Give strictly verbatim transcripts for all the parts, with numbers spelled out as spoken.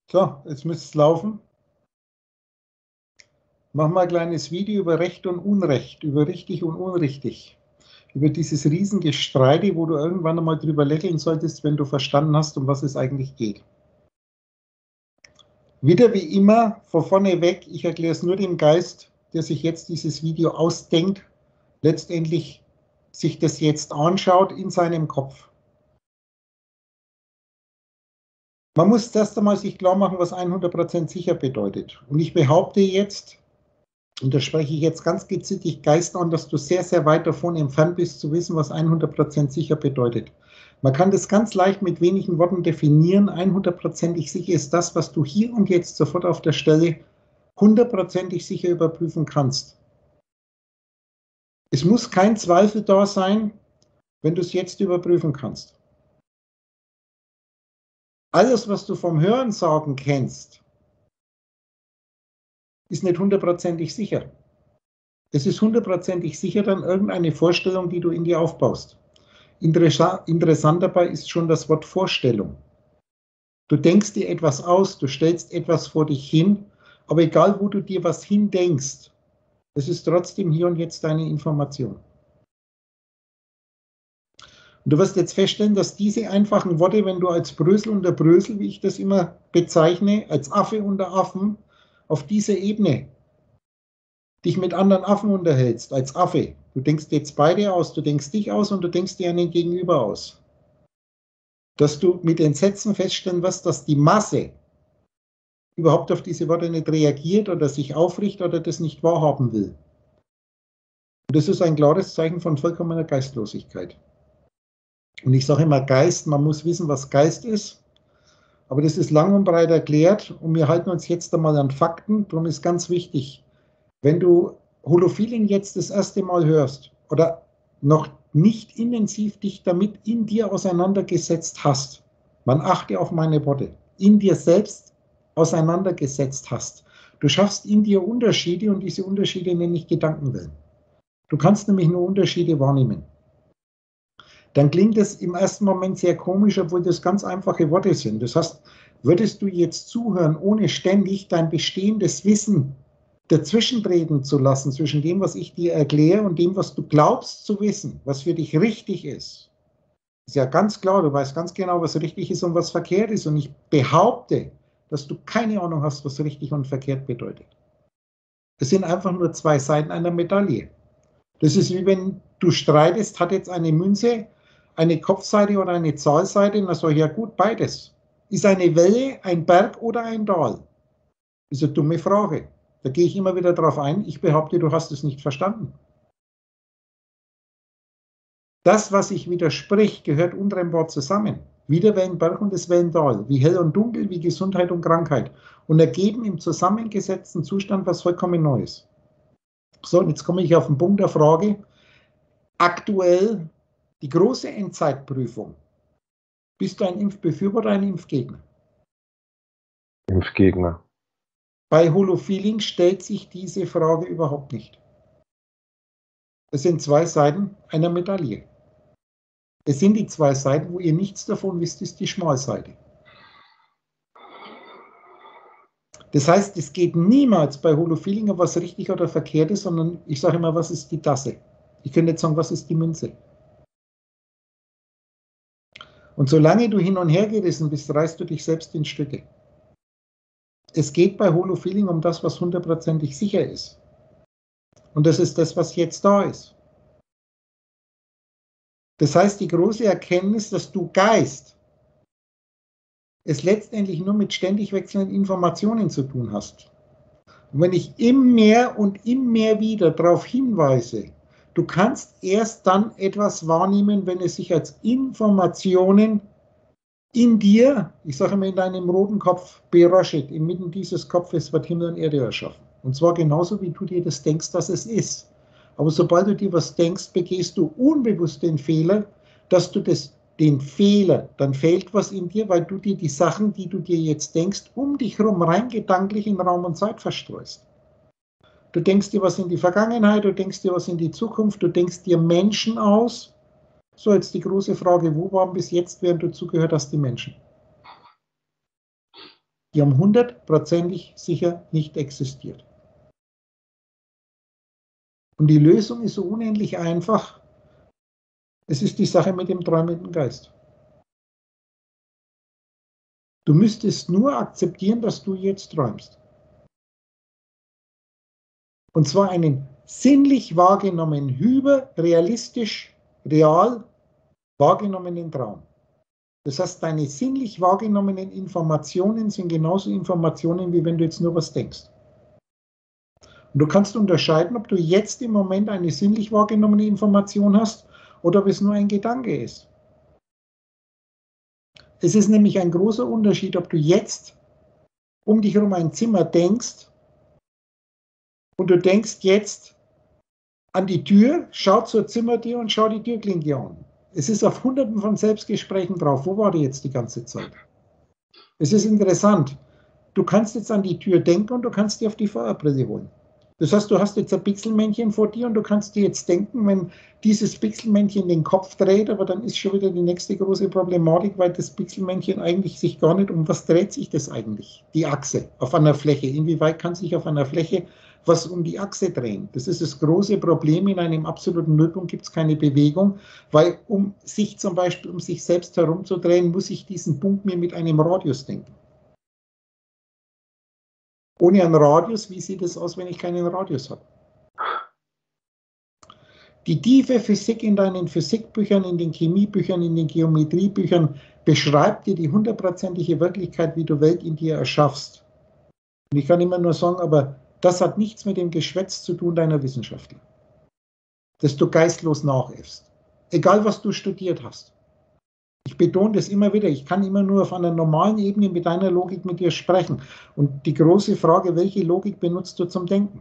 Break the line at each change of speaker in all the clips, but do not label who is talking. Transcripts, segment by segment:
So, jetzt müsste es laufen. Machen wir ein kleines Video über Recht und Unrecht, über richtig und unrichtig. Über dieses Riesengestreite, wo du irgendwann einmal drüber lächeln solltest, wenn du verstanden hast, um was es eigentlich geht. Wieder wie immer, von vorne weg, ich erkläre es nur dem Geist, der sich jetzt dieses Video ausdenkt, letztendlich sich das jetzt anschaut in seinem Kopf. Man muss erst einmal sich klar machen, was hundert Prozent sicher bedeutet. Und ich behaupte jetzt, und da spreche ich jetzt ganz gezielt dich Geist an, dass du sehr, sehr weit davon entfernt bist, zu wissen, was hundert Prozent sicher bedeutet. Man kann das ganz leicht mit wenigen Worten definieren. hundertprozentig sicher ist das, was du hier und jetzt sofort auf der Stelle hundertprozentig sicher überprüfen kannst. Es muss kein Zweifel da sein, wenn du es jetzt überprüfen kannst. Alles, was du vom Hörensagen kennst, ist nicht hundertprozentig sicher. Es ist hundertprozentig sicher dann irgendeine Vorstellung, die du in dir aufbaust. Interessant dabei ist schon das Wort Vorstellung. Du denkst dir etwas aus, du stellst etwas vor dich hin, aber egal, wo du dir was hindenkst, es ist trotzdem hier und jetzt deine Information. Und du wirst jetzt feststellen, dass diese einfachen Worte, wenn du als Brösel unter Brösel, wie ich das immer bezeichne, als Affe unter Affen, auf dieser Ebene dich mit anderen Affen unterhältst, als Affe. Du denkst jetzt beide aus, du denkst dich aus und du denkst dir einen Gegenüber aus. Dass du mit Entsetzen feststellen wirst, dass die Masse überhaupt auf diese Worte nicht reagiert oder sich aufrichtet oder das nicht wahrhaben will. Und das ist ein klares Zeichen von vollkommener Geistlosigkeit. Und ich sage immer Geist, man muss wissen, was Geist ist. Aber das ist lang und breit erklärt und wir halten uns jetzt einmal an Fakten. Darum ist ganz wichtig, wenn du Holofeeling jetzt das erste Mal hörst oder noch nicht intensiv dich damit in dir auseinandergesetzt hast, man achte auf meine Worte, in dir selbst auseinandergesetzt hast, du schaffst in dir Unterschiede und diese Unterschiede nenne ich Gedankenwellen. Du kannst nämlich nur Unterschiede wahrnehmen. Dann klingt es im ersten Moment sehr komisch, obwohl das ganz einfache Worte sind. Das heißt, würdest du jetzt zuhören, ohne ständig dein bestehendes Wissen dazwischen treten zu lassen, zwischen dem, was ich dir erkläre und dem, was du glaubst zu wissen, was für dich richtig ist. Ist ja ganz klar, du weißt ganz genau, was richtig ist und was verkehrt ist. Und ich behaupte, dass du keine Ahnung hast, was richtig und verkehrt bedeutet. Es sind einfach nur zwei Seiten einer Medaille. Das ist wie wenn du streitest, hat jetzt eine Münze eine Kopfseite oder eine Zahlseite? Und dann sage ich, ja gut, beides. Ist eine Welle ein Berg oder ein Tal? Das ist eine dumme Frage. Da gehe ich immer wieder darauf ein. Ich behaupte, du hast es nicht verstanden. Das, was sich widerspricht, gehört unter dem Wort zusammen. Wie der Wellenberg und das Wellental, wie hell und dunkel, wie Gesundheit und Krankheit. Und ergeben im zusammengesetzten Zustand was vollkommen Neues. So, und jetzt komme ich auf den Punkt der Frage. Aktuell die große Endzeitprüfung. Bist du ein Impfbefürworter oder ein Impfgegner?
Impfgegner.
Bei Holofeeling stellt sich diese Frage überhaupt nicht. Es sind zwei Seiten einer Medaille. Es sind die zwei Seiten, wo ihr nichts davon wisst, ist die Schmalseite. Das heißt, es geht niemals bei Holofeeling um was richtig oder verkehrt ist, sondern ich sage immer, was ist die Tasse? Ich könnte jetzt sagen, was ist die Münze? Und solange du hin und her gerissen bist, reißt du dich selbst in Stücke. Es geht bei Holofeeling um das, was hundertprozentig sicher ist. Und das ist das, was jetzt da ist. Das heißt, die große Erkenntnis, dass du Geist es letztendlich nur mit ständig wechselnden Informationen zu tun hast. Und wenn ich immer mehr und immer mehr wieder darauf hinweise, du kannst erst dann etwas wahrnehmen, wenn es sich als Informationen in dir, ich sage immer in deinem roten Kopf, beroschet, inmitten dieses Kopfes wird Himmel und Erde erschaffen. Und zwar genauso, wie du dir das denkst, dass es ist. Aber sobald du dir was denkst, begehst du unbewusst den Fehler, dass du das, den Fehler, dann fehlt was in dir, weil du dir die Sachen, die du dir jetzt denkst, um dich herum rein gedanklich in Raum und Zeit verstreust. Du denkst dir was in die Vergangenheit, du denkst dir was in die Zukunft, du denkst dir Menschen aus. So, jetzt die große Frage, wo waren bis jetzt, während du zugehört hast, die Menschen? die haben hundertprozentig sicher nicht existiert. Und die Lösung ist so unendlich einfach. Es ist die Sache mit dem träumenden Geist. Du müsstest nur akzeptieren, dass du jetzt träumst. Und zwar einen sinnlich wahrgenommenen, hyperrealistisch, real wahrgenommenen Traum. Das heißt, deine sinnlich wahrgenommenen Informationen sind genauso Informationen, wie wenn du jetzt nur was denkst. Und du kannst unterscheiden, ob du jetzt im Moment eine sinnlich wahrgenommene Information hast oder ob es nur ein Gedanke ist. Es ist nämlich ein großer Unterschied, ob du jetzt um dich herum ein Zimmer denkst und du denkst jetzt an die Tür, schau zur Zimmertür und schau die Türklinke an. Es ist auf hunderten von Selbstgesprächen drauf. Wo war die jetzt die ganze Zeit? Es ist interessant. Du kannst jetzt an die Tür denken und du kannst dir auf die Feuerbrille holen. Das heißt, du hast jetzt ein Pixelmännchen vor dir und du kannst dir jetzt denken, wenn dieses Pixelmännchen den Kopf dreht, aber dann ist schon wieder die nächste große Problematik, weil das Pixelmännchen eigentlich sich gar nicht, um was dreht sich das eigentlich? Die Achse auf einer Fläche. Inwieweit kann sich auf einer Fläche was um die Achse drehen? Das ist das große Problem. In einem absoluten Nullpunkt gibt es keine Bewegung, weil um sich zum Beispiel, um sich selbst herumzudrehen, muss ich diesen Punkt mir mit einem Radius denken. Ohne einen Radius, wie sieht es aus, wenn ich keinen Radius habe? Die tiefe Physik in deinen Physikbüchern, in den Chemiebüchern, in den Geometriebüchern beschreibt dir die hundertprozentige Wirklichkeit, wie du Welt in dir erschaffst. Und ich kann immer nur sagen, aber das hat nichts mit dem Geschwätz zu tun deiner Wissenschaftler, das du geistlos nachäffst. Egal, was du studiert hast. Ich betone das immer wieder, ich kann immer nur auf einer normalen Ebene mit deiner Logik mit dir sprechen. Und die große Frage, welche Logik benutzt du zum Denken?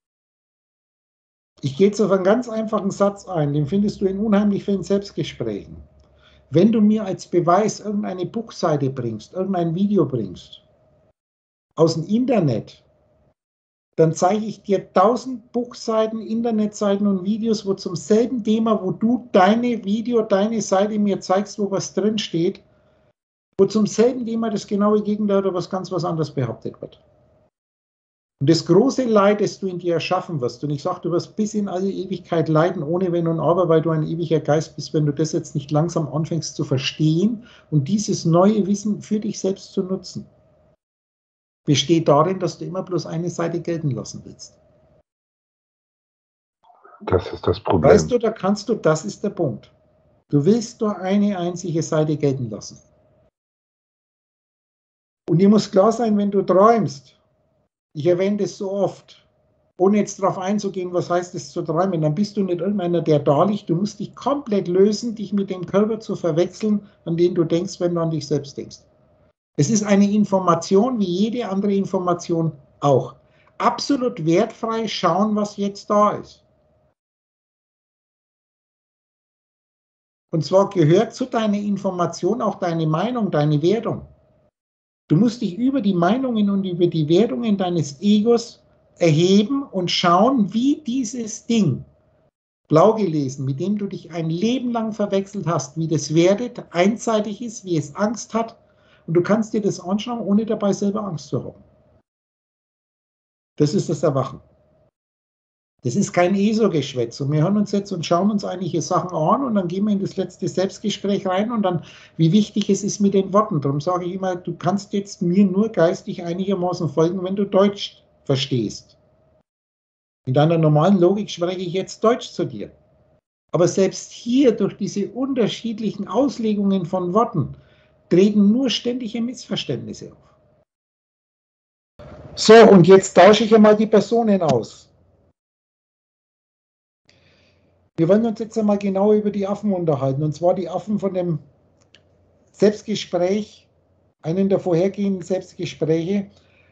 Ich gehe jetzt auf einen ganz einfachen Satz ein, den findest du in unheimlich vielen Selbstgesprächen. Wenn du mir als Beweis irgendeine Buchseite bringst, irgendein Video bringst, aus dem Internet, dann zeige ich dir tausend Buchseiten, Internetseiten und Videos, wo zum selben Thema, wo du deine Video, deine Seite mir zeigst, wo was drin steht, wo zum selben Thema das genaue Gegenteil oder was ganz was anderes behauptet wird. Und das große Leid, das du in dir erschaffen wirst, und ich sage, du wirst bis in alle Ewigkeit leiden, ohne Wenn und Aber, weil du ein ewiger Geist bist, wenn du das jetzt nicht langsam anfängst zu verstehen und dieses neue Wissen für dich selbst zu nutzen, besteht darin, dass du immer bloß eine Seite gelten lassen willst.
Das ist das Problem.
Weißt du, da kannst du, das ist der Punkt. Du willst nur eine einzige Seite gelten lassen. Und dir muss klar sein, wenn du träumst, ich erwähne das so oft, ohne jetzt darauf einzugehen, was heißt es zu träumen, dann bist du nicht irgendeiner, der da liegt. Du musst dich komplett lösen, dich mit dem Körper zu verwechseln, an den du denkst, wenn du an dich selbst denkst. Es ist eine Information, wie jede andere Information auch. Absolut wertfrei schauen, was jetzt da ist. Und zwar gehört zu deiner Information auch deine Meinung, deine Wertung. Du musst dich über die Meinungen und über die Wertungen deines Egos erheben und schauen, wie dieses Ding, blau gelesen, mit dem du dich ein Leben lang verwechselt hast, wie das wertet, einseitig ist, wie es Angst hat. Und du kannst dir das anschauen, ohne dabei selber Angst zu haben. Das ist das Erwachen. Das ist kein E S O-Geschwätz. Und wir hören uns jetzt und schauen uns einige Sachen an und dann gehen wir in das letzte Selbstgespräch rein und dann, wie wichtig es ist mit den Worten. Darum sage ich immer, du kannst jetzt mir nur geistig einigermaßen folgen, wenn du Deutsch verstehst. In deiner normalen Logik spreche ich jetzt Deutsch zu dir. Aber selbst hier, durch diese unterschiedlichen Auslegungen von Worten, treten nur ständige Missverständnisse auf. So, und jetzt tausche ich einmal die Personen aus. Wir wollen uns jetzt einmal genau über die Affen unterhalten, und zwar die Affen von dem Selbstgespräch, einen der vorhergehenden Selbstgespräche.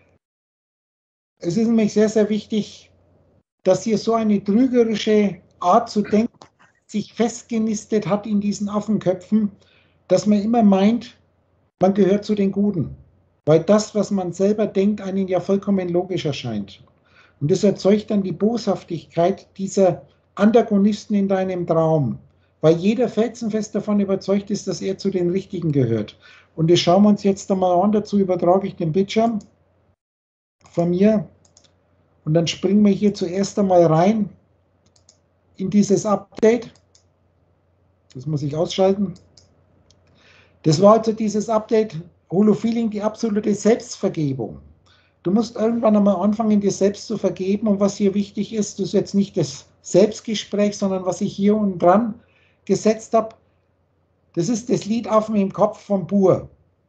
Es ist nämlich sehr, sehr wichtig, dass hier so eine trügerische Art zu denken sich festgenistet hat in diesen Affenköpfen, dass man immer meint, man gehört zu den Guten, weil das, was man selber denkt, einem ja vollkommen logisch erscheint. Und das erzeugt dann die Boshaftigkeit dieser Antagonisten in deinem Traum, weil jeder felsenfest davon überzeugt ist, dass er zu den Richtigen gehört. Und das schauen wir uns jetzt einmal an. Dazu übertrage ich den Bildschirm von mir. Und dann springen wir hier zuerst einmal rein in dieses Update. Das muss ich ausschalten. Das war also dieses Update Holofeeling, die absolute Selbstvergebung. Du musst irgendwann einmal anfangen, dir selbst zu vergeben. Und was hier wichtig ist, das ist jetzt nicht das Selbstgespräch, sondern was ich hier unten dran gesetzt habe, das ist das Lied Affen im Kopf von Bur.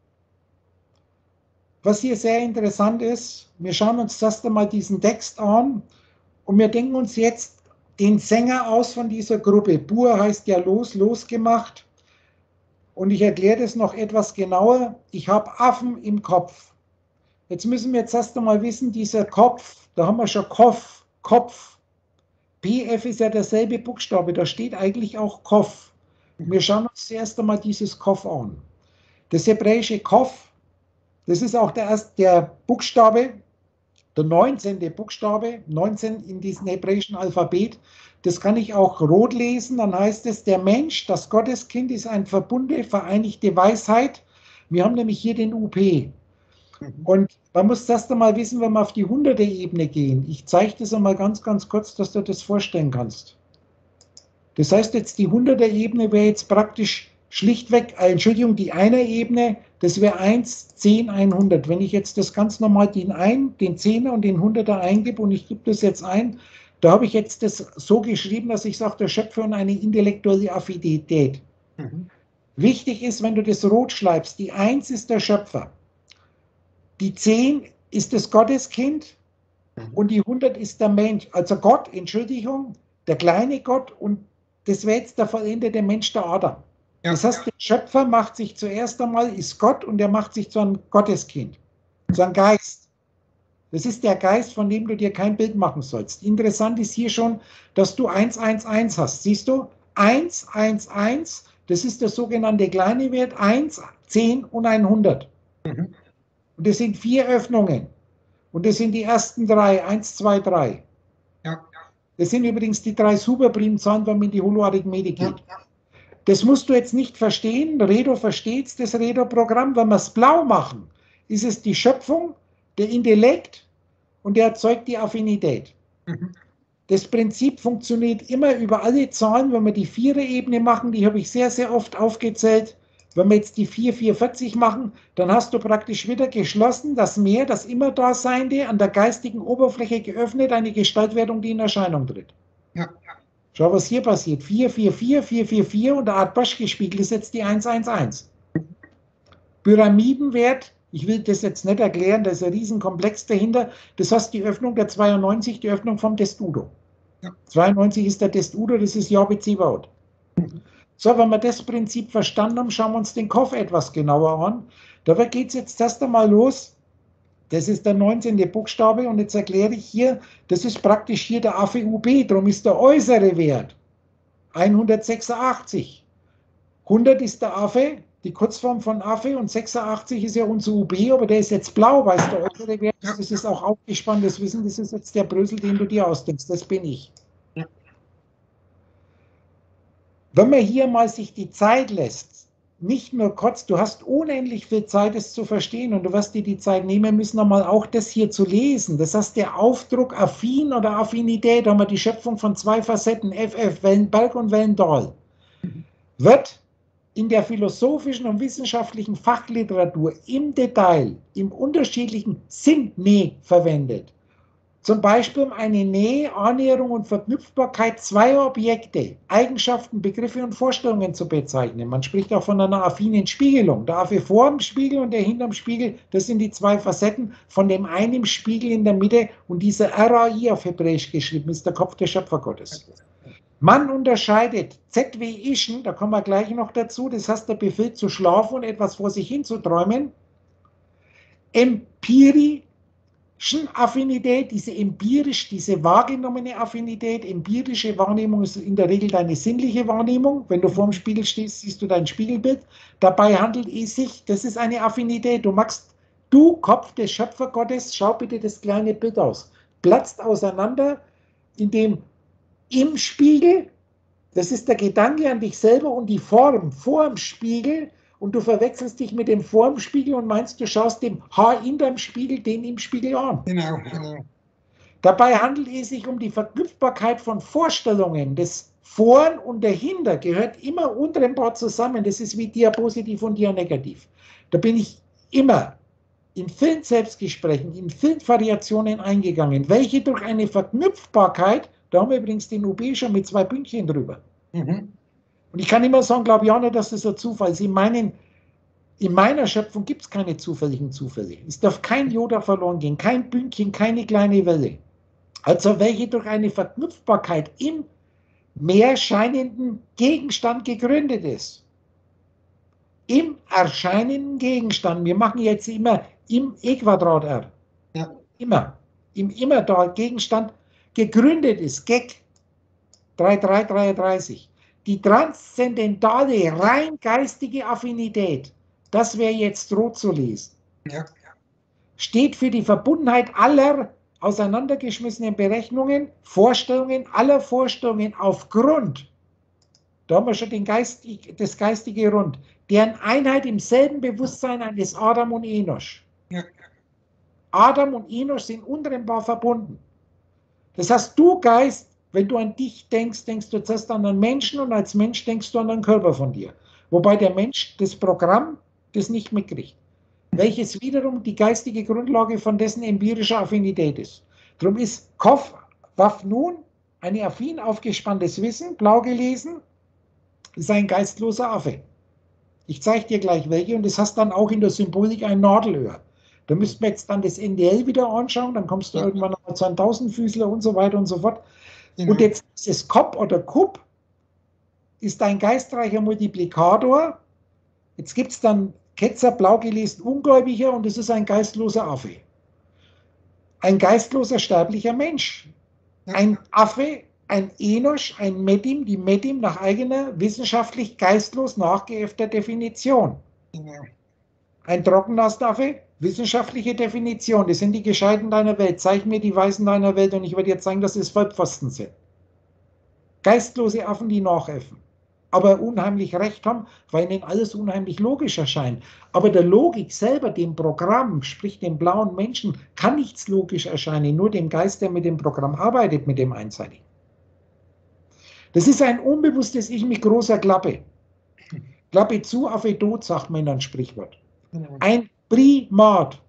Was hier sehr interessant ist, wir schauen uns erst einmal diesen Text an und wir denken uns jetzt den Sänger aus von dieser Gruppe. Bur heißt ja los, losgemacht. Und ich erkläre das noch etwas genauer. Ich habe Affen im Kopf. Jetzt müssen wir jetzt erst einmal wissen, dieser Kopf, da haben wir schon Kopf, Kopf. P F ist ja derselbe Buchstabe, da steht eigentlich auch Kopf. Wir schauen uns zuerst einmal dieses Kopf an. Das hebräische Kopf, das ist auch der, erste, der Buchstabe, der neunzehnte Buchstabe, neunzehn in diesem hebräischen Alphabet. Das kann ich auch rot lesen, dann heißt es, der Mensch, das Gotteskind, ist ein Verbunde, vereinigte Weisheit. Wir haben nämlich hier den U P. Und man muss erst einmal wissen, wenn wir auf die hunderte Ebene gehen. Ich zeige das einmal ganz, ganz kurz, dass du das vorstellen kannst. Das heißt jetzt, die hunderte Ebene wäre jetzt praktisch schlichtweg, äh, Entschuldigung, die einer Ebene, das wäre eins, zehn, hundert. Wenn ich jetzt das ganz normal den ein, den Zehner und den Hunderter eingebe und ich gebe das jetzt ein, da habe ich jetzt das so geschrieben, dass ich sage, der Schöpfer und eine intellektuelle Affinität. Mhm. Wichtig ist, wenn du das rot schreibst, die eins ist der Schöpfer. Die zehn ist das Gotteskind und die hundert ist der Mensch. Also Gott, Entschuldigung, der kleine Gott und das wäre jetzt der vollendete Mensch, der Adam. Ja. Das heißt, der Schöpfer macht sich zuerst einmal, ist Gott und er macht sich zu einem Gotteskind, zu einem Geist. Das ist der Geist, von dem du dir kein Bild machen sollst. Interessant ist hier schon, dass du eins, eins, eins hast. Siehst du? eins, eins, eins, das ist der sogenannte kleine Wert, eins, zehn und hundert. Mhm. Und das sind vier Öffnungen. Und das sind die ersten drei, eins, zwei, drei. Ja. Das sind übrigens die drei Superprimzahlen, wenn man in die Holoarithmetik geht. Ja. Das musst du jetzt nicht verstehen. Redo versteht es, das Redo-Programm. Wenn wir es blau machen, ist es die Schöpfung, der Intellekt und der erzeugt die Affinität. Mhm. Das Prinzip funktioniert immer über alle Zahlen. Wenn wir die Vierer-Ebene machen, die habe ich sehr, sehr oft aufgezählt. Wenn wir jetzt die vier, vier, vierzig machen, dann hast du praktisch wieder geschlossen, das Meer, das immer Daseinende, an der geistigen Oberfläche geöffnet, eine Gestaltwerdung, die in Erscheinung tritt. Ja. Schau, was hier passiert. vier, vier, vier, vier, vier, vier und der Art Bosch gespiegelt ist jetzt die eins, eins, eins. Pyramidenwert, ich will das jetzt nicht erklären, da ist ein Riesenkomplex dahinter. Das heißt, die Öffnung der zweiundneunzig, die Öffnung vom Testudo. Ja. zweiundneunzig ist der Testudo, das ist Jahwe-Zebaoth. So, wenn wir das Prinzip verstanden haben, schauen wir uns den Kopf etwas genauer an. Dabei geht es jetzt erst einmal los. Das ist der neunzehnte Buchstabe und jetzt erkläre ich hier, das ist praktisch hier der Affe U B, darum ist der äußere Wert hundertsechsundachtzig. hundert ist der Affe, die Kurzform von Affe und sechsundachtzig ist ja unser U B, aber der ist jetzt blau, weil es der äußere Wert ist. Das ist auch aufgespannt, das Wissen, das ist jetzt der Brösel, den du dir ausdenkst, das bin ich. Wenn man hier mal sich die Zeit lässt, nicht nur kurz, du hast unendlich viel Zeit, es zu verstehen und du wirst dir die Zeit nehmen müssen, nochmal auch das hier zu lesen. Das heißt, der Aufdruck Affin oder Affinität, haben wir die Schöpfung von zwei Facetten, F F, Wellenberg und Wellental, wird in der philosophischen und wissenschaftlichen Fachliteratur im Detail, im unterschiedlichen Sinne verwendet. Zum Beispiel um eine Nähe, Annäherung und Verknüpfbarkeit zweier Objekte, Eigenschaften, Begriffe und Vorstellungen zu bezeichnen. Man spricht auch von einer affinen Spiegelung. Der Affe vor dem Spiegel und der hinterm Spiegel, das sind die zwei Facetten von dem einen Spiegel in der Mitte und dieser R A I auf Hebräisch geschrieben ist der Kopf des Schöpfergottes. Man unterscheidet Z W Ischen, da kommen wir gleich noch dazu, das heißt der Befehl zu schlafen und etwas vor sich hin zu träumen, Empiri, Affinität, diese empirisch, diese wahrgenommene Affinität, empirische Wahrnehmung ist in der Regel deine sinnliche Wahrnehmung. Wenn du vor dem Spiegel stehst, siehst du dein Spiegelbild. Dabei handelt es sich, das ist eine Affinität. Du magst, du Kopf des Schöpfergottes, schau bitte das kleine Bild aus, platzt auseinander, indem im Spiegel, das ist der Gedanke an dich selber und die Form vor dem Spiegel und du verwechselst dich mit dem vor dem Spiegel und meinst, du schaust dem Haar in deinem Spiegel den im Spiegel an.
Genau, genau.
Dabei handelt es sich um die Verknüpfbarkeit von Vorstellungen. Das Vorn und dahinter gehört immer untrennbar zusammen. Das ist wie Diapositiv und Dianegativ. Da bin ich immer in vielen Selbstgesprächen, in vielen Variationen eingegangen, welche durch eine Verknüpfbarkeit, da haben wir übrigens den U B schon mit zwei Pünktchen drüber.
Mhm.
Und ich kann immer sagen, glaube ja nicht, dass das ein Zufall ist. In, meinen, in meiner Schöpfung gibt es keine zufälligen Zufälle. Es darf kein Jota verloren gehen, kein Pünktchen, keine kleine Welle. Also welche durch eine Verknüpfbarkeit im mehr scheinenden Gegenstand gegründet ist. Im erscheinenden Gegenstand. Wir machen jetzt immer im E-Quadrat R.
Ja.
Immer. Im immer da Gegenstand gegründet ist. Geg drei drei dreiunddreißig. Die transzendentale, rein geistige Affinität, das wäre jetzt rot zu lesen,
Ja.
steht für die Verbundenheit aller auseinandergeschmissenen Berechnungen, Vorstellungen, aller Vorstellungen aufgrund, da haben wir schon den Geist, das geistige Rund, deren Einheit im selben Bewusstsein eines Adam und Enosch.
Ja.
Adam und Enosch sind untrennbar verbunden. Das heißt, du Geist, wenn du an dich denkst, denkst du zuerst an einen Menschen und als Mensch denkst du an den Körper von dir. Wobei der Mensch das Programm das nicht mitkriegt. Welches wiederum die geistige Grundlage von dessen empirischer Affinität ist. Darum ist Kof, Waf nun, ein affin aufgespanntes Wissen, blau gelesen, ist ein geistloser Affe. Ich zeige dir gleich welche und das hast dann auch in der Symbolik ein Nadelöhr. Da müssten wir jetzt dann das N D L wieder anschauen, dann kommst du ja irgendwann noch mal zu einem Tausendfüßler und so weiter und so fort. Genau. Und jetzt ist Kop oder Kup ist ein geistreicher Multiplikator. Jetzt gibt es dann Ketzer, blau gelesen, Ungläubiger und es ist ein geistloser Affe. Ein geistloser, sterblicher Mensch. Ein Affe, ein Enosch, ein Medim, die Medim nach eigener wissenschaftlich geistlos nachgeäffter Definition. Ein Trockenastaffe, wissenschaftliche Definition, das sind die Gescheiten deiner Welt. Zeig mir die Weisen deiner Welt und ich werde dir zeigen, dass es Vollpfosten sind. Geistlose Affen, die nachäffen. Aber unheimlich recht haben, weil ihnen alles unheimlich logisch erscheint. Aber der Logik selber, dem Programm, sprich dem blauen Menschen, kann nichts logisch erscheinen, nur dem Geist, der mit dem Programm arbeitet, mit dem Einseitigen. Das ist ein unbewusstes Ich mit großer Klappe. Klappe zu, Affe tot, sagt man in einem Sprichwort. Ein Primat.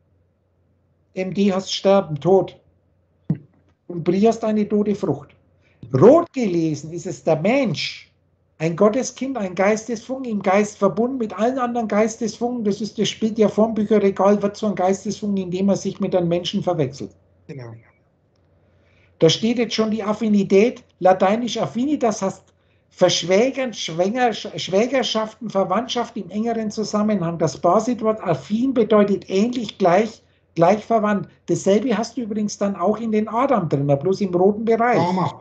M D hast Sterben, Tod. Und Pri hast eine tote Frucht. Rot gelesen ist es der Mensch. Ein Gotteskind, ein Geistesfunken, im Geist verbunden mit allen anderen Geistesfunken. Das ist das Bild ja vom Bücherregal, wird so ein Geistesfunken, indem er sich mit einem Menschen verwechselt.
Genau.
Da steht jetzt schon die Affinität, lateinisch affinitas heißt Verschwägern, Schwänger, Schwägerschaften, Verwandtschaft im engeren Zusammenhang. Das Basiswort affin bedeutet ähnlich, gleich, gleich verwandt. Dasselbe hast du übrigens dann auch in den Adam drin, bloß im roten Bereich.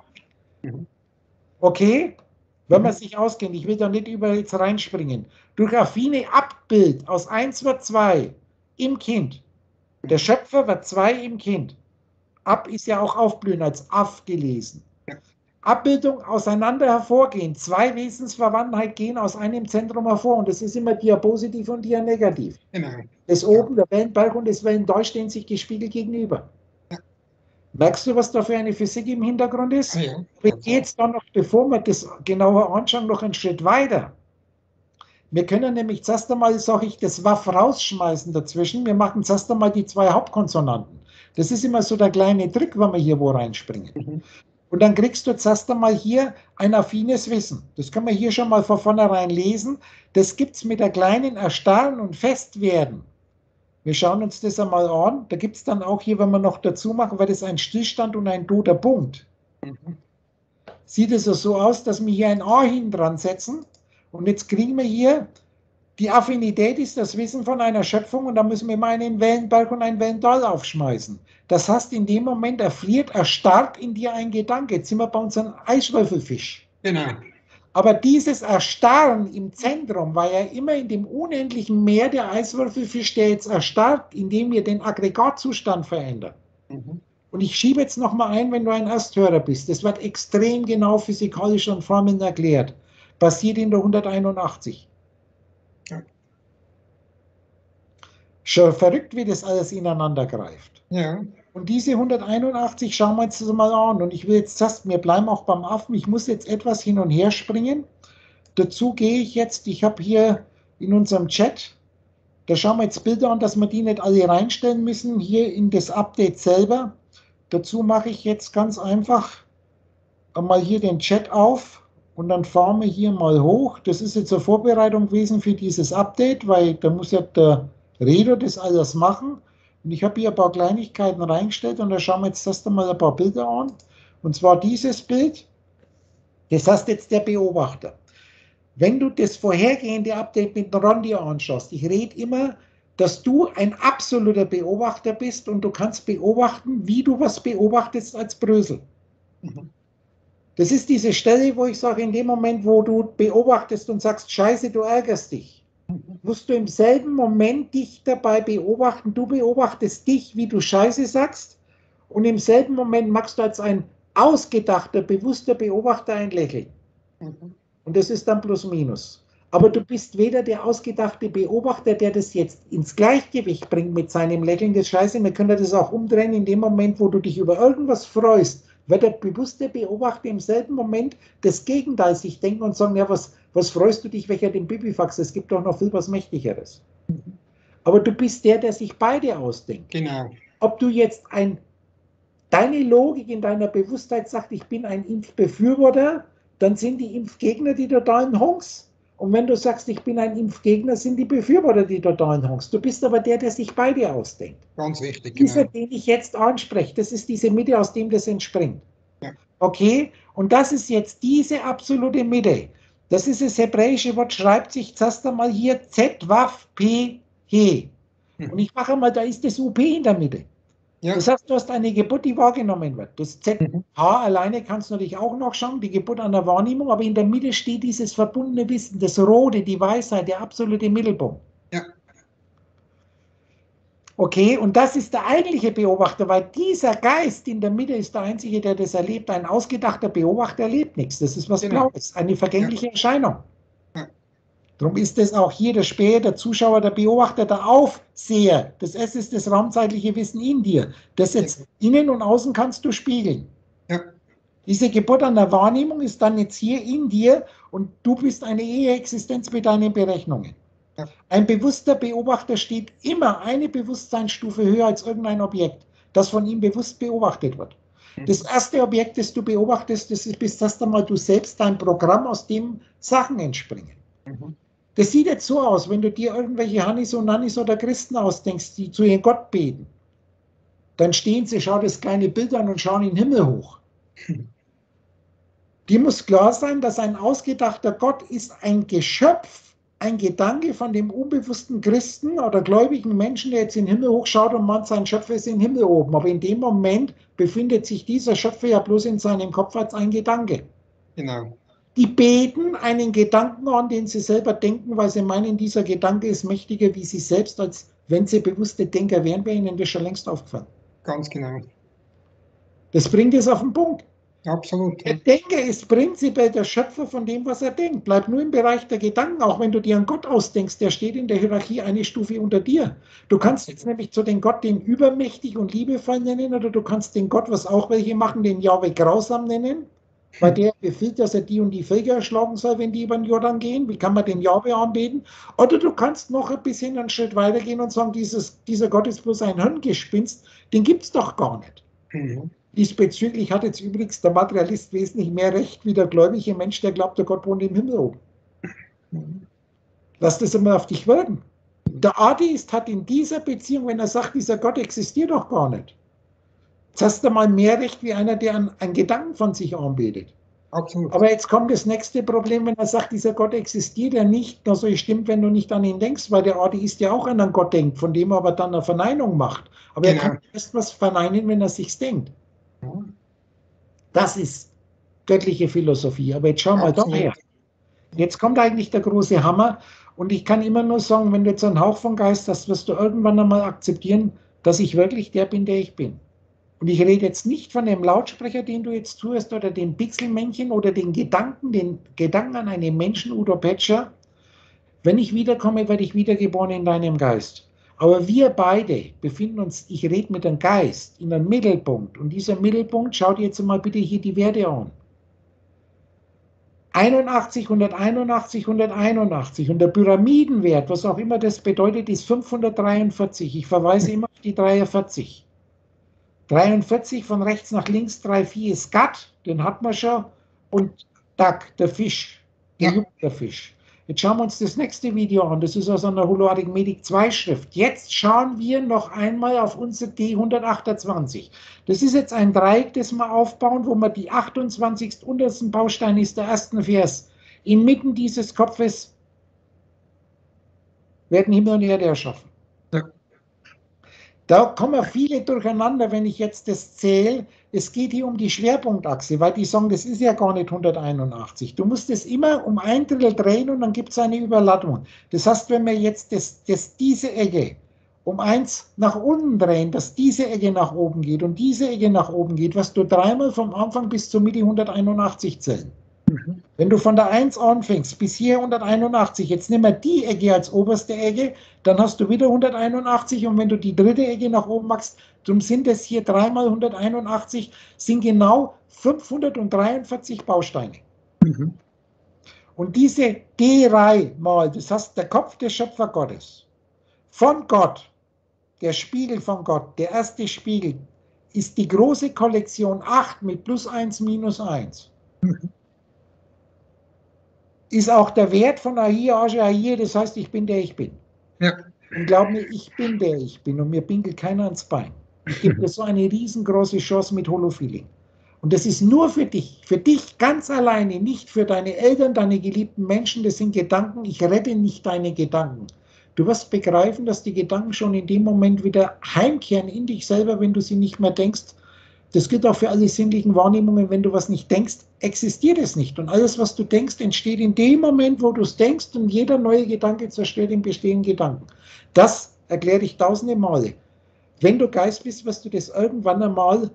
Okay? Wenn man sich auskennt, ich will da nicht über jetzt reinspringen. Durch affine Abbild aus eins wird zwei im Kind. Der Schöpfer wird zwei im Kind. Ab ist ja auch aufblühen als Aff gelesen. Abbildung auseinander hervorgehen. Zwei Wesensverwandtheit gehen aus einem Zentrum hervor. Und das ist immer Dia-positiv und Dia-negativ.
Genau.
Das oben, der Wellenbalg und das Wellendal stehen sich gespiegelt gegenüber. Ja. Merkst du, was da für eine Physik im Hintergrund ist?
Ja.
Wir gehen jetzt dann noch, bevor wir das genauer anschauen, noch einen Schritt weiter. Wir können nämlich zuerst einmal, sage ich, das Waff rausschmeißen dazwischen. Wir machen zuerst einmal die zwei Hauptkonsonanten. Das ist immer so der kleine Trick, wenn wir hier wo reinspringen. Mhm. Und dann kriegst du zuerst einmal hier ein affines Wissen. Das können wir hier schon mal von vornherein lesen. Das gibt es mit der kleinen Erstarren und Festwerden. Wir schauen uns das einmal an. Da gibt es dann auch hier, wenn wir noch dazu machen, weil das ein Stillstand und ein toter Punkt. Mhm. Sieht es so aus, dass wir hier ein A hin dran setzen. Und jetzt kriegen wir hier, die Affinität ist das Wissen von einer Schöpfung und da müssen wir mal einen Wellenberg und ein Wellental aufschmeißen. Das heißt, in dem Moment erfriert, erstarrt in dir ein Gedanke. Jetzt sind wir bei unserem Eiswürfelfisch.
Genau.
Aber dieses Erstarren im Zentrum war ja immer in dem unendlichen Meer der Eiswürfelfisch, der jetzt erstarrt, indem wir den Aggregatzustand verändern. Mhm. Und ich schiebe jetzt nochmal ein, wenn du ein Ersthörer bist. Das wird extrem genau physikalisch und Formeln erklärt. Basiert in der hunderteinundachtzig. Schon verrückt, wie das alles ineinander greift.
Ja.
Und diese hunderteinundachtzig schauen wir uns das mal an. Und ich will jetzt fast, wir bleiben auch beim Affen. Ich muss jetzt etwas hin und her springen. Dazu gehe ich jetzt, ich habe hier in unserem Chat, da schauen wir jetzt Bilder an, dass wir die nicht alle reinstellen müssen, hier in das Update selber. Dazu mache ich jetzt ganz einfach einmal hier den Chat auf und dann fahren wir hier mal hoch. Das ist jetzt eine Vorbereitung gewesen für dieses Update, weil da muss ja der Redo das alles machen. Und ich habe hier ein paar Kleinigkeiten reingestellt und da schauen wir jetzt erst einmal ein paar Bilder an. Und zwar dieses Bild, das heißt jetzt der Beobachter. Wenn du das vorhergehende Update mit Ron dir anschaust, ich rede immer, dass du ein absoluter Beobachter bist und du kannst beobachten, wie du was beobachtest als Brösel.
Mhm.
Das ist diese Stelle, wo ich sage, in dem Moment, wo du beobachtest und sagst, Scheiße, du ärgerst dich, musst du im selben Moment dich dabei beobachten. Du beobachtest dich, wie du Scheiße sagst, und im selben Moment machst du als ein ausgedachter, bewusster Beobachter ein Lächeln.
Mhm.
Und das ist dann plus minus. Aber du bist weder der ausgedachte Beobachter, der das jetzt ins Gleichgewicht bringt mit seinem Lächeln, das Scheiße, wir können das auch umdrehen, in dem Moment, wo du dich über irgendwas freust, wird der bewusste Beobachter im selben Moment das Gegenteil sich denken und sagen, ja, was, was freust du dich, welcher den Bibifax, es gibt doch noch viel was Mächtigeres. Aber du bist der, der sich beide ausdenkt.
Genau.
Ob du jetzt ein, deine Logik in deiner Bewusstheit sagt, ich bin ein Impfbefürworter, dann sind die Impfgegner die totalen Honks. Und wenn du sagst, ich bin ein Impfgegner, sind die Befürworter die totalen Honks. Du bist aber der, der sich beide ausdenkt.
Ganz wichtig,
Dieser,
genau.
den ich jetzt anspreche, das ist diese Mitte, aus dem das entspringt.
Ja.
Okay? Und das ist jetzt diese absolute Mitte. Das ist das hebräische Wort, schreibt sich zuerst einmal hier Z, Waf, P, He.
Mhm.
Und ich mache mal, da ist das U P in der Mitte.
Ja.
Das heißt, du hast eine Geburt, die wahrgenommen wird. Das Z H
Mhm.
alleine kannst du natürlich auch noch schauen, die Geburt an der Wahrnehmung, aber in der Mitte steht dieses verbundene Wissen, das Rote, die Weisheit, der absolute Mittelpunkt.
Ja.
Okay, und das ist der eigentliche Beobachter, weil dieser Geist in der Mitte ist der einzige, der das erlebt. Ein ausgedachter Beobachter erlebt nichts. Das ist was
Genau.
Blaues, eine vergängliche
Ja.
Erscheinung.
Ja.
Darum ist es auch hier der Späher, der Zuschauer, der Beobachter, der Aufseher. Das S ist das raumzeitliche Wissen in dir. Das jetzt ja. Innen und außen kannst du spiegeln.
Ja.
Diese Geburt an der Wahrnehmung ist dann jetzt hier in dir und du bist eine Ehe-Existenz mit deinen Berechnungen.
Ja.
Ein bewusster Beobachter steht immer eine Bewusstseinsstufe höher als irgendein Objekt, das von ihm bewusst beobachtet wird. Mhm. Das erste Objekt, das du beobachtest, das ist bis das einmal du selbst, dein Programm, aus dem Sachen entspringen. Mhm. Das sieht jetzt so aus, wenn du dir irgendwelche Hannis und Nannis oder Christen ausdenkst, die zu ihrem Gott beten, dann stehen sie, schauen das kleine Bild an und schauen in den Himmel hoch. Mhm. Dir muss klar sein, dass ein ausgedachter Gott ist ein Geschöpf, ein Gedanke von dem unbewussten Christen oder gläubigen Menschen, der jetzt in den Himmel hochschaut und meint, sein Schöpfer ist im Himmel oben. Aber in dem Moment befindet sich dieser Schöpfer ja bloß in seinem Kopf als ein Gedanke.
Genau.
Die beten einen Gedanken an, den sie selber denken, weil sie meinen, dieser Gedanke ist mächtiger wie sie selbst, als wenn sie bewusste Denker wären, wäre ihnen das schon längst aufgefallen.
Ganz genau.
Das bringt es auf den Punkt.
Absolut.
Der Denker ist prinzipiell der Schöpfer von dem, was er denkt. Bleib nur im Bereich der Gedanken, auch wenn du dir einen Gott ausdenkst, der steht in der Hierarchie eine Stufe unter dir. Du kannst jetzt nämlich zu den Gott den übermächtig und liebevoll nennen, oder du kannst den Gott, was auch welche machen, den Jahwe grausam nennen, weil der befiehlt, dass er die und die Völker erschlagen soll, wenn die über den Jordan gehen. Wie kann man den Jahwe anbeten? Oder du kannst noch ein bisschen einen Schritt weitergehen und sagen, dieses, dieser Gott ist bloß ein Hirngespinst, den gibt es doch gar nicht. Mhm. Diesbezüglich hat jetzt übrigens der Materialist wesentlich mehr Recht wie der gläubige Mensch, der glaubt, der Gott wohnt im Himmel oben. Lass das einmal auf dich wirken. Der Atheist hat in dieser Beziehung, wenn er sagt, dieser Gott existiert doch gar nicht, jetzt hast du mal mehr Recht wie einer, der einen, einen Gedanken von sich anbetet.
Absolut.
Aber jetzt kommt das nächste Problem, wenn er sagt, dieser Gott existiert ja nicht, na so stimmt, wenn du nicht an ihn denkst, weil der Atheist ja auch an einen Gott denkt, von dem er aber dann eine Verneinung macht. Aber genau. Er kann erst was verneinen, wenn er sich's denkt. Das ist göttliche Philosophie. Aber jetzt schau mal doch her. Jetzt kommt eigentlich der große Hammer. Und ich kann immer nur sagen, wenn du jetzt einen Hauch von Geist hast, wirst du irgendwann einmal akzeptieren, dass ich wirklich der bin, der ich bin. Und ich rede jetzt nicht von dem Lautsprecher, den du jetzt tust, oder dem Pixelmännchen oder den Gedanken, den Gedanken an einen Menschen, Udo Petscher. Wenn ich wiederkomme, werde ich wiedergeboren in deinem Geist. Aber wir beide befinden uns, ich rede mit dem Geist, in einem Mittelpunkt. Und dieser Mittelpunkt, schaut jetzt mal bitte hier die Werte an. einundachtzig, hunderteinundachtzig, hunderteinundachtzig. Und der Pyramidenwert, was auch immer das bedeutet, ist fünfhundertdreiundvierzig. Ich verweise immer auf die dreiundvierzig. dreiundvierzig von rechts nach links, drei, vier ist Gat, den hat man schon. Und Dag, der Fisch, der
Ja.
Jupiterfisch. Jetzt schauen wir uns das nächste Video an. Das ist aus einer Holoarithmetik zwei Schrift. Jetzt schauen wir noch einmal auf unser D hundertachtundzwanzig. Das ist jetzt ein Dreieck, das wir aufbauen, wo wir die achtundzwanzigsten untersten Baustein ist der ersten Vers. Inmitten dieses Kopfes werden Himmel und Erde erschaffen.
Ja.
Da kommen viele durcheinander, wenn ich jetzt das zähle. Es geht hier um die Schwerpunktachse, weil die sagen, das ist ja gar nicht hunderteinundachtzig. Du musst es immer um ein Drittel drehen und dann gibt es eine Überladung. Das heißt, wenn wir jetzt das, das, diese Ecke um eins nach unten drehen, dass diese Ecke nach oben geht und diese Ecke nach oben geht, was du dreimal vom Anfang bis zur Mitte hunderteinundachtzig zählen.
Mhm.
Wenn du von der eins anfängst bis hier hunderteinundachtzig, jetzt nimm mal die Ecke als oberste Ecke, dann hast du wieder hunderteinundachtzig und wenn du die dritte Ecke nach oben machst, darum sind es hier dreimal hunderteinundachtzig, sind genau fünfhundertdreiundvierzig Bausteine.
Mhm.
Und diese D-Reihe mal, das heißt der Kopf des Schöpfergottes, von Gott, der Spiegel von Gott, der erste Spiegel, ist die große Kollektion acht mit plus eins minus eins.
Mhm.
Ist auch der Wert von Ahir, Asche, Ahir, das heißt, ich bin der ich bin.
Ja.
Und glaub mir, ich bin der ich bin und mir pinkelt keiner ans Bein. Ich gebe dir so eine riesengroße Chance mit Holofeeling. Und das ist nur für dich, für dich ganz alleine, nicht für deine Eltern, deine geliebten Menschen, das sind Gedanken, ich rette nicht deine Gedanken. Du wirst begreifen, dass die Gedanken schon in dem Moment wieder heimkehren in dich selber, wenn du sie nicht mehr denkst. Das gilt auch für alle sinnlichen Wahrnehmungen. Wenn du was nicht denkst, existiert es nicht. Und alles, was du denkst, entsteht in dem Moment, wo du es denkst. Und jeder neue Gedanke zerstört den bestehenden Gedanken. Das erkläre ich tausende Male. Wenn du Geist bist, wirst du das irgendwann einmal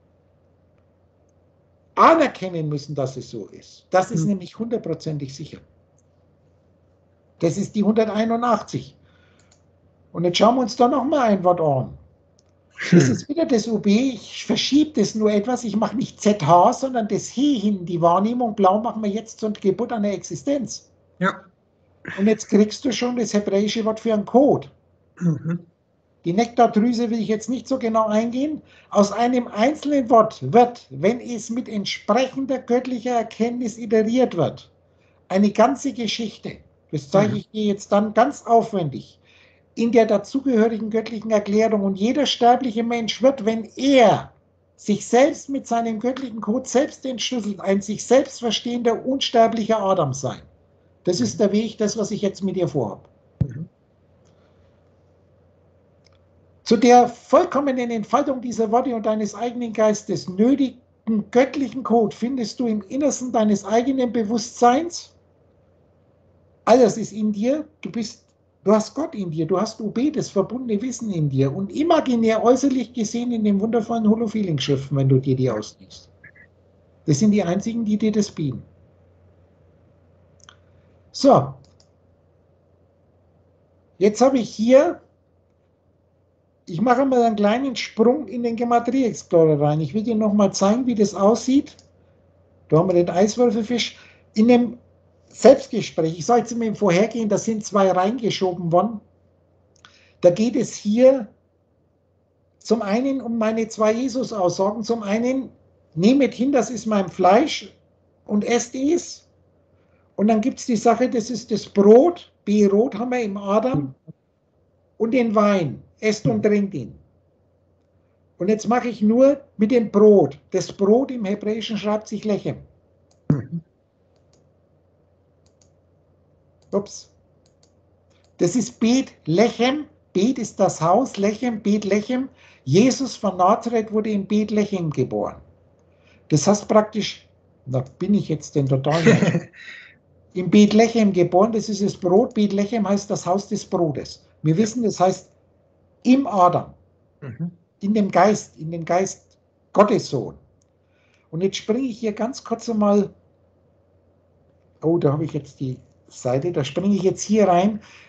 anerkennen müssen, dass es so ist. Das ist
Mhm.
nämlich hundertprozentig sicher. Das ist die hunderteinundachtzig. Und jetzt schauen wir uns da nochmal ein Wort an. Das ist wieder das U B, ich verschiebe das nur etwas, ich mache nicht Z H, sondern das H hin, die Wahrnehmung, blau machen wir jetzt zur Geburt einer Existenz.
Ja.
Und jetzt kriegst du schon das hebräische Wort für einen Code.
Mhm.
Die Nektardrüse will ich jetzt nicht so genau eingehen. Aus einem einzelnen Wort wird, wenn es mit entsprechender göttlicher Erkenntnis iteriert wird, eine ganze Geschichte, das zeige ich dir jetzt dann ganz aufwendig, in der dazugehörigen göttlichen Erklärung. Und jeder sterbliche Mensch wird, wenn er sich selbst mit seinem göttlichen Code selbst entschlüsselt, ein sich selbst verstehender, unsterblicher Adam sein. Das ist der Weg, das, was ich jetzt mit dir vorhabe.
Mhm.
Zu der vollkommenen Entfaltung dieser Worte und deines eigenen Geistes nötigen göttlichen Code findest du im Innersten deines eigenen Bewusstseins. Alles ist in dir. Du bist Du hast Gott in dir, du hast U B, das verbundene Wissen in dir und imaginär äußerlich gesehen in den wundervollen Holofeeling-Schriften, wenn du dir die ausliest. Das sind die einzigen, die dir das bieten. So, jetzt habe ich hier, ich mache mal einen kleinen Sprung in den Gematria Explorer rein. Ich will dir nochmal zeigen, wie das aussieht. Da haben wir den Eiswürfelfisch. In dem Selbstgespräch, ich sage jetzt immer im Vorhergehen, da sind zwei reingeschoben worden. Da geht es hier zum einen um meine zwei Jesus-Aussagen. Zum einen, nehmet hin, das ist mein Fleisch und esst es. Und dann gibt es die Sache, das ist das Brot, B-Rot haben wir im Adam, und den Wein, esst und trinkt ihn. Und jetzt mache ich nur mit dem Brot. Das Brot im Hebräischen schreibt sich Lechem. Ups. Das ist Bet Lechem. Bet ist das Haus, Lechem, Bet Lechem. Jesus von Nazareth wurde in Bet Lechem geboren. Das heißt praktisch, da bin ich jetzt denn total nicht. In Bet Lechem geboren, das ist das Brot. Bet Lechem heißt das Haus des Brotes. Wir wissen, das heißt im Adam,
Mhm.
in dem Geist, in dem Geist Gottes Sohn. Und jetzt springe ich hier ganz kurz einmal, oh, da habe ich jetzt die Seite, da springe ich jetzt hier rein.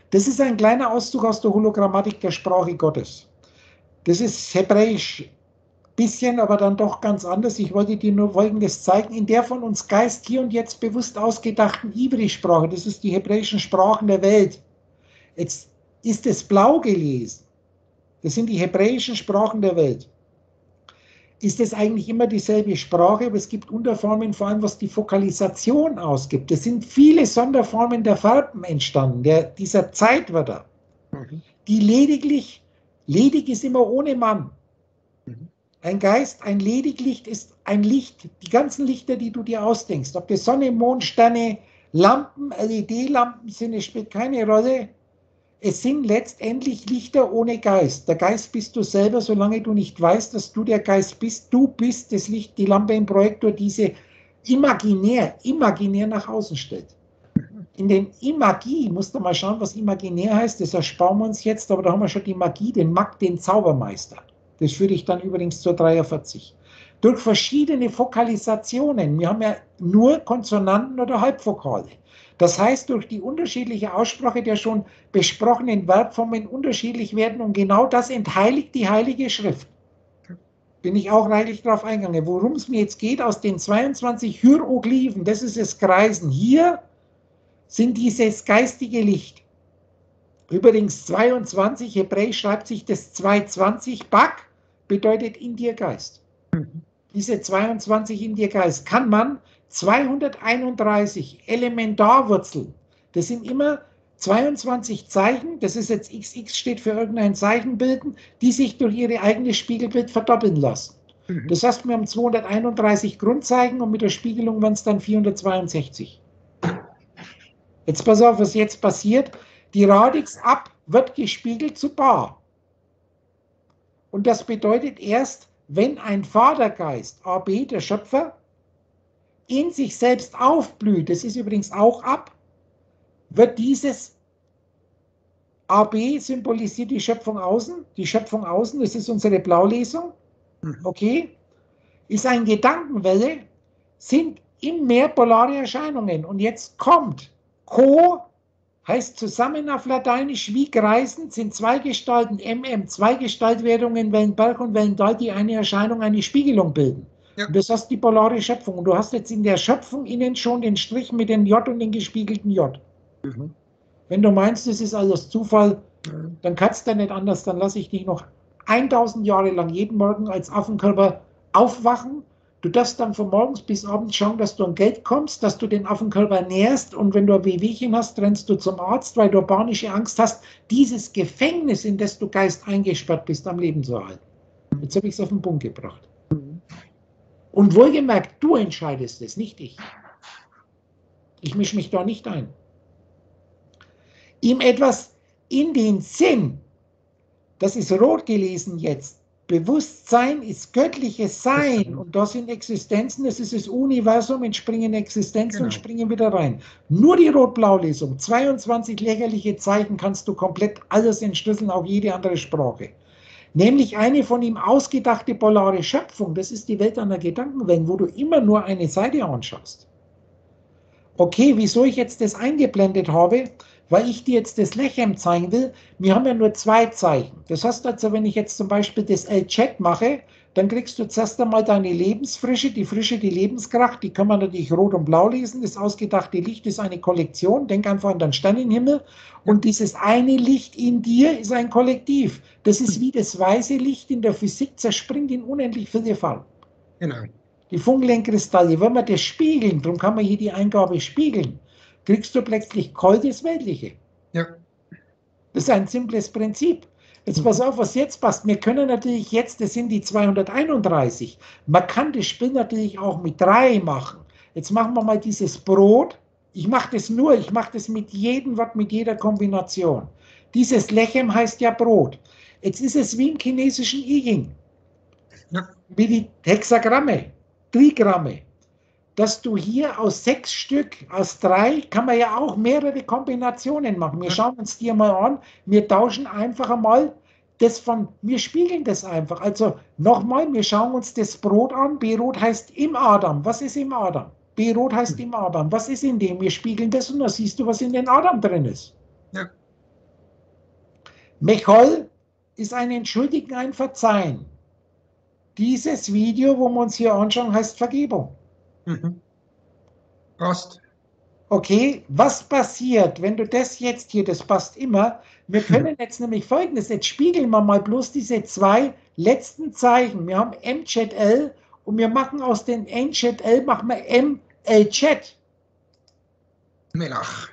Das ist ein kleiner Auszug aus der Hologrammatik der Sprache Gottes. Das ist hebräisch, bisschen, aber dann doch ganz anders. Ich wollte dir nur Folgendes zeigen. In der von uns Geist hier und jetzt bewusst ausgedachten Ivri-Sprache, das ist die hebräischen Sprachen der Welt. Jetzt ist es blau gelesen. Das sind die hebräischen Sprachen der Welt. Ist es eigentlich immer dieselbe Sprache, aber es gibt Unterformen, vor allem was die Fokalisation ausgibt. Es sind viele Sonderformen der Farben entstanden, der, dieser Zeitwörter, mhm. die lediglich, ledig ist immer ohne Mann. Mhm. Ein Geist, ein Lediglicht ist ein Licht, die ganzen Lichter, die du dir ausdenkst, ob das Sonne, Mond, Sterne, Lampen, L E D-Lampen sind, es spielt keine Rolle. Es sind letztendlich Lichter ohne Geist. Der Geist bist du selber, solange du nicht weißt, dass du der Geist bist. Du bist das Licht, die Lampe im Projektor, diese imaginär, imaginär nach außen stellt. In den Imagie, musst du mal schauen, was imaginär heißt, das ersparen wir uns jetzt, aber da haben wir schon die Magie, den Mag, den Zaubermeister. Das führe ich dann übrigens zur dreiundvierzig. Durch verschiedene Fokalisationen, wir haben ja nur Konsonanten oder Halbvokale. Das heißt, durch die unterschiedliche Aussprache der schon besprochenen Verbformen unterschiedlich werden und genau das entheiligt die Heilige Schrift. Bin ich auch reichlich darauf eingegangen. Worum es mir jetzt geht, aus den zweiundzwanzig Hieroglyphen, das ist das Kreisen. Hier sind dieses geistige Licht. Übrigens zweiundzwanzig, Hebräisch schreibt sich das zweihundertzwanzig, Bak bedeutet in dir Geist. Diese zweiundzwanzig in dir Geist kann man zweihunderteinunddreißig Elementarwurzeln, das sind immer zweiundzwanzig Zeichen, das ist jetzt X X steht für irgendein Zeichen bilden, die sich durch ihre eigene Spiegelbild verdoppeln lassen. Mhm. Das heißt, wir haben zweihunderteinunddreißig Grundzeichen und mit der Spiegelung waren es dann vierhundertzweiundsechzig. Jetzt pass auf, was jetzt passiert. Die Radix ab wird gespiegelt zu Bar. Und das bedeutet erst, wenn ein Vatergeist, A B, der Schöpfer, in sich selbst aufblüht, das ist übrigens auch ab, wird dieses A B symbolisiert die Schöpfung außen, die Schöpfung außen, das ist unsere Blaulesung, okay, ist eine Gedankenwelle, sind im Meer polare Erscheinungen und jetzt kommt Co, heißt zusammen auf Lateinisch wie kreisend, sind zwei Gestalten, M M, zwei Gestaltwerdungen, Wellenberg und Wellendal, die eine Erscheinung, eine Spiegelung bilden. Ja. Und das heißt die polare Schöpfung. Und du hast jetzt in der Schöpfung innen schon den Strich mit dem J und den gespiegelten J. Mhm. Wenn du meinst, das ist alles Zufall, mhm. dann kannst du nicht anders, dann lasse ich dich noch tausend Jahre lang jeden Morgen als Affenkörper aufwachen. Du darfst dann von morgens bis abends schauen, dass du an Geld kommst, dass du den Affenkörper nährst und wenn du ein Wehwehchen hast, rennst du zum Arzt, weil du panische Angst hast, dieses Gefängnis, in das du Geist eingesperrt bist, am Leben zu erhalten. Jetzt habe ich es auf den Punkt gebracht. Und wohlgemerkt, du entscheidest es, nicht ich. Ich mische mich da nicht ein. Ihm etwas in den Sinn, das ist rot gelesen jetzt, Bewusstsein ist göttliches Sein und das sind Existenzen, das ist das Universum, entspringen Existenzen genau. und springen wieder rein. Nur die Rot-Blau-Lesung, zweiundzwanzig lächerliche Zeichen kannst du komplett alles entschlüsseln auf jede andere Sprache. Nämlich eine von ihm ausgedachte polare Schöpfung, das ist die Welt einer Gedankenwelt, wo du immer nur eine Seite anschaust. Okay, wieso ich jetzt das eingeblendet habe? Weil ich dir jetzt das Lechem zeigen will, wir haben ja nur zwei Zeichen. Das heißt also, wenn ich jetzt zum Beispiel das L-Chat mache, dann kriegst du zuerst einmal deine Lebensfrische, die Frische, die Lebenskraft, die kann man natürlich rot und blau lesen. Das ausgedachte Licht ist eine Kollektion, denk einfach an den Sternenhimmel. Und dieses eine Licht in dir ist ein Kollektiv. Das ist wie das weiße Licht in der Physik, zerspringt in unendlich viele Farben. Genau. Die Funkelnkristalle, wenn wir das spiegeln, darum kann man hier die Eingabe spiegeln, kriegst du plötzlich kaltes Weltliche. Ja. Das ist ein simples Prinzip. Jetzt pass auf, was jetzt passt. Wir können natürlich jetzt, das sind die zweihunderteinunddreißig, man kann das Spiel natürlich auch mit drei machen. Jetzt machen wir mal dieses Brot. Ich mache das nur, ich mache das mit jedem Wort, mit jeder Kombination. Dieses Lechem heißt ja Brot. Jetzt ist es wie im chinesischen I Ching. Ja. Wie die Hexagramme, Trigramme. Dass du hier aus sechs Stück, aus drei, kann man ja auch mehrere Kombinationen machen. Wir schauen uns die mal an, wir tauschen einfach einmal das von, wir spiegeln das einfach. Also nochmal, wir schauen uns das Brot an, B-Rot heißt im Adam. Was ist im Adam? B-Rot heißt im Adam. Was ist in dem? Wir spiegeln das und dann siehst du, was in den Adam drin ist. Ja. Mechol ist ein Entschuldigen, ein Verzeihen. Dieses Video, wo wir uns hier anschauen, heißt Vergebung.
Mhm. Passt.
Okay, was passiert, wenn du das jetzt hier, das passt immer, wir können jetzt nämlich Folgendes, jetzt spiegeln wir mal bloß diese zwei letzten Zeichen. Wir haben M Z L und wir machen aus den M Z L, machen wir M L Z.
Melach.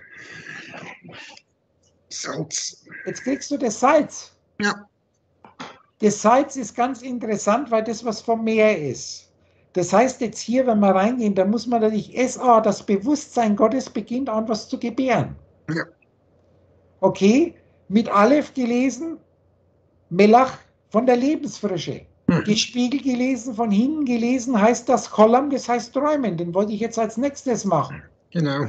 Salz.
Jetzt kriegst du das Salz.
Ja.
Das Salz ist ganz interessant, weil das was vom Meer ist. Das heißt jetzt hier, wenn wir reingehen, da muss man natürlich S A, das Bewusstsein Gottes beginnt an was zu gebären.
Ja.
Okay, mit Aleph gelesen, Melach von der Lebensfrische.
Mhm.
Gespiegelt gelesen, von hinten gelesen, heißt das Cholam, das heißt träumen. Den wollte ich jetzt als nächstes machen.
Genau.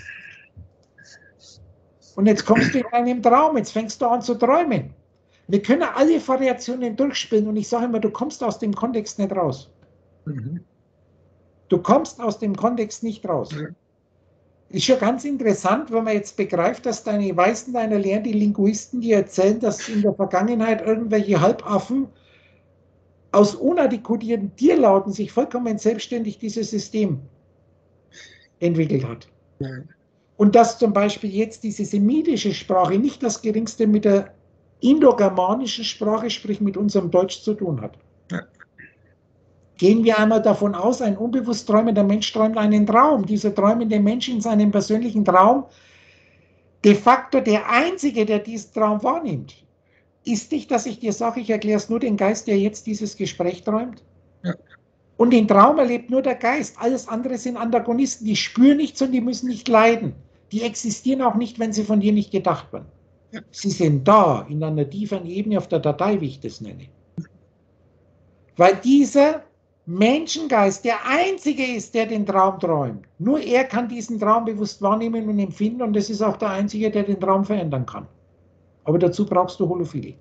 Und jetzt kommst du in einem Traum, jetzt fängst du an zu träumen. Wir können alle Variationen durchspielen und ich sage immer, du kommst aus dem Kontext nicht raus.
Mhm.
Du kommst aus dem Kontext nicht raus.
Ja.
Ist schon ganz interessant, wenn man jetzt begreift, dass deine Weisen deiner Lehre, die Linguisten, die erzählen, dass in der Vergangenheit irgendwelche Halbaffen aus unartikulierten Tierlauten sich vollkommen selbstständig dieses System entwickelt hat.
Ja.
Und dass zum Beispiel jetzt diese semitische Sprache nicht das Geringste mit der indogermanischen Sprache, sprich mit unserem Deutsch zu tun hat.
Ja.
Gehen wir einmal davon aus, ein unbewusst träumender Mensch träumt einen Traum. Dieser träumende Mensch in seinem persönlichen Traum, de facto der Einzige, der diesen Traum wahrnimmt, ist nicht, dass ich dir sage, ich erkläre es nur den Geist, der jetzt dieses Gespräch träumt.
Ja.
Und den Traum erlebt nur der Geist. Alles andere sind Antagonisten, die spüren nichts und die müssen nicht leiden. Die existieren auch nicht, wenn sie von dir nicht gedacht werden.
Ja.
Sie sind da, in einer tieferen Ebene auf der Datei, wie ich das nenne. Weil dieser Menschengeist der Einzige ist, der den Traum träumt. Nur er kann diesen Traum bewusst wahrnehmen und empfinden und das ist auch der Einzige, der den Traum verändern kann. Aber dazu brauchst du Holophilie.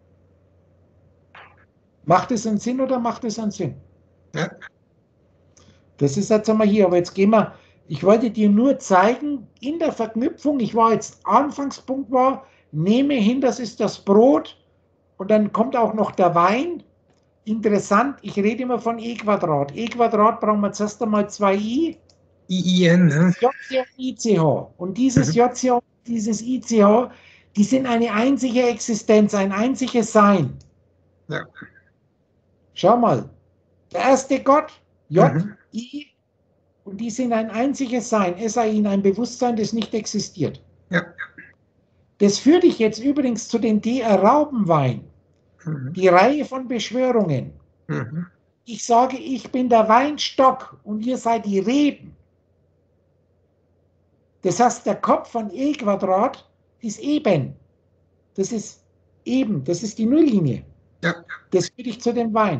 Macht es einen Sinn oder macht es einen Sinn?
Ja.
Das ist jetzt einmal hier, aber jetzt gehen wir, ich wollte dir nur zeigen, in der Verknüpfung, ich war jetzt, Anfangspunkt war, nehme hin, das ist das Brot und dann kommt auch noch der Wein. Interessant, ich rede immer von E Quadrat. E Quadrat brauchen wir zuerst einmal zwei I.
I I N, ne?
J C H, I C H. Und dieses J C H, dieses I C H, die sind eine einzige Existenz, ein einziges Sein.
Ja.
Schau mal, der erste Gott, J,
Mhm.
I, und die sind ein einziges Sein, S A I, ein Bewusstsein, das nicht existiert.
Ja.
Das führt dich jetzt übrigens zu den D R Raubenwein,
Mhm.
die Reihe von Beschwörungen.
Mhm.
Ich sage, ich bin der Weinstock und ihr seid die Reben. Das heißt, der Kopf von E Quadrat ist eben. Das ist eben, das ist die Nulllinie.
Ja.
Das führt dich zu dem Wein.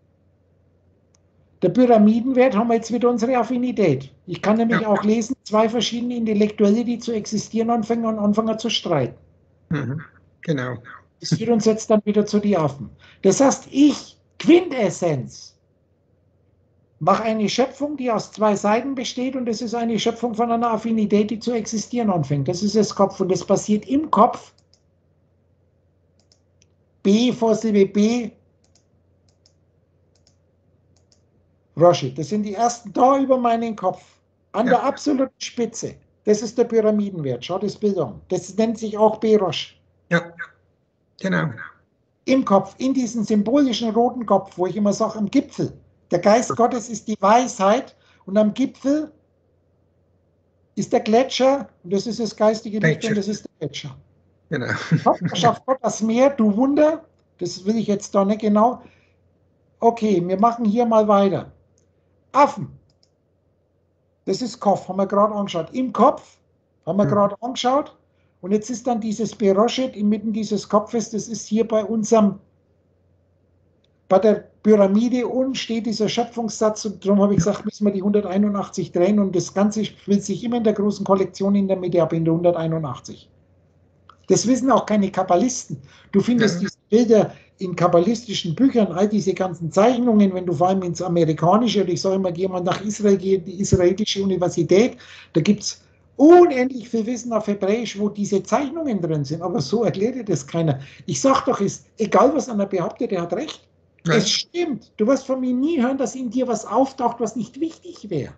Der Pyramidenwert haben wir jetzt wieder unsere Affinität. Ich kann nämlich
Ja.
auch lesen, zwei verschiedene Intellektuelle, die zu existieren anfangen und anfangen zu streiten.
Mhm. Genau.
Das führt uns jetzt dann wieder zu die Affen. Das heißt, ich, Quintessenz, mache eine Schöpfung, die aus zwei Seiten besteht und das ist eine Schöpfung von einer Affinität, die zu existieren anfängt. Das ist das Kopf und das passiert im Kopf. B vor Silbe B. Roshi, das sind die ersten da über meinen Kopf. An
Ja.
der absoluten Spitze. Das ist der Pyramidenwert. Schau das Bild an. Das nennt sich auch B-Rosh.
Ja. Genau.
Im Kopf, in diesem symbolischen roten Kopf, wo ich immer sage, am Gipfel. Der Geist Gottes ist die Weisheit und am Gipfel ist der Gletscher und das ist das geistige Licht
Gletscher.
und das ist der Gletscher.
Genau.
Gott schafft Gott das Meer, du Wunder, das will ich jetzt da nicht genau. Okay, wir machen hier mal weiter. Affen. Das ist Kopf, haben wir gerade angeschaut. Im Kopf haben wir
Mhm.
gerade angeschaut. Und jetzt ist dann dieses Beroshet inmitten dieses Kopfes, das ist hier bei unserem, bei der Pyramide unten steht dieser Schöpfungssatz und darum habe ich gesagt, müssen wir die hunderteinundachtzig drehen und das Ganze spielt sich immer in der großen Kollektion in der Mitte ab, in der hunderteinundachtzig. Das wissen auch keine Kabbalisten. Du findest
Ja.
diese Bilder in kabbalistischen Büchern, all diese ganzen Zeichnungen, wenn du vor allem ins Amerikanische, oder ich sage immer, geh mal nach Israel, geh in die israelische Universität, da gibt es unendlich viel Wissen auf Hebräisch, wo diese Zeichnungen drin sind, aber so erklärt das keiner. Ich sage doch, ist, egal was einer behauptet, der hat recht. Ja. Es stimmt. Du wirst von mir nie hören, dass in dir was auftaucht, was nicht wichtig wäre.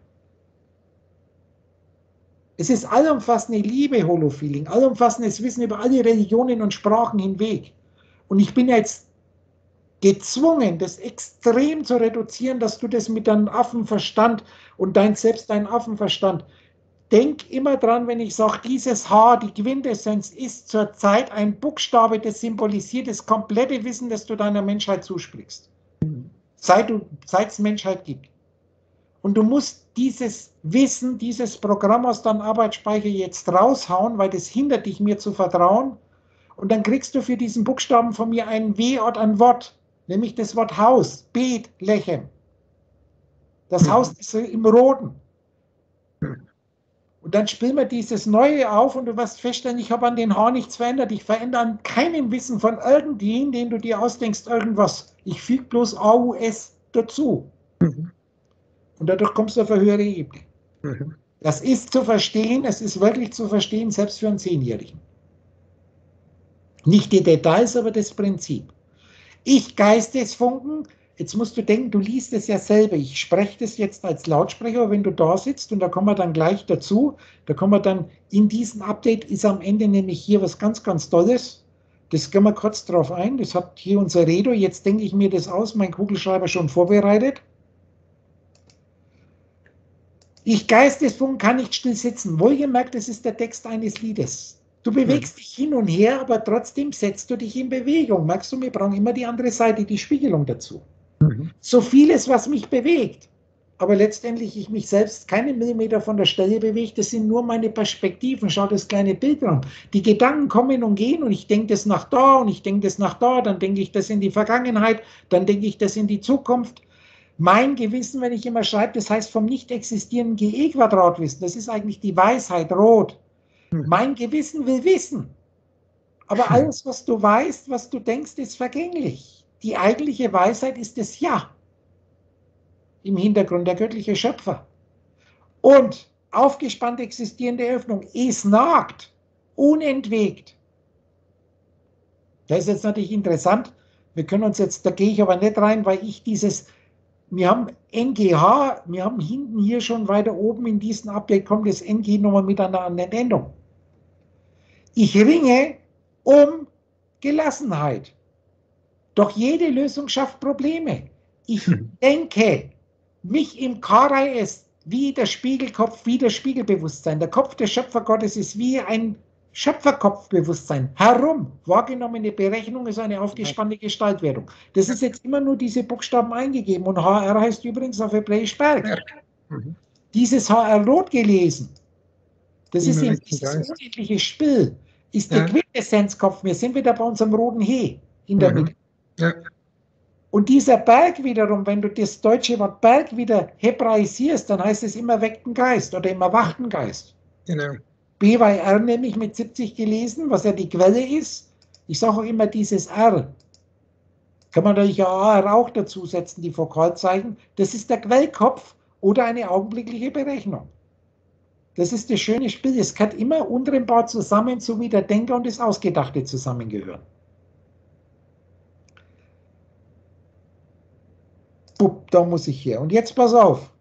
Es ist allumfassende Liebe, Holofeeling, allumfassendes Wissen über alle Religionen und Sprachen hinweg. Und ich bin jetzt gezwungen, das extrem zu reduzieren, dass du das mit deinem Affenverstand und dein selbst dein Affenverstand. Denk immer dran, wenn ich sage, dieses H, die Quintessenz, ist zurzeit ein Buchstabe, das symbolisiert das komplette Wissen, das du deiner Menschheit zusprichst. Seit du, seit es Menschheit gibt. Und du musst dieses Wissen, dieses Programm aus deinem Arbeitsspeicher jetzt raushauen, weil das hindert dich, mir zu vertrauen. Und dann kriegst du für diesen Buchstaben von mir ein W oder ein Wort, nämlich das Wort Haus, Bet, Lechem. Das mhm. Haus ist im Roten. Und dann spielen wir dieses Neue auf und du wirst feststellen, ich habe an den H nichts verändert. Ich verändere an keinem Wissen von irgendjemandem, den du dir ausdenkst, irgendwas. Ich füge bloß A U S dazu. Mhm. Und dadurch kommst du auf eine höhere Ebene. Mhm. Das ist zu verstehen, es ist wirklich zu verstehen, selbst für einen Zehnjährigen. Nicht die Details, aber das Prinzip. Ich Geistesfunken, jetzt musst du denken, du liest es ja selber. Ich spreche das jetzt als Lautsprecher, wenn du da sitzt, und da kommen wir dann gleich dazu. Da kommen wir dann, in diesem Update ist am Ende nämlich hier was ganz, ganz Tolles. Das gehen wir kurz drauf ein. Das hat hier unser Redo. Jetzt denke ich mir das aus, mein Kugelschreiber schon vorbereitet. Ich Geistesfunken kann nicht still sitzen. Wohlgemerkt, das ist der Text eines Liedes. Du bewegst dich hin und her, aber trotzdem setzt du dich in Bewegung. Merkst du, wir brauchen immer die andere Seite, die Spiegelung dazu. Mhm. So vieles, was mich bewegt, aber letztendlich ich mich selbst keinen Millimeter von der Stelle bewege, das sind nur meine Perspektiven. Schau das kleine Bild an. Die Gedanken kommen und gehen und ich denke das nach da und ich denke das nach da, dann denke ich das in die Vergangenheit, dann denke ich das in die Zukunft. Mein Gewissen, wenn ich immer schreibe, das heißt vom nicht existierenden G E-Quadrat-Wissen, das ist eigentlich die Weisheit, rot. Mein Gewissen will wissen, aber alles, was du weißt, was du denkst, ist vergänglich. Die eigentliche Weisheit ist das Ja. Im Hintergrund der göttliche Schöpfer. Und aufgespannt existierende Öffnung, es nagt, unentwegt. Das ist jetzt natürlich interessant. Wir können uns jetzt, da gehe ich aber nicht rein, weil ich dieses, wir haben N G H, wir haben hinten hier schon weiter oben in diesem Update kommt das N G nochmal mit einer anderen Endung. Ich ringe um Gelassenheit. Doch jede Lösung schafft Probleme. Ich hm. denke, mich im K drei S wie der Spiegelkopf, wie das Spiegelbewusstsein. Der Kopf des Schöpfergottes ist wie ein Schöpferkopfbewusstsein. Herum, wahrgenommene Berechnung ist eine aufgespannte Gestaltwerdung. Das ist jetzt immer nur diese Buchstaben eingegeben und H R heißt übrigens auf Hebräisch Berg. Mhm. Dieses H R rot gelesen. Das ist eben dieses unendliche Spiel, ist der ja. Quintessenzkopf. Wir sind wieder bei unserem roten He in der mhm. Mitte. Ja. Und dieser Berg wiederum, wenn du das deutsche Wort Berg wieder hebraisierst, dann heißt es immer erweckten Geist oder im erwachten Geist. Genau. B Y R nämlich mit siebzig gelesen, was ja die Quelle ist. Ich sage auch immer dieses R. Kann man natürlich A R auch dazu setzen, die Vokalzeichen. Das ist der Quellkopf oder eine augenblickliche Berechnung. Das ist das schöne Spiel. Es gehört immer untrennbar zusammen, so wie der Denker und das Ausgedachte zusammengehören. Bup, da muss ich her. Und jetzt pass auf.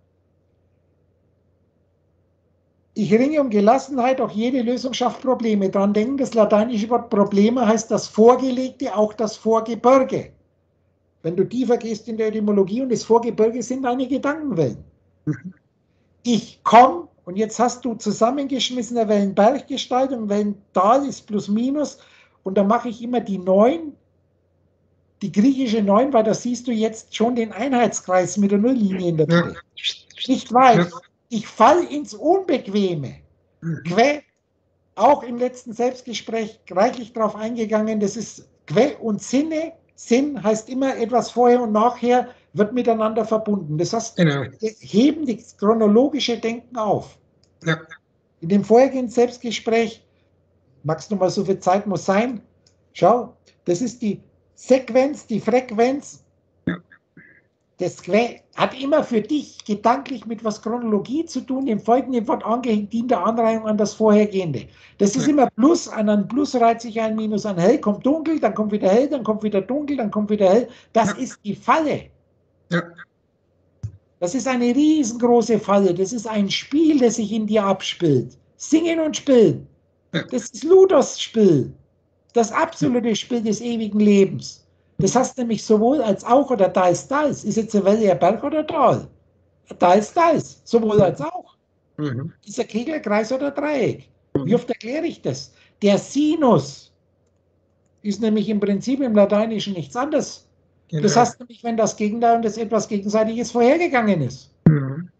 Ich ringe um Gelassenheit, auch jede Lösung schafft Probleme. Dran denken, das lateinische Wort Probleme heißt das Vorgelegte, auch das Vorgebirge. Wenn du tiefer gehst in der Etymologie und das Vorgebirge sind deine Gedankenwellen. Ich komme, und jetzt hast du zusammengeschmissene Wellenberggestaltung, Wellental ist plus minus, und da mache ich immer die neun, die griechische neun, weil da siehst du jetzt schon den Einheitskreis mit der Nulllinie in der Mitte. Ja. Nicht weit. Ja. Ich falle ins Unbequeme. Mhm. Que, auch im letzten Selbstgespräch reichlich darauf eingegangen, das ist Que und Sinne. Sinn heißt immer etwas vorher und nachher wird miteinander verbunden. Das heißt, genau. Wir heben das chronologische Denken auf. Ja. In dem vorherigen Selbstgespräch, magst du mal, so viel Zeit muss sein, schau, das ist die Sequenz, die Frequenz. Ja. Das hat immer für dich gedanklich mit was Chronologie zu tun, im folgenden Wort angehängt, dient der Anreihung an das vorhergehende. Das ist
Ja.
immer Plus, an ein Plus reiht sich ein, Minus an hell, kommt dunkel, dann kommt wieder hell, dann kommt wieder dunkel, dann kommt wieder hell. Das
Ja.
ist die Falle.
Ja.
Das ist eine riesengroße Falle. Das ist ein Spiel, das sich in dir abspielt. Singen und spielen.
Ja.
Das ist Luders Spiel. Das absolute Spiel des ewigen Lebens. Das heißt nämlich sowohl als auch oder da ist da ist. Ist jetzt eine Welle ein Berg oder Tal? Da ist da ist. Sowohl als auch.
Mhm.
Ist ein Kegel, Kreis oder Dreieck? Wie
Mhm.
oft erkläre ich das? Der Sinus ist nämlich im Prinzip im Lateinischen nichts anderes.
Genau.
Das heißt nämlich, wenn das Gegenteil und das etwas Gegenseitiges vorhergegangen ist.
Mhm.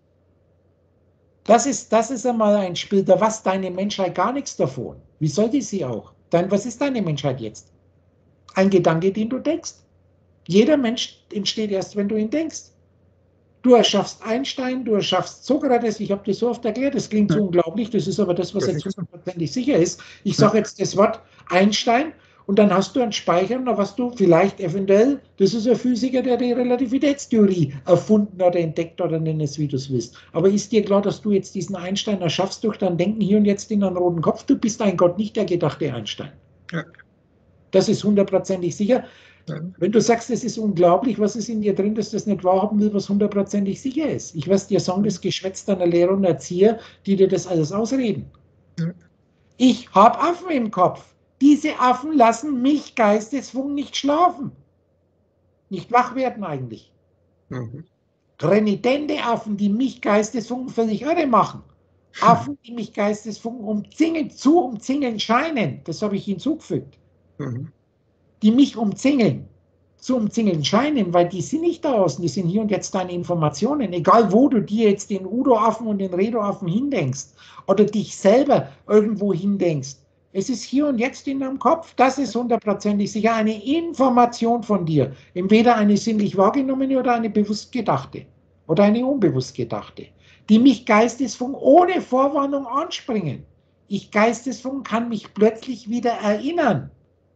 Das ist, das ist einmal ein Spiel, da was deine Menschheit gar nichts davon. Wie soll die sie auch? Dann, was ist deine Menschheit jetzt? Ein Gedanke, den du denkst. Jeder Mensch entsteht erst, wenn du ihn denkst. Du erschaffst Einstein, du erschaffst Sokrates, ich habe das so oft erklärt, das klingt so unglaublich, das ist aber das, was
Das
jetzt
ist so.
hundertprozentig sicher ist. Ich sage jetzt das Wort Einstein und dann hast du einen Speicher, und da was du vielleicht eventuell, das ist ein Physiker, der die Relativitätstheorie erfunden oder entdeckt oder nenn es, wie du es willst. Aber ist dir klar, dass du jetzt diesen Einstein erschaffst durch dein Denken hier und jetzt in einen roten Kopf? Du bist ein Gott, nicht der gedachte Einstein.
Ja.
Das ist hundertprozentig sicher.
Ja.
Wenn du sagst, es ist unglaublich, was ist in dir drin, dass das nicht wahrhaben will, was hundertprozentig sicher ist. Ich weiß dir sagen, das Geschwätz deiner Lehrer und Erzieher, die dir das alles ausreden.
Ja.
Ich habe Affen im Kopf. Diese Affen lassen mich Geistesfunken nicht schlafen. Nicht wach werden eigentlich.
Mhm.
Renitente Affen, die mich Geistesfunken völlig irre machen. Affen, die mich Geistesfunken umzingeln, zu umzingeln scheinen. Das habe ich hinzugefügt.
Mhm.
Die mich umzingeln, zu umzingeln scheinen, weil die sind nicht da außen, die sind hier und jetzt deine Informationen. Egal, wo du dir jetzt den Udo-Affen und den Redo-Affen hindenkst oder dich selber irgendwo hindenkst, es ist hier und jetzt in deinem Kopf, das ist hundertprozentig sicher eine Information von dir. Entweder eine sinnlich wahrgenommene oder eine bewusst gedachte oder eine unbewusst gedachte, die mich Geistesfunken ohne Vorwarnung anspringen. Ich Geistesfunken kann mich plötzlich wieder erinnern.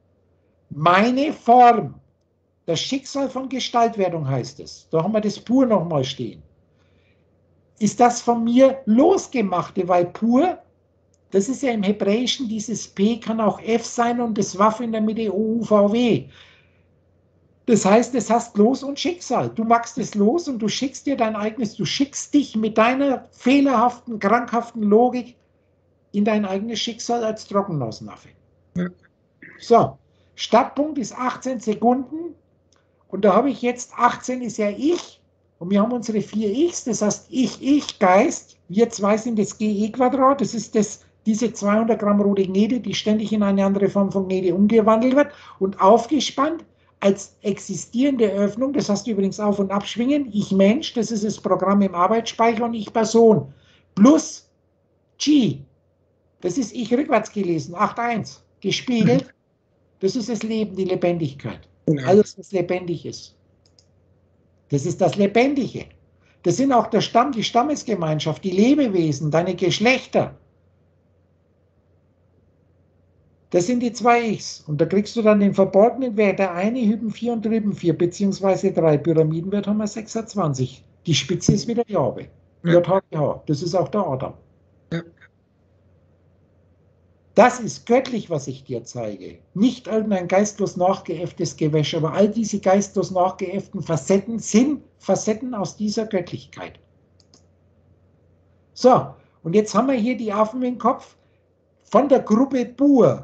Meine Form, das Schicksal von Gestaltwerdung heißt es, da haben wir das Pur nochmal stehen, ist das von mir losgemachte, weil Pur, das ist ja im Hebräischen, dieses P kann auch F sein und das Waff in der Mitte O U V W. Das heißt, es hast Los und Schicksal. Du machst es los und du schickst dir dein eigenes, du schickst dich mit deiner fehlerhaften, krankhaften Logik in dein eigenes Schicksal als Trockennausnaffe.
Ja.
So. Startpunkt ist achtzehn Sekunden und da habe ich jetzt, achtzehn ist ja ich und wir haben unsere vier Ichs, das heißt ich, ich, Geist, wir zwei sind das G E-Quadrat, das ist das, diese zweihundert Gramm rote Gnede, die ständig in eine andere Form von Gnede umgewandelt wird und aufgespannt als existierende Öffnung, das heißt übrigens Auf- und Abschwingen, ich Mensch, das ist das Programm im Arbeitsspeicher und ich Person, plus G, das ist ich rückwärts gelesen, acht eins, gespiegelt. Mhm. Das ist das Leben, die Lebendigkeit.
Genau.
Alles, was lebendig ist. Das ist das Lebendige. Das sind auch der Stamm, die Stammesgemeinschaft, die Lebewesen, deine Geschlechter. Das sind die zwei Ichs. Und da kriegst du dann den verborgenen Wert. Der eine Hüben vier und drüben vier, beziehungsweise drei. Pyramidenwert haben wir sechsundzwanzig. Die Spitze ist wieder Jahwe. J H W H. Das ist auch der Adam.
Ja.
Das ist göttlich, was ich dir zeige. Nicht irgendein geistlos nachgeäfftes Gewäsch, aber all diese geistlos nachgeäfften Facetten sind Facetten aus dieser Göttlichkeit. So, und jetzt haben wir hier die Affen im Kopf von der Gruppe Bur.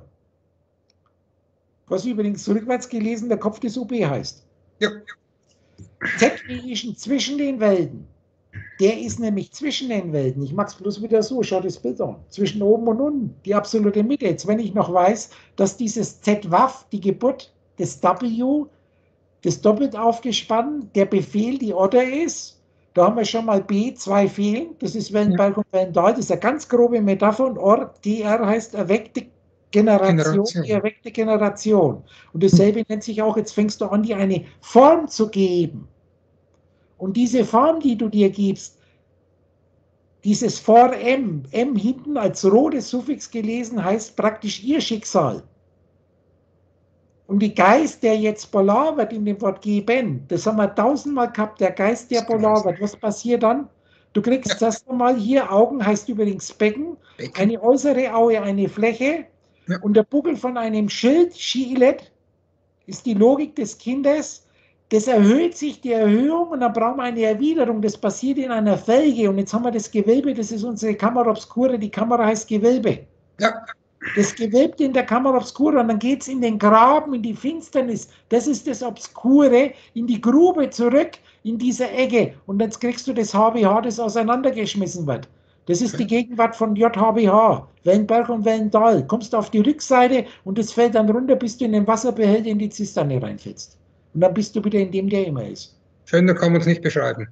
Was übrigens rückwärts gelesen der Kopf des U B heißt.
Ja.
Z wie ist zwischen den Welten. Der ist nämlich zwischen den Welten. Ich mache es bloß wieder so, schau das Bild an. Zwischen oben und unten, die absolute Mitte. Jetzt, wenn ich noch weiß, dass dieses Z-Waff, die Geburt des W, das doppelt aufgespannt, der Befehl, die Order ist, da haben wir schon mal B, zwei Fehlen, das ist Wellenbalk und Wellental, das ist eine ganz grobe Metapher und Or, D R heißt erweckte Generation,
Generation.
die erweckte Generation. Und dasselbe nennt sich auch, jetzt fängst du an, dir eine Form zu geben. Und diese Form, die du dir gibst, dieses vor M, M hinten als rotes Suffix gelesen, heißt praktisch ihr Schicksal. Und die Geist, der jetzt polar wird in dem Wort geben, das haben wir tausendmal gehabt, der Geist, der polar wird. Was passiert dann? Du kriegst
Ja.
erst einmal hier, Augen heißt übrigens Becken,
Becken.
eine äußere Aue, eine Fläche
Ja.
und der Buckel von einem Schild, Schilet, ist die Logik des Kindes. Das erhöht sich, die Erhöhung, und dann brauchen wir eine Erwiderung. Das passiert in einer Felge. Und jetzt haben wir das Gewölbe, das ist unsere Kamera obscura. Die Kamera heißt Gewölbe.
Ja.
Das Gewölbte in der Kamera obscura, und dann geht es in den Graben, in die Finsternis. Das ist das Obskure, in die Grube zurück, in diese Ecke. Und jetzt kriegst du das H B H, das auseinandergeschmissen wird. Das ist die Gegenwart von J H B H, Wellenberg und Wellental. Kommst du auf die Rückseite und das fällt dann runter, bis du in den Wasserbehälter in die Zisterne reinfällst. Und dann bist du wieder in dem, der immer ist.
Schöner kann man es nicht beschreiben.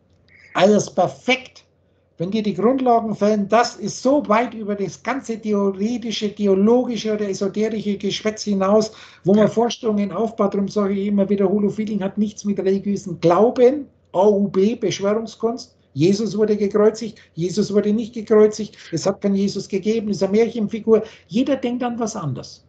Alles perfekt. Wenn dir die Grundlagen fällen, das ist so weit über das ganze theoretische, theologische oder esoterische Geschwätz hinaus, wo man Vorstellungen aufbaut. Darum sage ich immer wieder, Holo-Feeling hat nichts mit religiösen Glauben, A U B, Beschwörungskunst. Jesus wurde gekreuzigt, Jesus wurde nicht gekreuzigt, es hat keinen Jesus gegeben, es ist eine Märchenfigur. Jeder denkt an was anderes.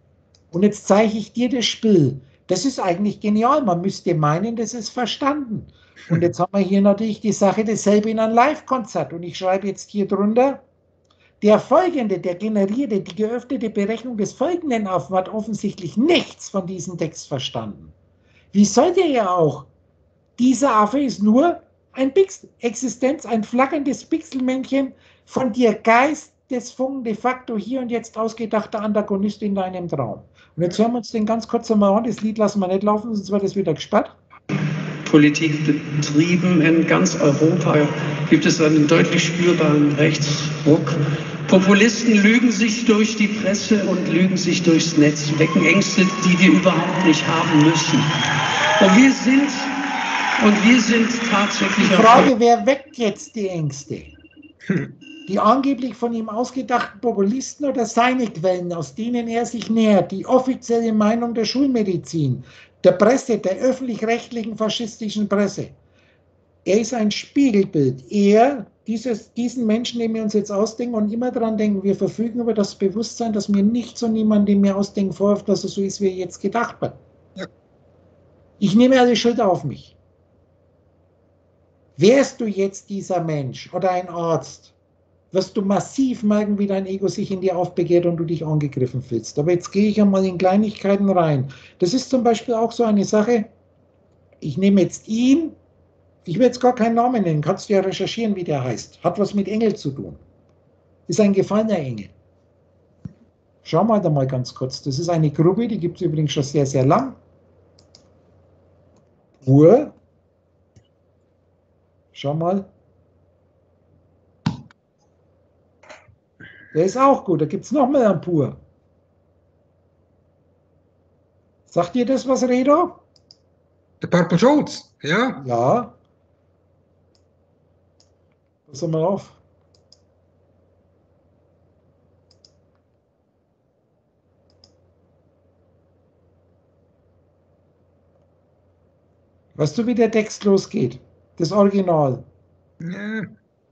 Und jetzt zeige ich dir das Spiel. Das ist eigentlich genial. Man müsste meinen, das ist verstanden. Und jetzt haben wir hier natürlich die Sache, dasselbe in einem Live-Konzert. Und ich schreibe jetzt hier drunter, der folgende, der generierte, die geöffnete Berechnung des folgenden Affen hat offensichtlich nichts von diesem Text verstanden. Wie sollte er auch? Dieser Affe ist nur ein Pixel, Existenz, ein flackerndes Pixelmännchen von dir Geistesfunken, de facto hier und jetzt ausgedachter Antagonist in deinem Traum. Und jetzt hören wir uns den ganz kurz einmal an. Das Lied lassen wir nicht laufen, sonst wird es wieder gesperrt.
Politik betrieben in ganz Europa gibt es einen deutlich spürbaren Rechtsruck. Populisten lügen sich durch die Presse und lügen sich durchs Netz, wecken Ängste, die wir überhaupt nicht haben müssen. Und wir sind, und wir sind tatsächlich...
Die Frage, wer weckt jetzt die Ängste? Die angeblich von ihm ausgedachten Populisten oder seine Quellen, aus denen er sich nähert, die offizielle Meinung der Schulmedizin, der Presse, der öffentlich-rechtlichen faschistischen Presse. Er ist ein Spiegelbild. Er, dieses, diesen Menschen, den wir uns jetzt ausdenken und immer daran denken, wir verfügen über das Bewusstsein, dass mir nichts und niemand, den wir ausdenken, vorwirft, dass er so ist, wie er jetzt gedacht wird.
Ja.
Ich nehme alle Schuld auf mich. Wärst du jetzt dieser Mensch oder ein Arzt, wirst du massiv merken, wie dein Ego sich in dir aufbegehrt und du dich angegriffen fühlst. Aber jetzt gehe ich einmal in Kleinigkeiten rein. Das ist zum Beispiel auch so eine Sache, ich nehme jetzt ihn, ich will jetzt gar keinen Namen nennen, kannst du ja recherchieren, wie der heißt. Hat was mit Engel zu tun. Ist ein gefallener Engel. Schau mal da mal ganz kurz. Das ist eine Gruppe, die gibt es übrigens schon sehr, sehr lang. Pur. Schau mal. Der ist auch gut. Da gibt es noch mal einen Pur. Sagt ihr das was, Redo?
Der Purple Schulz, ja?
Ja. Pass mal auf. Weißt du, wie der Text losgeht? Das Original.
Ja.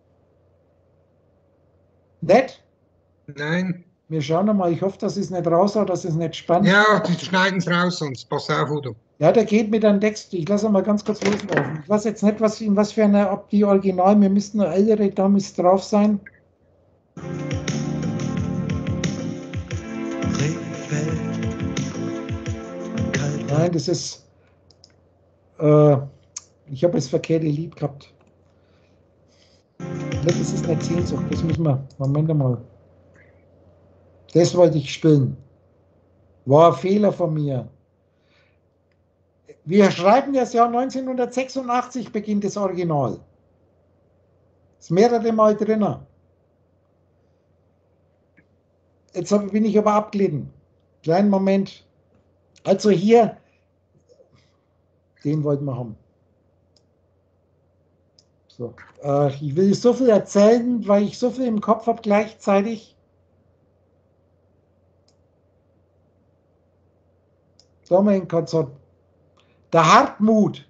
Nett?
Nein.
Wir schauen mal. Ich hoffe, dass es nicht raushaut, dass es nicht spannend.
Ja, die schneiden es raus, sonst pass auf, Udo.
Ja, der geht mit einem Text. Ich lasse mal ganz kurz loslaufen. Ich weiß jetzt nicht, was, in was für eine, ob die Original, wir müssten eine ältere, da müsste drauf sein. Nein, das ist, äh, ich habe das verkehrte Lied gehabt. Das ist nicht Sehnsucht, das müssen wir, Moment mal. Das wollte ich spielen. War ein Fehler von mir. Wir schreiben das Jahr neunzehnhundertsechsundachtzig, beginnt das Original. Ist mehrere Mal drin. Jetzt bin ich aber abgelitten. Kleinen Moment. Also hier, den wollten wir haben. So, äh, ich will so viel erzählen, weil ich so viel im Kopf habe gleichzeitig. So, mein Konzert. Der Hartmut,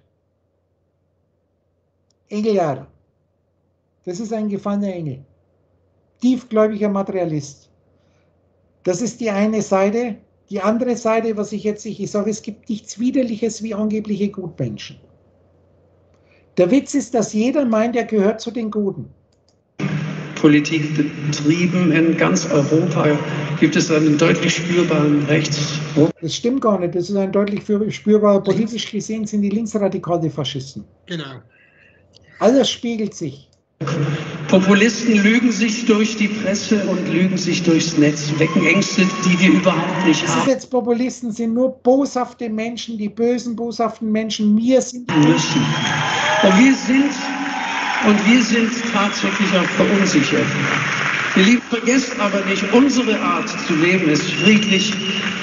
Engel, das ist ein gefallener Engel, tiefgläubiger Materialist. Das ist die eine Seite, Die andere Seite, was ich jetzt ich sage, es gibt nichts Widerliches wie angebliche Gutmenschen. Der Witz ist, dass jeder meint, er gehört zu den Guten.
Politik betrieben in ganz Europa, gibt es einen deutlich spürbaren Rechtsruck.
Das stimmt gar nicht, das ist ein deutlich spürbarer. Politisch gesehen sind die linksradikale Faschisten.
Genau.
Alles spiegelt sich.
Populisten lügen sich durch die Presse und lügen sich durchs Netz, wecken Ängste, die wir überhaupt nicht
Das ist
haben
jetzt Populisten, sind nur boshafte Menschen, die bösen, boshaften Menschen. Wir sind
müssen. Und wir sind, und wir sind tatsächlich auch verunsichert. Ihr Lieben, vergesst aber nicht, unsere Art zu leben ist friedlich,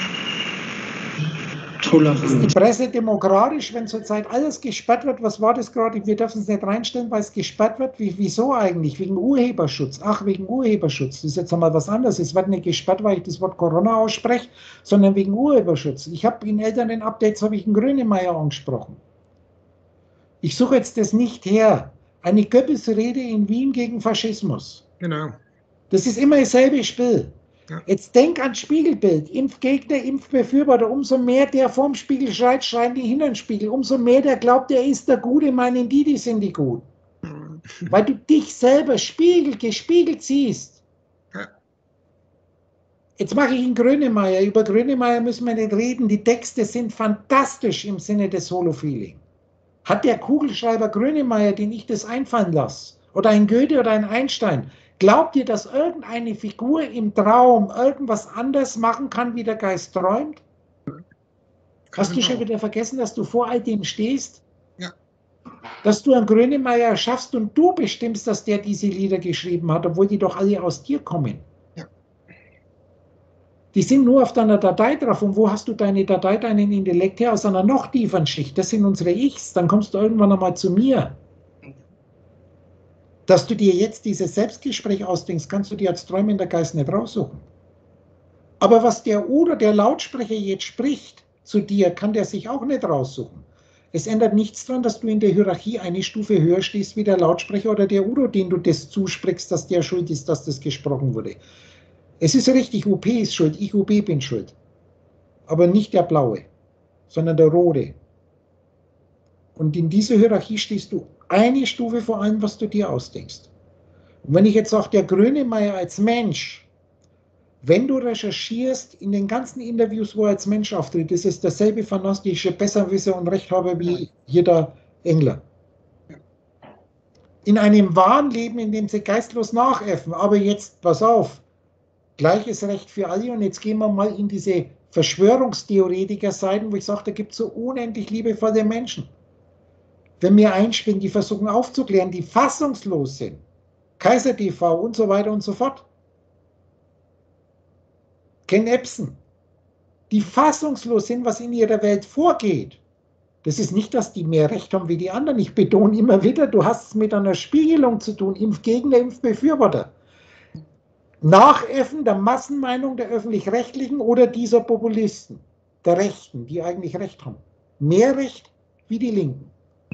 tolerant.
die Presse demokratisch, wenn zurzeit alles gesperrt wird. Was war das gerade? Wir dürfen es nicht reinstellen, weil es gesperrt wird. Wie, wieso eigentlich? Wegen Urheberschutz. Ach, wegen Urheberschutz. Das ist jetzt einmal was anderes. Es wird nicht gesperrt, weil ich das Wort Corona ausspreche, sondern wegen Urheberschutz. Ich habe in älteren Updates habe ich einen Grönemeyer angesprochen. Ich suche jetzt das nicht her. Eine Goebbels-Rede in Wien gegen Faschismus.
Genau.
Das ist immer dasselbe Spiel.
Ja.
Jetzt denk an Spiegelbild. Impfgegner, Impfbefürworter. Umso mehr der vorm Spiegel schreit, schreien die hinter den Spiegel. Umso mehr der glaubt, er ist der Gute, meinen die, die sind die Guten. Weil du dich selber spiegelt, gespiegelt siehst.
Ja.
Jetzt mache ich einen Grönemeyer. Über Grönemeyer müssen wir nicht reden. Die Texte sind fantastisch im Sinne des Holo-Feeling. Hat der Kugelschreiber Grönemeyer, den ich das einfallen lasse, oder ein Goethe oder ein Einstein, glaubt ihr, dass irgendeine Figur im Traum irgendwas anders machen kann, wie der Geist träumt? Hast du schon wieder vergessen, dass du vor all dem stehst?
Ja.
Dass du einen Grönemeyer schaffst und du bestimmst, dass der diese Lieder geschrieben hat, obwohl die doch alle aus dir kommen.
Ja.
Die sind nur auf deiner Datei drauf. Und wo hast du deine Datei, deinen Intellekt her? Aus einer noch tieferen Schicht. Das sind unsere Ichs. Dann kommst du irgendwann einmal zu mir. Dass du dir jetzt dieses Selbstgespräch ausdenkst, kannst du dir als träumender Geist nicht raussuchen. Aber was der Udo, der Lautsprecher jetzt spricht zu dir, kann der sich auch nicht raussuchen. Es ändert nichts daran, dass du in der Hierarchie eine Stufe höher stehst wie der Lautsprecher oder der Udo, den du das zusprichst, dass der schuld ist, dass das gesprochen wurde. Es ist richtig, U P ist schuld, ich U B bin schuld. Aber nicht der Blaue, sondern der Rote. Und in dieser Hierarchie stehst du eine Stufe vor allem, was du dir ausdenkst. Und wenn ich jetzt sage, der Grönemeyer als Mensch, wenn du recherchierst in den ganzen Interviews, wo er als Mensch auftritt, das ist derselbe fantastische Besserwisser und Rechthaber wie jeder Engler. In einem wahren Leben, in dem sie geistlos nachäffen. Aber jetzt, pass auf, gleiches Recht für alle. Und jetzt gehen wir mal in diese Verschwörungstheoretiker-Seiten, wo ich sage, da gibt es so unendlich liebevolle Menschen. Wenn wir einspielen, die versuchen aufzuklären, die fassungslos sind, Kaiser T V und so weiter und so fort. Ken Epson, die fassungslos sind, was in ihrer Welt vorgeht. Das ist nicht, dass die mehr Recht haben wie die anderen. Ich betone immer wieder, du hast es mit einer Spiegelung zu tun, Impfgegner, Impfbefürworter. Nachäffen der Massenmeinung der Öffentlich-Rechtlichen oder dieser Populisten, der Rechten, die eigentlich Recht haben. Mehr Recht wie die Linken.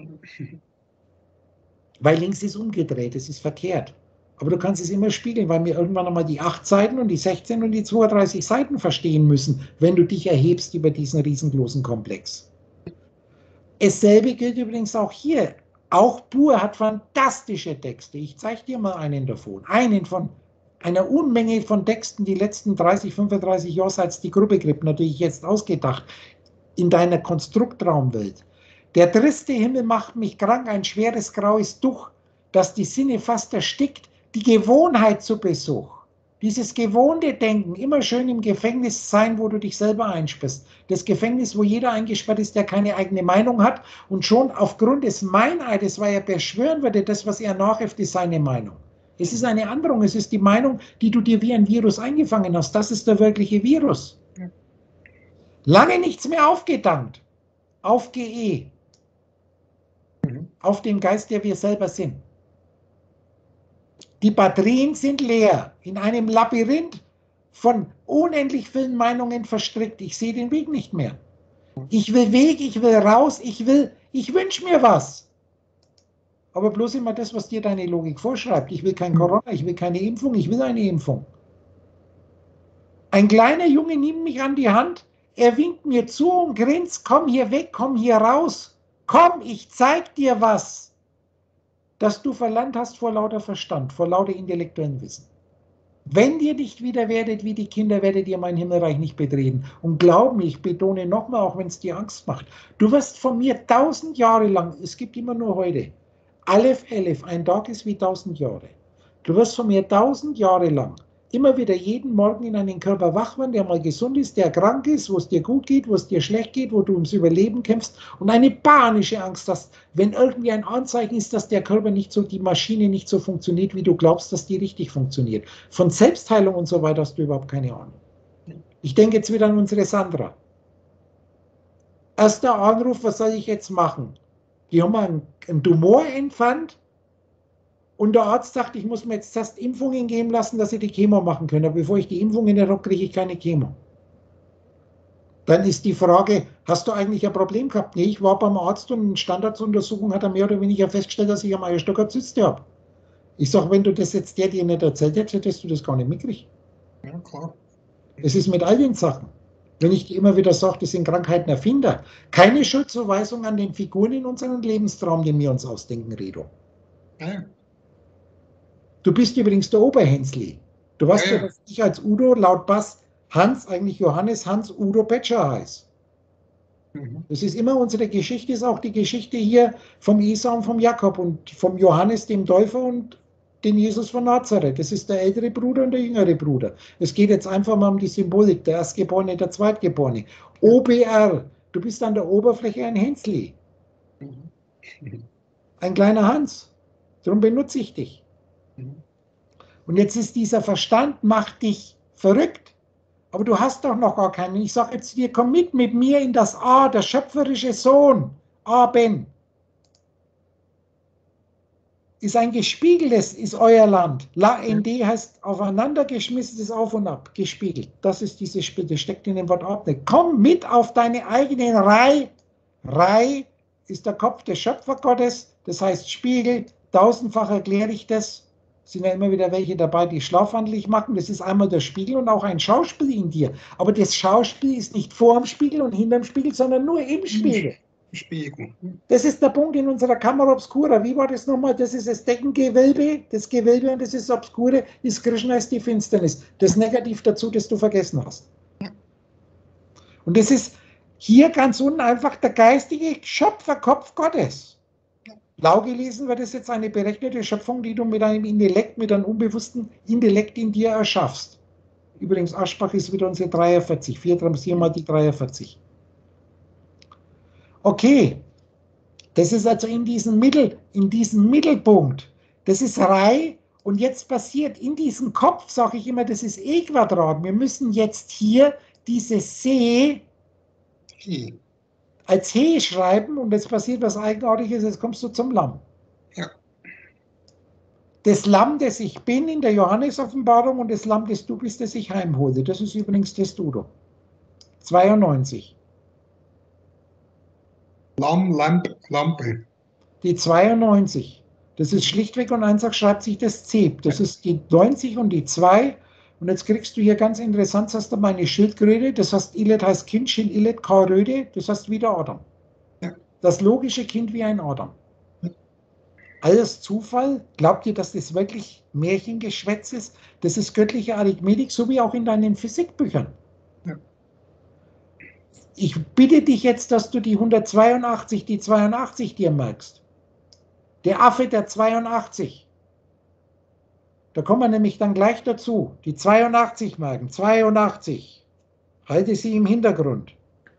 Weil links ist umgedreht, es ist verkehrt. Aber du kannst es immer spiegeln, weil wir irgendwann einmal die acht Seiten und die sechzehn und die zweiunddreißig Seiten verstehen müssen, wenn du dich erhebst über diesen riesengroßen Komplex. Dasselbe gilt übrigens auch hier. Auch Buhr hat fantastische Texte. Ich zeige dir mal einen davon. Einen von einer Unmenge von Texten, die letzten dreißig, fünfunddreißig Jahre, seit es die Gruppe gibt, natürlich jetzt ausgedacht, in deiner Konstruktraumwelt. Der triste Himmel macht mich krank, ein schweres graues Tuch, das die Sinne fast erstickt, die Gewohnheit zu Besuch. Dieses gewohnte Denken, immer schön im Gefängnis sein, wo du dich selber einsperrst. Das Gefängnis, wo jeder eingesperrt ist, der keine eigene Meinung hat und schon aufgrund des Meineides, weil er beschwören würde, das, was er nachäfft, ist seine Meinung. Es ist eine Anderung, es ist die Meinung, die du dir wie ein Virus eingefangen hast. Das ist der wirkliche Virus. Lange nichts mehr aufgedankt. Auf G E. Auf den Geist, der wir selber sind. Die Batterien sind leer, in einem Labyrinth von unendlich vielen Meinungen verstrickt. Ich sehe den Weg nicht mehr. Ich will Weg, ich will raus, ich will, ich wünsche mir was. Aber bloß immer das, was dir deine Logik vorschreibt. Ich will kein Corona, ich will keine Impfung, ich will eine Impfung. Ein kleiner Junge nimmt mich an die Hand, er winkt mir zu und grinst, komm hier weg, komm hier raus, komm, ich zeig dir was, das du verlernt hast vor lauter Verstand, vor lauter intellektuellem Wissen. Wenn ihr nicht wieder werdet wie die Kinder, werdet ihr mein Himmelreich nicht betreten. Und glaub mir, ich betone nochmal, auch wenn es dir Angst macht, du wirst von mir tausend Jahre lang, es gibt immer nur heute, Aleph, Elef, ein Tag ist wie tausend Jahre. Du wirst von mir tausend Jahre lang immer wieder jeden Morgen in einen Körper wach werden, der mal gesund ist, der krank ist, wo es dir gut geht, wo es dir schlecht geht, wo du ums Überleben kämpfst und eine panische Angst hast, wenn irgendwie ein Anzeichen ist, dass der Körper nicht so, die Maschine nicht so funktioniert, wie du glaubst, dass die richtig funktioniert. Von Selbstheilung und so weiter hast du überhaupt keine Ahnung. Ich denke jetzt wieder an unsere Sandra. Erster Anruf, was soll ich jetzt machen? Die haben einen, einen Tumor entfernt. Und der Arzt sagt, ich muss mir jetzt erst Impfungen geben lassen, dass sie die Chemo machen können. Aber bevor ich die Impfungen nicht habe, kriege ich keine Chemo. Dann ist die Frage, hast du eigentlich ein Problem gehabt? Nee, ich war beim Arzt und in Standardsuntersuchung hat er mehr oder weniger festgestellt, dass ich am Eierstocker Zyste habe. Ich sage, wenn du das jetzt der dir nicht erzählt hättest, hättest du das gar nicht mitgekriegt.
Ja, klar.
Es ist mit all den Sachen. Wenn ich dir immer wieder sage, das sind Krankheiten Erfinder. Keine Schuldzuweisung an den Figuren in unserem Lebenstraum, den wir uns ausdenken, Redo.
Ja.
Du bist übrigens der Oberhensli. Du weißt ja,
Ja, ja.
dass ich als Udo laut Bass Hans, eigentlich Johannes Hans Udo Betscher heiße.
Mhm.
Das ist immer unsere Geschichte, ist auch die Geschichte hier vom Esau und vom Jakob und vom Johannes dem Täufer und den Jesus von Nazareth. Das ist der ältere Bruder und der jüngere Bruder. Es geht jetzt einfach mal um die Symbolik, der Erstgeborene, der Zweitgeborene. O B R, du bist an der Oberfläche ein Hensli,
Mhm.
ein kleiner Hans. Darum benutze ich dich.
Mhm.
Und jetzt ist dieser Verstand, macht dich verrückt, aber du hast doch noch gar keinen. Ich sage jetzt dir, komm mit mit mir in das A, der schöpferische Sohn, Aben. Ist ein gespiegeltes, ist euer Land. La N D heißt aufeinander geschmissenes Auf und Ab, gespiegelt. Das ist dieses Spiel, das steckt in dem Wort Abne. Komm mit auf deine eigene Reih. Reih ist der Kopf des Schöpfergottes, das heißt Spiegel. Tausendfach erkläre ich das. Sind ja immer wieder welche dabei, die schlafwandelig machen. Das ist einmal der Spiegel und auch ein Schauspiel in dir. Aber das Schauspiel ist nicht vor dem Spiegel und hinter dem Spiegel, sondern nur im Spiegel.
Spiegel.
Das ist der Punkt in unserer Kamera Obscura. Wie war das nochmal? Das ist das Deckengewölbe, das Gewölbe und das ist das Obscure, ist Krishna, ist die Finsternis. Das Negativ dazu, das du vergessen hast. Und das ist hier ganz unten einfach der geistige Schöpferkopf Gottes. Lau gelesen wird es jetzt eine berechnete Schöpfung, die du mit einem Intellekt, mit einem unbewussten Intellekt in dir erschaffst. Übrigens, Aschbach ist wieder unsere dreiundvierzig. vier mal die dreiundvierzig. Okay, das ist also in diesem, Mittel, in diesem Mittelpunkt, das ist Reihe und jetzt passiert in diesem Kopf, sage ich immer, das ist E-Quadrat. Wir müssen jetzt hier dieses See
He.
als He schreiben und jetzt passiert was Eigenartiges, jetzt kommst du zum Lamm.
Ja.
Das Lamm, das ich bin in der Johannes-Offenbarung und das Lamm, das du bist, das ich heimhole. Das ist übrigens Testudo. zweiundneunzig.
Lamm, Lamp, Lampe.
Die zweiundneunzig. Das ist schlichtweg und einfach schreibt sich das C. Das ist die neunzig und die zwei. Und jetzt kriegst du hier ganz interessant, hast du meine Schildkröte. Das heißt, Ilet heißt Kind, Schild, Ilet, K-Röde. Das heißt wieder Adam.
Ja.
Das logische Kind wie ein Adam. Alles Zufall? Glaubt ihr, dass das wirklich Märchengeschwätz ist? Das ist göttliche Arithmetik, so wie auch in deinen Physikbüchern.
Ja.
Ich bitte dich jetzt, dass du die hundertzweiundachtzig, die zweiundachtzig dir merkst. Der Affe der zweiundachtzig. Da kommen wir nämlich dann gleich dazu. Die zweiundachtzig merken. zweiundachtzig. Halte sie im Hintergrund.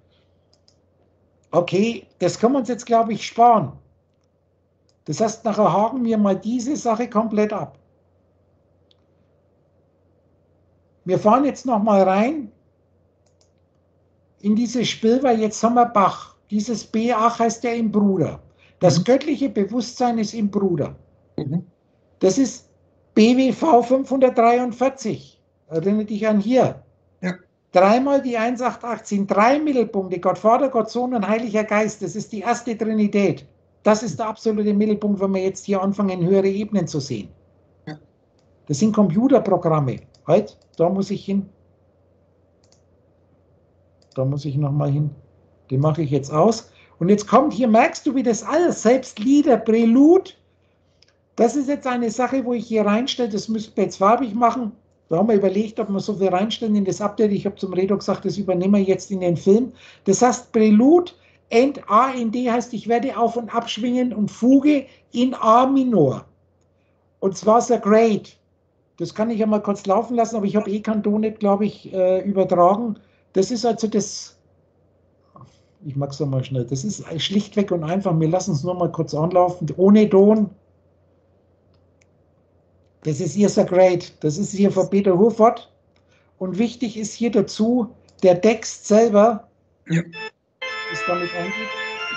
Okay, das können wir uns jetzt, glaube ich, sparen. Das heißt, nachher haken wir mal diese Sache komplett ab. Wir fahren jetzt noch mal rein in dieses Spiel, weil jetzt haben wir Bach. Dieses B, Ach heißt ja im Bruder. Das mhm. göttliche Bewusstsein ist im Bruder.
Mhm.
Das ist B W V fünfhundertdreiundvierzig. Erinnere dich an hier.
Ja.
Dreimal die hundertachtundachtzig sind drei Mittelpunkte. Gott Vater, Gott Sohn und Heiliger Geist. Das ist die erste Trinität. Das ist der absolute Mittelpunkt, wenn wir jetzt hier anfangen, höhere Ebenen zu sehen.
Ja.
Das sind Computerprogramme. Halt, da muss ich hin. Da muss ich nochmal hin. Den mache ich jetzt aus. Und jetzt kommt hier, merkst du, wie das alles, selbst Lieder, Prälude, das ist jetzt eine Sache, wo ich hier reinstelle, das müssten wir jetzt farbig machen. Da haben wir überlegt, ob wir so viel reinstellen in das Update. Ich habe zum Redo gesagt, das übernehmen wir jetzt in den Film. Das heißt, Prälude, End, A in D heißt, ich werde auf und abschwingen und Fuge in A Minor. Und zwar sehr great. Das kann ich ja mal kurz laufen lassen, aber ich habe eh kein Donut, glaube ich, äh, übertragen. Das ist also das, ich mag es nochmal schnell, das ist schlichtweg und einfach, wir lassen es nur mal kurz anlaufen, ohne Ton. Das ist hier sehr great, das ist hier von Peter Hurford. Und wichtig ist hier dazu, der Text selber
Ja.
ist damit angeht.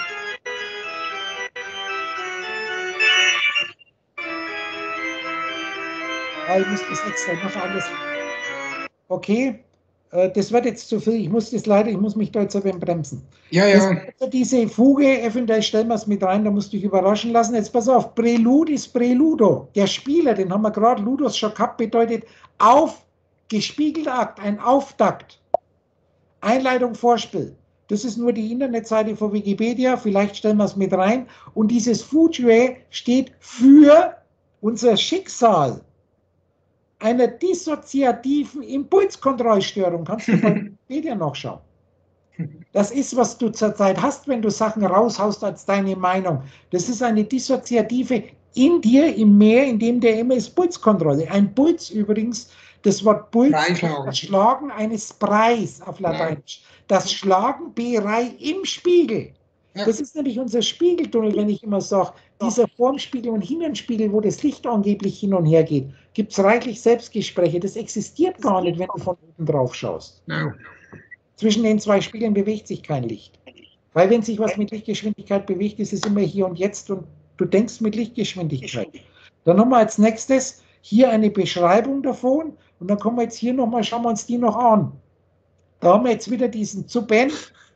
Ah, ich muss das extra noch alles. Okay, äh, das wird jetzt zu viel. Ich muss das leider, ich muss mich da jetzt ein wenig bremsen.
Ja,
Das,
ja.
also diese Fuge, eventuell stellen wir es mit rein, da musst du dich überraschen lassen. Jetzt pass auf, Prälude ist Präludo. Der Spieler, den haben wir gerade Ludos schon gehabt, bedeutet auf, gespiegelter Akt, ein Auftakt. Einleitung, Vorspiel. Das ist nur die Internetseite von Wikipedia, vielleicht stellen wir es mit rein. Und dieses Fujue steht für unser Schicksal einer dissoziativen Impulskontrollstörung. Kannst du bei Wikipedia nachschauen. Das ist, was du zurzeit hast, wenn du Sachen raushaust als deine Meinung. Das ist eine dissoziative in dir, im Meer, in dem der immer ist Pulskontrolle. Ein Puls übrigens, das Wort Puls, das Schlagen eines Breis auf Lateinisch. Das Schlagen Berei im Spiegel. Das ist nämlich unser Spiegeltunnel, wenn ich immer sage, dieser Formspiegel und Innenspiegel, wo das Licht angeblich hin und her geht, gibt es reichlich Selbstgespräche. Das existiert gar nicht, wenn du von oben drauf schaust.
No.
Zwischen den zwei Spiegeln bewegt sich kein Licht. Weil wenn sich was mit Lichtgeschwindigkeit bewegt, ist es immer hier und jetzt und du denkst mit Lichtgeschwindigkeit. Dann haben wir als nächstes hier eine Beschreibung davon und dann kommen wir jetzt hier nochmal, schauen wir uns die noch an. Da haben wir jetzt wieder diesen Zuben,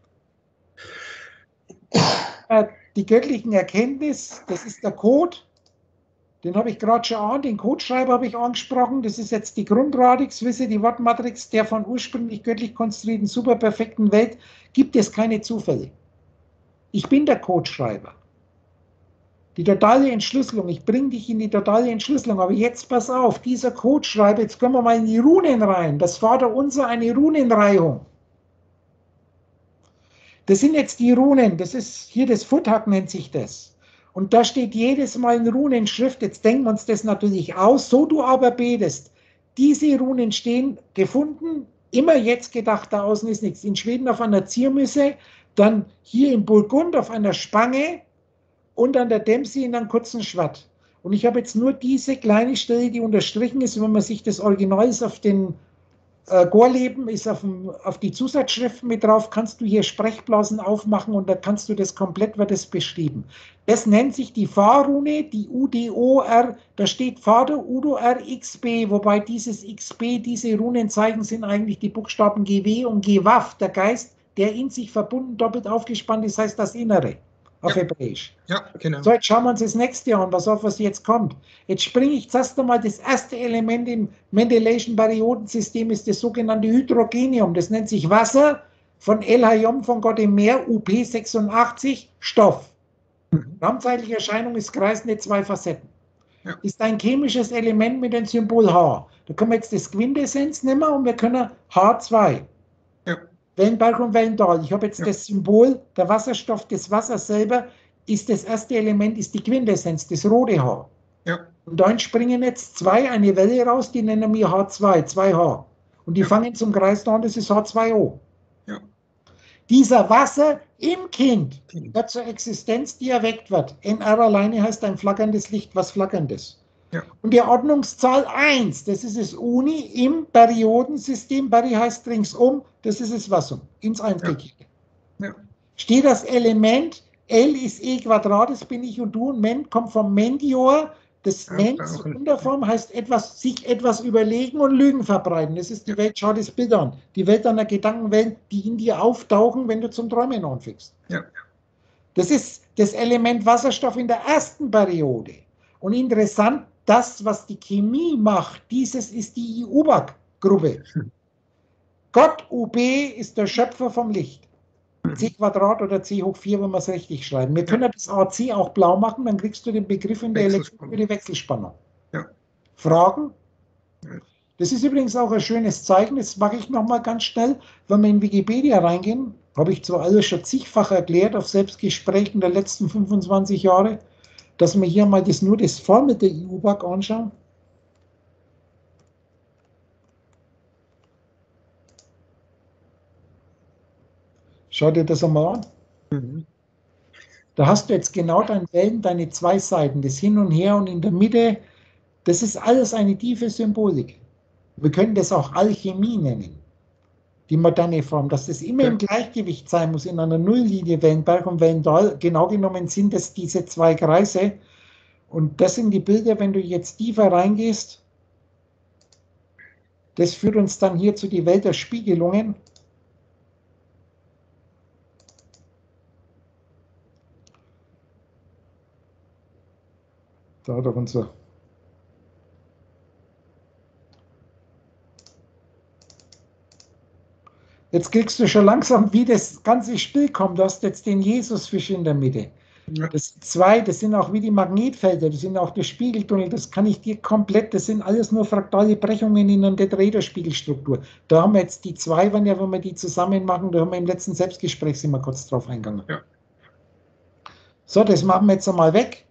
die göttlichen Erkenntnis, das ist der Code, den habe ich gerade schon an, den Codeschreiber habe ich angesprochen, das ist jetzt die Grundradix, wisse die Wortmatrix der von ursprünglich göttlich konstruierten superperfekten Welt, gibt es keine Zufälle. Ich bin der Codeschreiber. Die totale Entschlüsselung, ich bringe dich in die totale Entschlüsselung, aber jetzt pass auf, dieser Codeschreiber, jetzt kommen wir mal in die Runen rein, das Vaterunser, eine Runenreihung. Das sind jetzt die Runen, das ist hier das Futhak nennt sich das. Und da steht jedes Mal in Runenschrift, jetzt denken wir uns das natürlich aus, so du aber betest. Diese Runen stehen gefunden, immer jetzt gedacht, da außen ist nichts. In Schweden auf einer Ziermüsse, dann hier in Burgund auf einer Spange und an der Dempsey in einem kurzen Schwatt. Und ich habe jetzt nur diese kleine Stelle, die unterstrichen ist, wenn man sich das Original ist auf den Äh, Gorleben ist auf, dem, auf die Zusatzschriften mit drauf, kannst du hier Sprechblasen aufmachen und da kannst du das komplett, wird das beschrieben. Das nennt sich die Fahrrune, die U D O R, da steht Vater Udo R X B, wobei dieses X B, diese Runenzeichen sind eigentlich die Buchstaben G W und G W A F, der Geist, der in sich verbunden, doppelt aufgespannt ist, heißt das Innere, auf
Ja.
Hebräisch.
Ja, genau.
So, jetzt schauen wir uns das nächste an, pass auf, was jetzt kommt. Jetzt springe ich zuerst einmal, das erste Element im Mendeleischen Periodensystem ist das sogenannte Hydrogenium. Das nennt sich Wasser, von El Hayom, von Gott im Meer, U P sechsundachtzig, Stoff. Raumzeitliche Erscheinung ist Kreisnetz, zwei Facetten.
Ja.
Ist ein chemisches Element mit dem Symbol H. Da können wir jetzt das Quintessenz nehmen und wir können H zwei.
Ja.
Wellenberg und Wellental. Ich habe jetzt
Ja.
das Symbol, der Wasserstoff, das Wasser selber, ist das erste Element, ist die Quintessenz, das rote H.
Ja.
Und da springen jetzt zwei, eine Welle raus, die nennen wir H zwei, zwei H. Und die
Ja.
fangen zum Kreis an, das ist H zwei O.
Ja.
Dieser Wasser im Kind
Kind.
wird zur Existenz, die erweckt wird. N R alleine heißt ein flackerndes Licht, was flackerndes.
Ja.
Und die Ordnungszahl eins, das ist das Uni im Periodensystem, Peri heißt ringsum, das ist das Wasser, ins Einzelkicken.
Ja. Ja.
Steht das Element, L ist E Quadrat, das bin ich und du, und Men kommt vom Mendior, das
Ja,
Men
auch
zur
ein-
Unterform heißt etwas, sich etwas überlegen und Lügen verbreiten. Das ist die Welt, schau das Bild an. Die Welt einer Gedankenwelt, die in dir auftauchen, wenn du zum Träumen anfängst.
Ja.
Das ist das Element Wasserstoff in der ersten Periode. Und interessant, das, was die Chemie macht, dieses ist die I U B A C-Gruppe. Gott U B ist der Schöpfer vom Licht. C Quadrat oder C hoch vier, wenn wir es richtig schreiben. Wir können ja das A C auch blau machen, dann kriegst du den Begriff in der Elektrik für die Wechselspannung.
Ja.
Fragen? Das ist übrigens auch ein schönes Zeichen, das mache ich nochmal ganz schnell. Wenn wir in Wikipedia reingehen, habe ich zwar alles schon zigfach erklärt auf Selbstgesprächen der letzten fünfundzwanzig Jahre, dass wir hier mal das, nur das Formel der I U B A C anschauen. Schau dir das einmal an.
Mhm.
Da hast du jetzt genau deine Wellen, deine zwei Seiten, das Hin und Her und in der Mitte. Das ist alles eine tiefe Symbolik. Wir können das auch Alchemie nennen, die moderne Form, dass das immer im Gleichgewicht sein muss in einer Nulllinie, Wellenberg und Wellental. Genau genommen sind das diese zwei Kreise. Und das sind die Bilder, wenn du jetzt tiefer reingehst. Das führt uns dann hier zu die Welt der Spiegelungen. Da hat er unser. Jetzt kriegst du schon langsam, wie das ganze Spiel kommt. Du hast jetzt den Jesusfisch in der Mitte.
Ja.
Das sind zwei, das sind auch wie die Magnetfelder, das sind auch der Spiegeltunnel, das kann ich dir komplett, das sind alles nur fraktale Brechungen in einer Tetraederspiegelstruktur. Da haben wir jetzt die zwei, wenn, ja, wenn wir die zusammen machen, da haben wir im letzten Selbstgespräch, sind wir kurz drauf eingegangen.
Ja.
So, das machen wir jetzt einmal weg.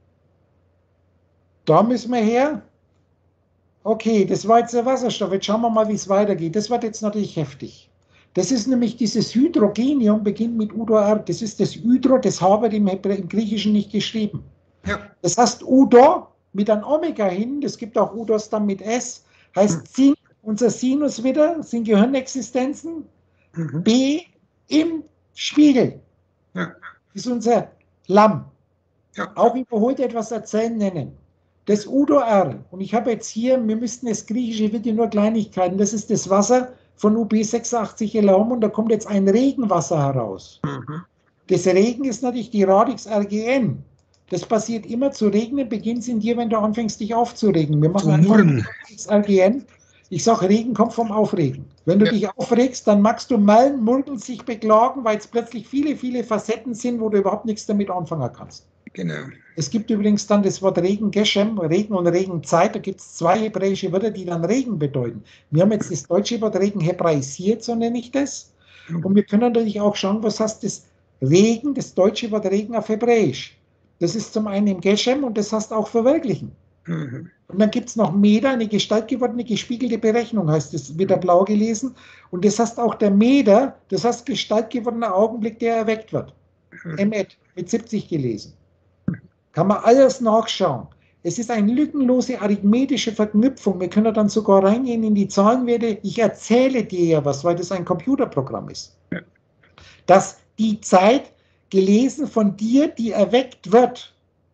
Da müssen wir her. Okay, das war jetzt der Wasserstoff. Jetzt schauen wir mal, wie es weitergeht. Das wird jetzt natürlich heftig. Das ist nämlich dieses Hydrogenium, beginnt mit Udor. Das ist das Hydro, das habe ich im, im Griechischen nicht geschrieben.
Ja.
Das heißt Udor mit einem Omega hin, das gibt auch Udos dann mit S, heißt Sin, unser Sinus wieder, sind Gehirnexistenzen.
Mhm.
B im Spiegel.
Ja.
Das ist unser Lamm.
Ja.
Auch überholt etwas erzählen nennen. Das Udor R. Und ich habe jetzt hier, wir müssten das Griechische wirklich nur Kleinigkeiten, das ist das Wasser von U B sechsundachtzig Elaum und da kommt jetzt ein Regenwasser heraus. Mhm. Das Regen ist natürlich die Radix R G N. Das passiert immer zu regnen, beginnt es in dir, wenn du anfängst, dich aufzuregen. Wir machen einfach Radix R G N. Ich sage, Regen kommt vom Aufregen. Wenn du ja. dich aufregst, dann magst du malen, murmeln, sich beklagen, weil es plötzlich viele, viele Facetten sind, wo du überhaupt nichts damit anfangen kannst.
Genau.
Es gibt übrigens dann das Wort Regen, Geshem, Regen und Regenzeit. Da gibt es zwei hebräische Wörter, die dann Regen bedeuten. Wir haben jetzt das deutsche Wort Regen hebraisiert, so nenne ich das. Und wir können natürlich auch schauen, was heißt das Regen, das deutsche Wort Regen auf Hebräisch. Das ist zum einen im Geshem und das heißt auch verwirklichen. Mhm. Und dann gibt es noch Meder, eine gestaltgewordene, gespiegelte Berechnung, heißt das, wieder blau gelesen. Und das heißt auch der Meder, das heißt gestaltgewordener Augenblick, der erweckt wird. Mhm. Emet, mit siebzig gelesen. Kann man alles nachschauen. Es ist eine lückenlose arithmetische Verknüpfung. Wir können dann sogar reingehen in die Zahlenwerte. Ich erzähle dir ja was, weil das ein Computerprogramm ist. Ja. Dass die Zeit gelesen von dir, die erweckt wird.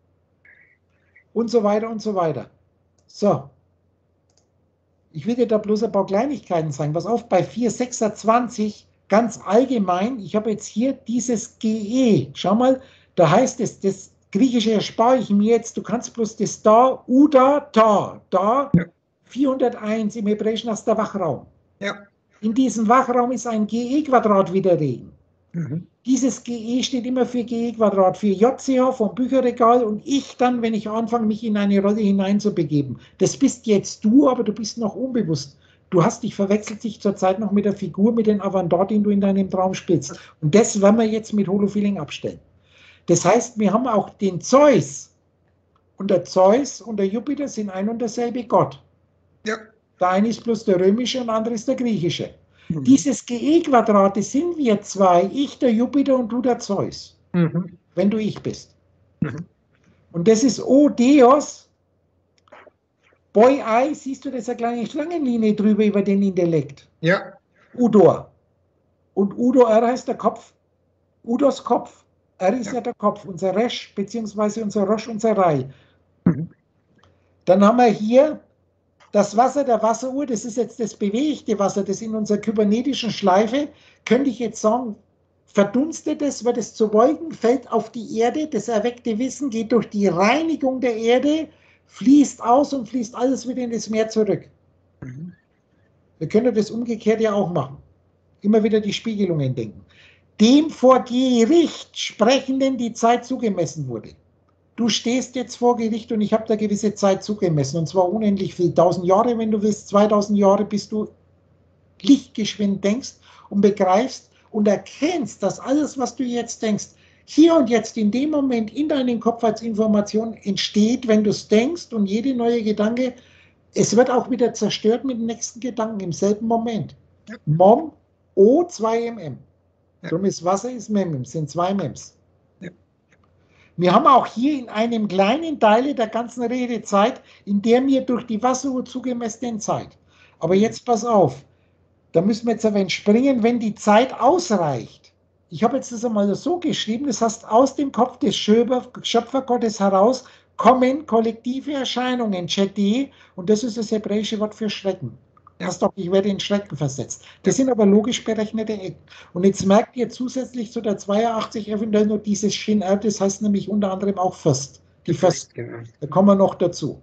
Und so weiter und so weiter. So. Ich will dir da bloß ein paar Kleinigkeiten zeigen. Pass auf, bei vier sechsundzwanzig ganz allgemein, ich habe jetzt hier dieses G E. Schau mal, da heißt es, das Griechische erspare ich mir jetzt, du kannst bloß das da, Uda, da, da, ja. vierhunderteins im Hebräischen hast der Wachraum.
Ja.
In diesem Wachraum ist ein G E-Quadrat wieder Regen.
Mhm.
Dieses G E steht immer für G E-Quadrat, für J C H vom Bücherregal und ich dann, wenn ich anfange, mich in eine Rolle hineinzubegeben. Das bist jetzt du, aber du bist noch unbewusst. Du hast dich verwechselt sich zurzeit noch mit der Figur, mit dem Avantgarde, den du in deinem Traum spielst. Und das werden wir jetzt mit Holofeeling abstellen. Das heißt, wir haben auch den Zeus. Und der Zeus und der Jupiter sind ein und derselbe Gott.
Ja.
Der eine ist bloß der römische und der andere ist der griechische. Mhm. Dieses G E-Quadrat, das sind wir zwei, ich der Jupiter und du der Zeus. Mhm. Wenn du ich bist. Mhm. Und das ist O Deus. Boi Ei, siehst du, das ist eine kleine Schlangenlinie drüber über den Intellekt.
Ja.
Udor. Und Udor R heißt der Kopf. Udos Kopf. R ist ja. ja der Kopf, unser Resh, beziehungsweise unser Rosh, unser Rai. Mhm. Dann haben wir hier das Wasser der Wasseruhr, das ist jetzt das bewegte Wasser, das in unserer kybernetischen Schleife, könnte ich jetzt sagen, verdunstet es, wird es zu Wolken, fällt auf die Erde, das erweckte Wissen geht durch die Reinigung der Erde, fließt aus und fließt alles wieder in das Meer zurück. Mhm. Wir können das umgekehrt ja auch machen. Immer wieder die Spiegelungen denken. Dem vor Gericht Sprechenden die Zeit zugemessen wurde. Du stehst jetzt vor Gericht und ich habe da gewisse Zeit zugemessen, und zwar unendlich viel. tausend Jahre, wenn du willst, zweitausend Jahre, bis du lichtgeschwind denkst und begreifst und erkennst, dass alles, was du jetzt denkst, hier und jetzt in dem Moment in deinem Kopf als Information entsteht, wenn du es denkst, und jede neue Gedanke, es wird auch wieder zerstört mit dem nächsten Gedanken im selben Moment.
Ja.
Mom, O, zwei M M.
Ja.
Darum ist Wasser, ist Mem, sind zwei Mems.
Ja.
Wir haben auch hier in einem kleinen Teil der ganzen Redezeit, in der mir durch die Wasseruhr zugemessenen Zeit. Aber jetzt pass auf, da müssen wir jetzt ein wenig springen, wenn die Zeit ausreicht. Ich habe jetzt das einmal so geschrieben, das heißt, aus dem Kopf des Schöpfer, Schöpfergottes heraus kommen kollektive Erscheinungen, Chedi, und das ist das hebräische Wort für Schrecken.
Ja.
Hast doch, ich werde in Schrecken versetzt. Das sind aber logisch berechnete Ecken. Und jetzt merkt ihr zusätzlich zu der zweiundachtzig eventuell nur dieses Shin, das heißt nämlich unter anderem auch Fürst. Die Fürst.
Genau.
Da kommen wir noch dazu.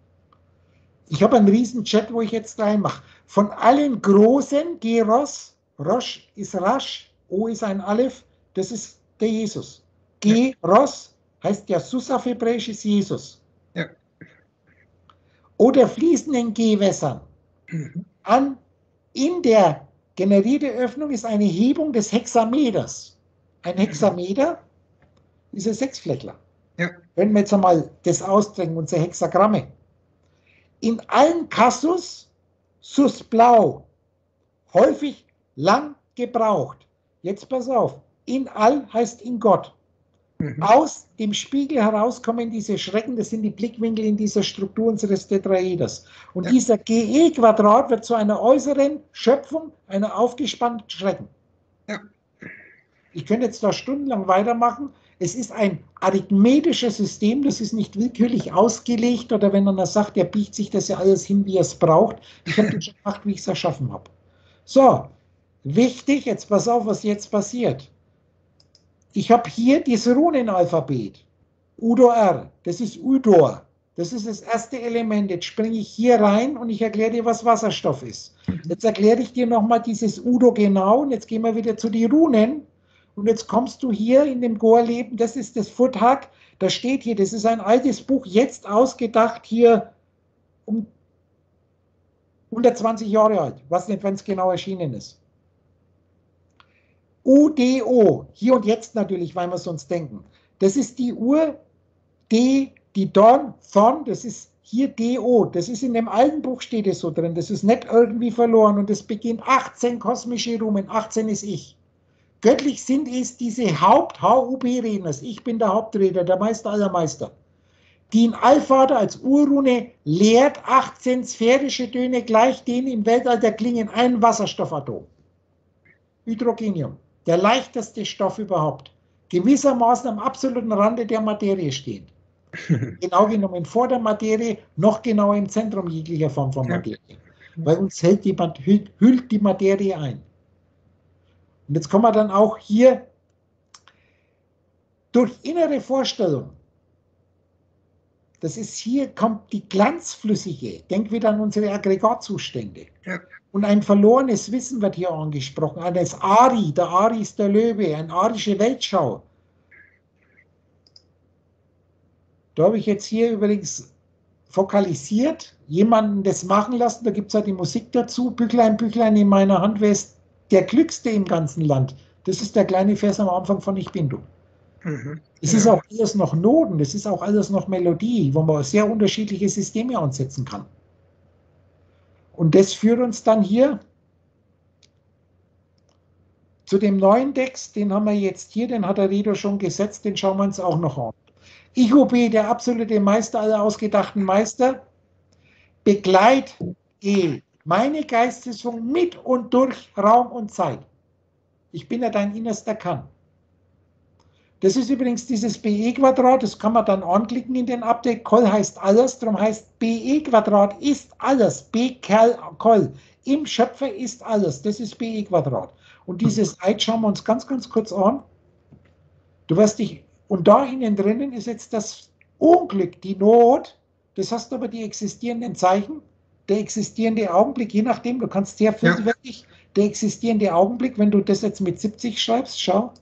Ich habe einen riesen Chat, wo ich jetzt reinmache. Von allen großen, Geros, Rosh ist Rasch, O ist ein Aleph, das ist der Jesus. Geros heißt ja Sus auf Hebräisch ist Jesus.
Ja.
Oder fließenden Gewässern.
Mhm.
An, in der generierten Öffnung ist eine Hebung des Hexameters. Ein Hexameter ist ein Sechsfleckler.
Ja.
Wenn wir jetzt einmal das ausdrängen, unsere Hexagramme. In allen Kassus, sus blau, häufig lang gebraucht. Jetzt pass auf, in all heißt in Gott.
Mhm.
Aus dem Spiegel heraus kommen diese Schrecken, das sind die Blickwinkel in dieser Struktur unseres Tetraeders. Und
Ja.
dieser G E-Quadrat wird zu einer äußeren Schöpfung, einer aufgespannten Schrecken.
Ja.
Ich könnte jetzt da stundenlang weitermachen. Es ist ein arithmetisches System, das ist nicht willkürlich ausgelegt, oder wenn einer sagt, der biegt sich das ja alles hin, wie er es braucht. Ich habe das schon gemacht, wie ich es erschaffen habe. So, wichtig, jetzt pass auf, was jetzt passiert. Ich habe hier dieses Runenalphabet, Udo R, das ist Udor, das ist das erste Element. Jetzt springe ich hier rein und ich erkläre dir, was Wasserstoff ist. Jetzt erkläre ich dir nochmal dieses Udo genau, und jetzt gehen wir wieder zu den Runen. Und jetzt kommst du hier in dem Goa-Leben, das ist das Futhak, da steht hier, das ist ein altes Buch, jetzt ausgedacht, hier um hundertzwanzig Jahre alt, was nicht, wenn es genau erschienen ist. U D O, hier und jetzt natürlich, weil wir es uns denken. Das ist die Uhr, D, die Don, Thon, das ist hier D O, das ist in dem alten Buch, steht es so drin, das ist nicht irgendwie verloren, und es beginnt achtzehn kosmische Rumen, achtzehn ist ich. Göttlich sind es diese Haupt-H U B-Redners, ich bin der Hauptredner, der Meister aller Meister, die in Allvater als Urrune lehrt achtzehn sphärische Töne gleich denen im Weltall klingen, ein Wasserstoffatom. Hydrogenium, der leichteste Stoff überhaupt, gewissermaßen am absoluten Rande der Materie steht. Genau genommen vor der Materie, noch genauer im Zentrum jeglicher Form von Materie. Weil uns hält die, hüllt, hüllt die Materie ein. Und jetzt kommen wir dann auch hier durch innere Vorstellung. Das ist hier, kommt die glanzflüssige, denk wieder an unsere Aggregatzustände.
Ja.
Und ein verlorenes Wissen wird hier angesprochen. Eines Ari, der Ari ist der Löwe, eine arische Weltschau. Da habe ich jetzt hier übrigens fokalisiert, jemanden das machen lassen, da gibt es ja die Musik dazu, Büchlein, Büchlein in meiner Hand, wer ist der Glückste im ganzen Land? Das ist der kleine Vers am Anfang von Ich bin du.
Mhm.
Es
Ja.
ist auch alles noch Noten, das ist auch alles noch Melodie, wo man sehr unterschiedliche Systeme ansetzen kann. Und das führt uns dann hier zu dem neuen Text, den haben wir jetzt hier, den hat der Redo schon gesetzt, den schauen wir uns auch noch an. Ich O B, der absolute Meister aller ausgedachten Meister, begleit E, meine Geistesfunk mit und durch Raum und Zeit. Ich bin ja dein innerster Kann. Das ist übrigens dieses B E-Quadrat, das kann man dann anklicken in den Update. Kol heißt alles, darum heißt B E-Quadrat ist alles. B Kerl Kol. Im Schöpfer ist alles. Das ist B E-Quadrat. Und dieses Eid schauen wir uns ganz, ganz kurz an. Du wirst dich, und da innen drinnen ist jetzt das Unglück, die Not, das hast aber die existierenden Zeichen, der existierende Augenblick, je nachdem, du kannst sehr viel
Ja.
wirklich, der existierende Augenblick, wenn du das jetzt mit siebzig schreibst, schau.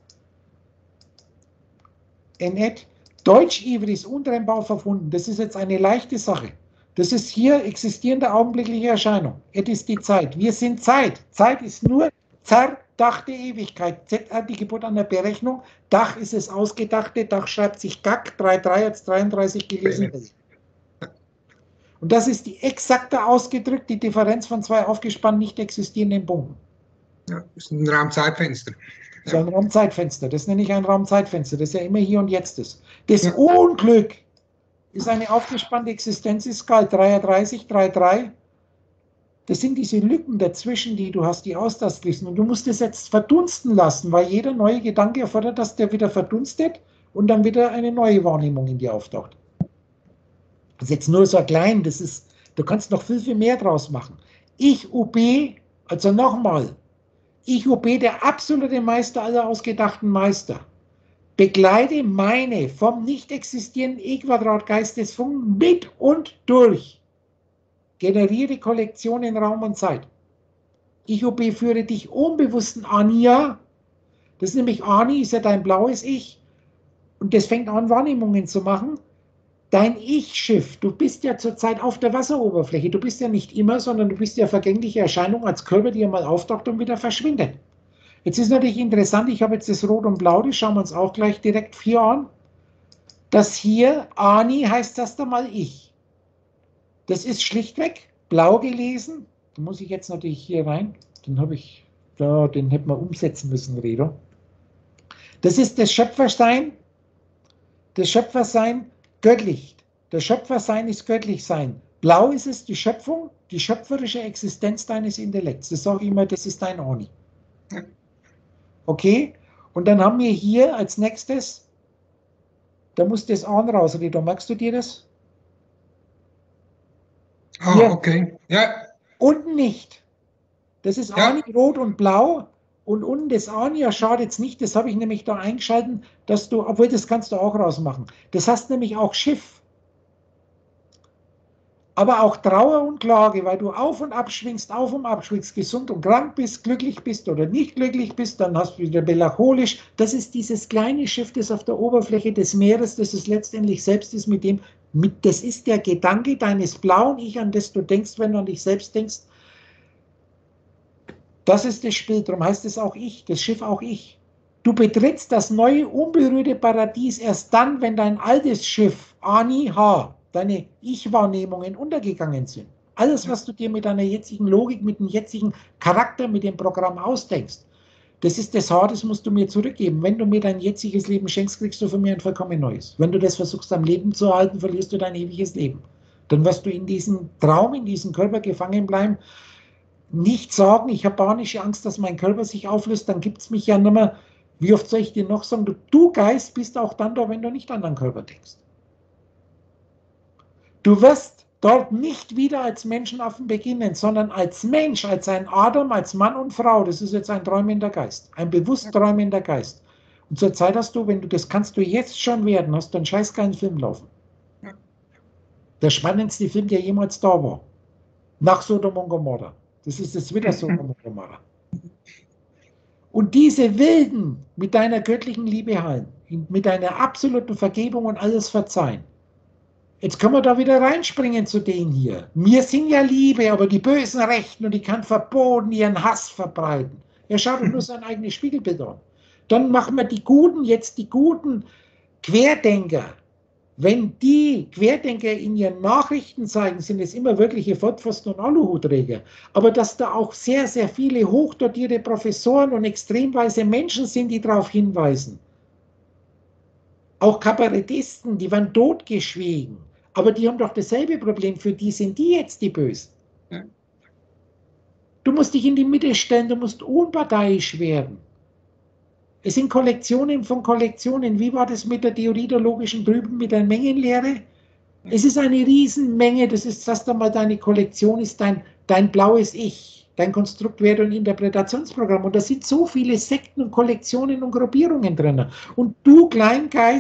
N-Et, Deutsch-Iver ist untrennbar verbunden. Das ist jetzt eine leichte Sache. Das ist hier existierende augenblickliche Erscheinung. Et ist die Zeit. Wir sind Zeit. Zeit ist nur zerdachte Ewigkeit. Z hat die Geburt an der Berechnung. Dach ist es ausgedachte. Dach schreibt sich Gack. drei drei als dreiunddreißig gelesen. Und das ist die exakte ausgedrückt, die Differenz von zwei aufgespannt nicht existierenden Punkten.
Ja, das ist ein Raumzeitfenster.
So ein Raumzeitfenster. Das nenne ich ein Raumzeitfenster, das ja immer hier und jetzt ist. Das
Ja.
Unglück ist eine aufgespannte Existenzskala dreiunddreißig, drei drei. Das sind diese Lücken dazwischen, die du hast, die austastlichen. Und du musst es jetzt verdunsten lassen, weil jeder neue Gedanke erfordert, dass der wieder verdunstet und dann wieder eine neue Wahrnehmung in dir auftaucht. Das ist jetzt nur so klein, das ist, du kannst noch viel, viel mehr draus machen. Ich, U B, also nochmal, ich, U B, der absolute Meister aller ausgedachten Meister, begleite meine vom nicht existierenden E-Quadrat-Geistesfunken mit und durch. Generiere Kollektion in Raum und Zeit. Ich, U B, führe dich unbewussten Ania. Das ist nämlich Ani, ist ja dein blaues Ich. Und das fängt an, Wahrnehmungen zu machen. Dein Ich-Schiff, du bist ja zurzeit auf der Wasseroberfläche. Du bist ja nicht immer, sondern du bist ja vergängliche Erscheinung als Körper, die ja mal auftaucht und wieder verschwindet. Jetzt ist natürlich interessant, ich habe jetzt das Rot und Blau, das schauen wir uns auch gleich direkt hier an. Das hier, Ani, heißt das da mal Ich. Das ist schlichtweg blau gelesen. Da muss ich jetzt natürlich hier rein. Den habe ich, da, den hätten wir umsetzen müssen, Redo. Das ist das Schöpfersein. Das Schöpfersein göttlich. Der Schöpfersein ist göttlich sein. Blau ist es die Schöpfung, die schöpferische Existenz deines Intellekts. Das sage ich immer, das ist dein Ani. Okay? Und dann haben wir hier als nächstes, da muss das An raus, Redo. Merkst du dir das?
Ah,
Hier.
okay. Ja,
Unten nicht. Das ist
Ja.
Ani rot und blau. Und unten das Ani, ja, schaut jetzt nicht, das habe ich nämlich da eingeschalten, dass du, obwohl das kannst du auch rausmachen. Das hast nämlich auch Schiff. Aber auch Trauer und Klage, weil du auf und ab schwingst, auf und ab schwingst, gesund und krank bist, glücklich bist oder nicht glücklich bist, dann hast du wieder melancholisch. Das ist dieses kleine Schiff, das auf der Oberfläche des Meeres, das es letztendlich selbst ist, mit dem, mit, das ist der Gedanke deines blauen Ich, an das du denkst, wenn du an dich selbst denkst. Das ist das Spiel, darum heißt es auch Ich, das Schiff auch Ich. Du betrittst das neue, unberührte Paradies erst dann, wenn dein altes Schiff, Ani H, deine Ich-Wahrnehmungen untergegangen sind. Alles, was du dir mit deiner jetzigen Logik, mit dem jetzigen Charakter, mit dem Programm ausdenkst, das ist das Haar, das musst du mir zurückgeben. Wenn du mir dein jetziges Leben schenkst, kriegst du von mir ein vollkommen neues. Wenn du das versuchst, am Leben zu halten, verlierst du dein ewiges Leben. Dann wirst du in diesem Traum, in diesem Körper gefangen bleiben, nicht sagen, ich habe panische Angst, dass mein Körper sich auflöst, dann gibt es mich ja nicht mehr. Wie oft soll ich dir noch sagen, du, du Geist bist auch dann da, wenn du nicht an deinen Körper denkst. Du wirst dort nicht wieder als Menschenaffen beginnen, sondern als Mensch, als ein Adam, als Mann und Frau. Das ist jetzt ein träumender Geist, ein bewusst träumender Geist. Und zur Zeit hast du, wenn du das kannst du jetzt schon werden, hast du einen scheißgeilen Film laufen. Der spannendste Film, der jemals da war. Nach Sodom und Gomorra. Das ist jetzt wieder Sodom und Gomorra. Und diese Wilden mit deiner göttlichen Liebe heilen, mit deiner absoluten Vergebung und alles verzeihen. Jetzt können wir da wieder reinspringen zu denen hier. Wir sind ja Liebe, aber die bösen Rechten und die kann verboten ihren Hass verbreiten. Er schaut nur sein eigenes Spiegelbild an. Dann machen wir die Guten, jetzt die guten Querdenker. Wenn die Querdenker in ihren Nachrichten zeigen, sind es immer wirkliche Vollpfosten und Aluhutträger. Aber dass da auch sehr, sehr viele hochdotierte Professoren und extremweise Menschen sind, die darauf hinweisen. Auch Kabarettisten, die waren totgeschwiegen. Aber die haben doch dasselbe Problem. Für die sind die jetzt die Bösen.
Ja.
Du musst dich in die Mitte stellen, du musst unparteiisch werden. Es sind Kollektionen von Kollektionen. Wie war das mit der Theorie der logischen Trübung, mit der Mengenlehre? Es ist eine Riesenmenge. Das ist, sagst du mal, deine Kollektion ist dein, dein blaues Ich, dein Konstrukt, Wert- und Interpretationsprogramm. Und da sind so viele Sekten und Kollektionen und Gruppierungen drin. Und du, Kleingeist,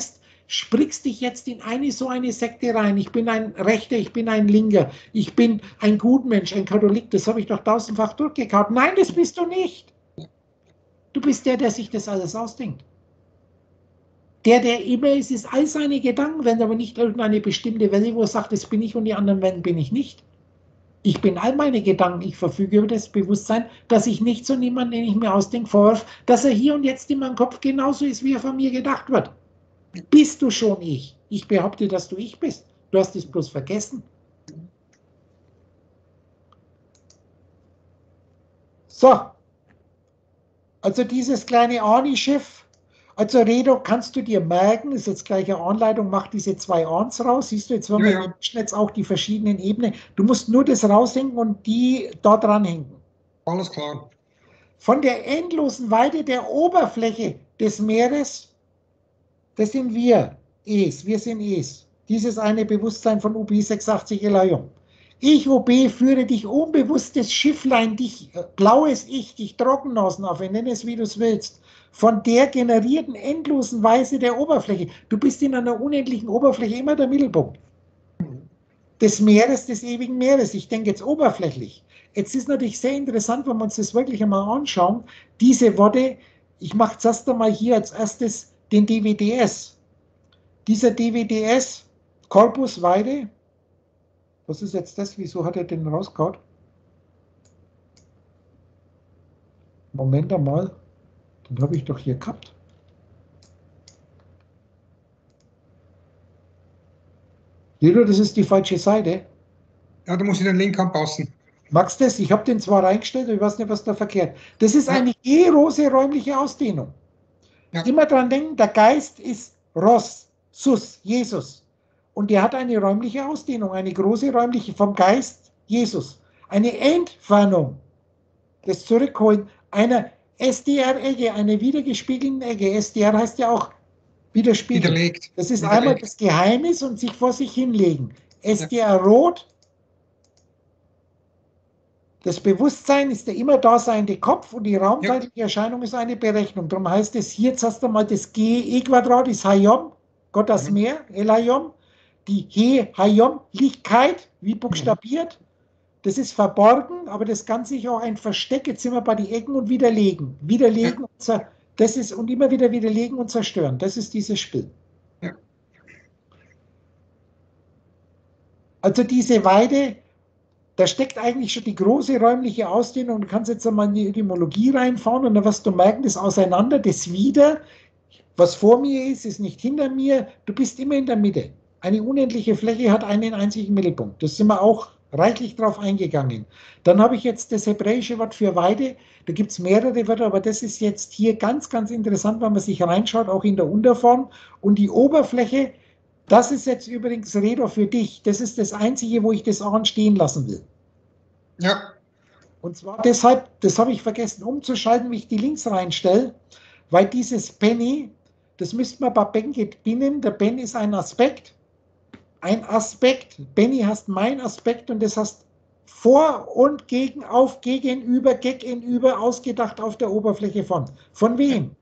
sprichst dich jetzt in eine so eine Sekte rein. Ich bin ein Rechter, ich bin ein Linker, ich bin ein Gutmensch, ein Katholik. Das habe ich doch tausendfach durchgekaut. Nein, das bist du nicht. Du bist der, der sich das alles ausdenkt. Der, der immer ist, ist all seine Gedanken, wenn aber nicht irgendeine bestimmte Welle, wo er sagt, das bin ich und die anderen Wellen bin ich nicht. Ich bin all meine Gedanken, ich verfüge über das Bewusstsein, dass ich nicht so niemanden, den ich mir ausdenke, vorwerfe, dass er hier und jetzt in meinem Kopf genauso ist, wie er von mir gedacht wird. Bist du schon ich? Ich behaupte, dass du ich bist. Du hast es bloß vergessen. So, also dieses kleine Ani-Schiff, also Redo, kannst du dir merken, ist jetzt gleich eine Anleitung, mach diese zwei Ans raus, siehst du, jetzt wenn
Ja,
wir
ja.
jetzt auch die verschiedenen Ebenen, du musst nur das raushängen und die da dranhängen.
Alles klar.
Von der endlosen Weite der Oberfläche des Meeres, das sind wir, Es, wir sind Es. Dieses eine Bewusstsein von U B sechsundachtzig Elion. Ich, O B, führe dich unbewusstes Schifflein, dich, äh, blaues Ich, dich Trockennasen auf, nenn es wie du es willst, von der generierten endlosen Weise der Oberfläche. Du bist in einer unendlichen Oberfläche immer der Mittelpunkt. Des Meeres, des ewigen Meeres. Ich denke jetzt oberflächlich. Jetzt ist natürlich sehr interessant, wenn wir uns das wirklich einmal anschauen, diese Worte, ich mache zuerst einmal hier als erstes den D W D S. Dieser D W D S, Corpus Weide, was ist jetzt das? Wieso hat er den rausgehauen? Moment einmal, den habe ich doch hier gehabt. Lilo, das ist die falsche Seite.
Ja, da muss ich den Link anpassen.
Magst du das? Ich habe den zwar reingestellt, aber ich weiß nicht, was da verkehrt. Das ist eine E-rose räumliche Ausdehnung.
Ja.
Immer dran denken, der Geist ist Ros, Sus, Jesus. Und der hat eine räumliche Ausdehnung, eine große räumliche vom Geist Jesus. Eine Entfernung, das Zurückholen einer S D R-Ecke, einer wiedergespiegelten Ecke. S D R heißt ja auch widerspiegeln.
Widerlegt.
Das ist
Widerlegt.
einmal das Geheimnis und sich vor sich hinlegen. S D R rot, das Bewusstsein ist der immer daseinende Kopf und die raumzeitliche Erscheinung ist eine Berechnung. Darum heißt es hier jetzt einmal das G E Quadrat ist Hayom, Gott das
Mhm.
Meer, Elayom. Die He Hayom, Lichtkeit, wie buchstabiert. Das ist verborgen, aber das kann sich auch ein Versteck. Jetzt sind wir bei den Ecken und widerlegen. Widerlegen,
Ja.
und zer das ist und immer wieder widerlegen und zerstören. Das ist dieses Spiel.
Ja.
Also diese Weide, da steckt eigentlich schon die große räumliche Ausdehnung. Du kannst jetzt einmal in die Etymologie reinfahren und dann wirst du merken, das Auseinander, das Wieder, was vor mir ist, ist nicht hinter mir. Du bist immer in der Mitte. Eine unendliche Fläche hat einen einzigen Mittelpunkt. Das sind wir auch reichlich drauf eingegangen. Dann habe ich jetzt das hebräische Wort für Weide. Da gibt es mehrere Wörter, aber das ist jetzt hier ganz, ganz interessant, wenn man sich reinschaut, auch in der Unterform. Und die Oberfläche, das ist jetzt übrigens Redo für dich. Das ist das Einzige, wo ich das anstehen lassen will.
Ja.
Und zwar deshalb, das habe ich vergessen umzuschalten, wie ich die Links reinstelle, weil dieses Penny, das müsste man bei Ben gewinnen. Der Ben ist ein Aspekt. Ein Aspekt, Benny hast mein Aspekt und das hast vor und gegen, auf, gegenüber, gegenüber ausgedacht auf der Oberfläche von. Von wem?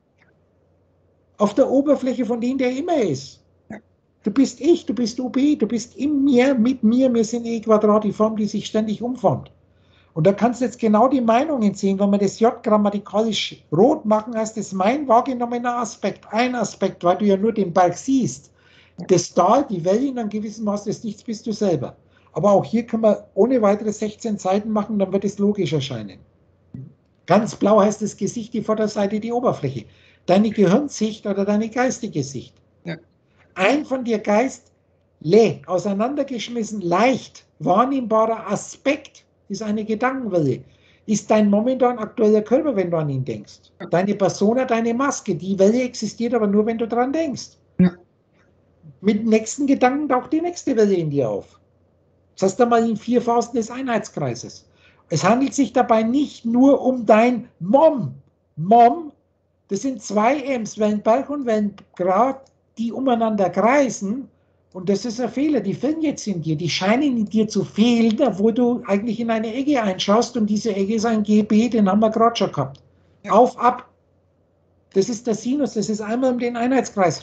Auf der Oberfläche von dem, der immer ist. Du bist ich, du bist U B, du bist in mir, mit mir, wir sind E Quadrat, die Form, die sich ständig umformt. Und da kannst du jetzt genau die Meinungen sehen, wenn wir das J grammatikalisch rot machen, heißt das mein wahrgenommener Aspekt, ein Aspekt, weil du ja nur den Berg siehst. Das Tal, die Welle in einem gewissen Maß des Nichts bist du selber. Aber auch hier können wir ohne weitere sechzehn Seiten machen, dann wird es logisch erscheinen. Ganz blau heißt das Gesicht, die Vorderseite, die Oberfläche. Deine Gehirnsicht oder deine geistige Sicht.
Ja.
Ein von dir Geist, le, auseinandergeschmissen, leicht wahrnehmbarer Aspekt ist eine Gedankenwelle. Ist dein momentan aktueller Körper, wenn du an ihn denkst. Deine Persona, deine Maske. Die Welle existiert aber nur, wenn du dran denkst.
Ja.
Mit dem nächsten Gedanken taucht die nächste Welle in dir auf. Das heißt einmal in vier Phasen des Einheitskreises. Es handelt sich dabei nicht nur um dein Mom. Mom, das sind zwei M's, Wellenberg und Wellengrad, die umeinander kreisen. Und das ist ein Fehler, die fehlen jetzt in dir. Die scheinen in dir zu fehlen, obwohl du eigentlich in eine Ecke einschaust und diese Ecke ist ein G B, den haben wir gerade schon gehabt.
Ja.
Auf, ab. Das ist der Sinus, das ist einmal um den Einheitskreis rum.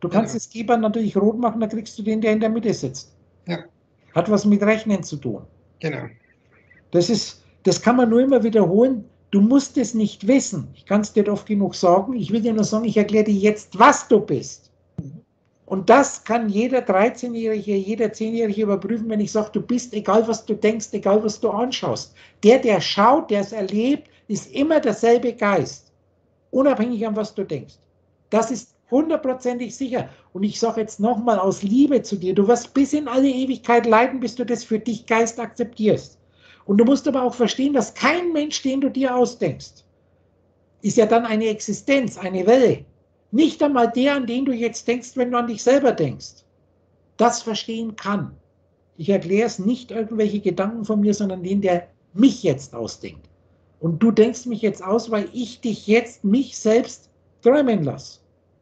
Du kannst
Ja.
das G-Band natürlich rot machen, dann kriegst du den, der in der Mitte sitzt.
Ja,
Hat was mit Rechnen zu tun.
genau.
Das ist, das kann man nur immer wiederholen. Du musst es nicht wissen. Ich kann es dir oft genug sagen. Ich will dir nur sagen, ich erkläre dir jetzt, was du bist. Und das kann jeder dreizehnjährige, jeder zehnjährige überprüfen, wenn ich sage, du bist, egal was du denkst, egal was du anschaust. Der, der schaut, der es erlebt, ist immer derselbe Geist. Unabhängig an was du denkst. Das ist hundertprozentig sicher. Und ich sage jetzt nochmal aus Liebe zu dir, du wirst bis in alle Ewigkeit leiden, bis du das für dich Geist akzeptierst. Und du musst aber auch verstehen, dass kein Mensch, den du dir ausdenkst, ist ja dann eine Existenz, eine Welle. Nicht einmal der, an den du jetzt denkst, wenn du an dich selber denkst. Das verstehen kann. Ich erkläre es nicht irgendwelche Gedanken von mir, sondern den, der mich jetzt ausdenkt. Und du denkst mich jetzt aus, weil ich dich jetzt, mich selbst, träumen lasse.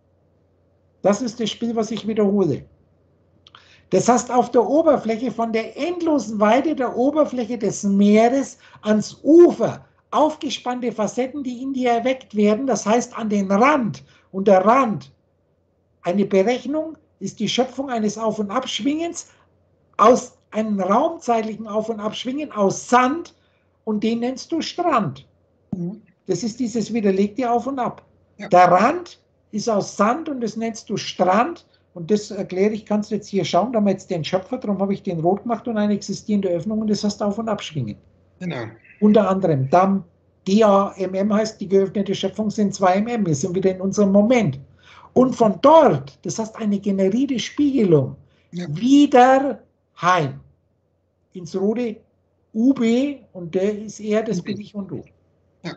Das ist das Spiel, was ich wiederhole. Das heißt, auf der Oberfläche, von der endlosen Weite der Oberfläche des Meeres ans Ufer, aufgespannte Facetten, die in dir erweckt werden, das heißt an den Rand. Und der Rand, eine Berechnung, ist die Schöpfung eines Auf- und Abschwingens aus einem raumzeitlichen Auf- und Abschwingen aus Sand, und den nennst du Strand. Das ist dieses widerlegte Auf und Ab.
Ja.
Der Rand ist aus Sand und das nennst du Strand. Und das erkläre ich, kannst du jetzt hier schauen, da haben wir jetzt den Schöpfer, darum habe ich den rot gemacht und eine existierende Öffnung, und das heißt Auf- und Abschwingen.
Genau.
Unter anderem Damm, D A M M heißt, die geöffnete Schöpfung sind zwei Millimeter. Wir sind wieder in unserem Moment. Und von dort, das heißt eine generierte Spiegelung,
Ja.
wieder heim ins rote U B, und der ist er, das bin ich und du.
Ja.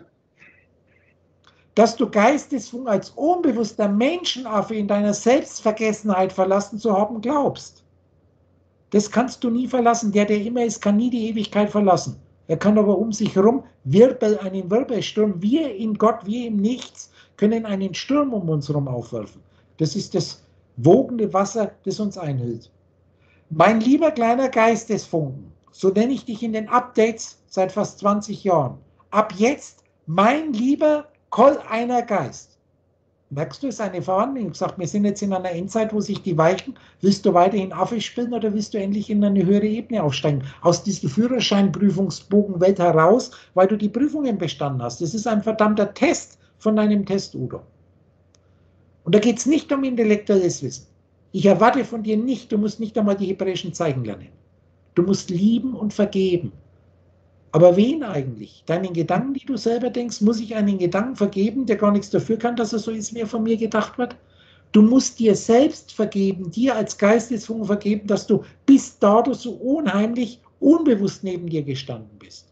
Dass du Geistesfunk als unbewusster Menschenaffe in deiner Selbstvergessenheit verlassen zu haben glaubst. Das kannst du nie verlassen. Der, der immer ist, kann nie die Ewigkeit verlassen. Er kann aber um sich herum Wirbel, einen Wirbelsturm. Wir in Gott, wir im Nichts, können einen Sturm um uns herum aufwerfen. Das ist das wogende Wasser, das uns einhüllt. Mein lieber kleiner Geistesfunken, so nenne ich dich in den Updates seit fast zwanzig Jahren. Ab jetzt, mein lieber Kolleiner Geist. Merkst du, es ist eine Verwandlung. Ich habe gesagt, wir sind jetzt in einer Endzeit, wo sich die weichen. Willst du weiterhin Affe spielen oder willst du endlich in eine höhere Ebene aufsteigen? Aus diesem Führerscheinprüfungsbogenwelt heraus, weil du die Prüfungen bestanden hast. Das ist ein verdammter Test von deinem Test, Udo. Und da geht es nicht um intellektuelles Wissen. Ich erwarte von dir nicht, du musst nicht einmal die hebräischen Zeichen lernen. Du musst lieben und vergeben. Aber wen eigentlich? Deinen Gedanken, die du selber denkst, muss ich einen Gedanken vergeben, der gar nichts dafür kann, dass er so ist, wie er von mir gedacht wird? Du musst dir selbst vergeben, dir als Geistesfunken vergeben, dass du bis dato so unheimlich unbewusst neben dir gestanden bist.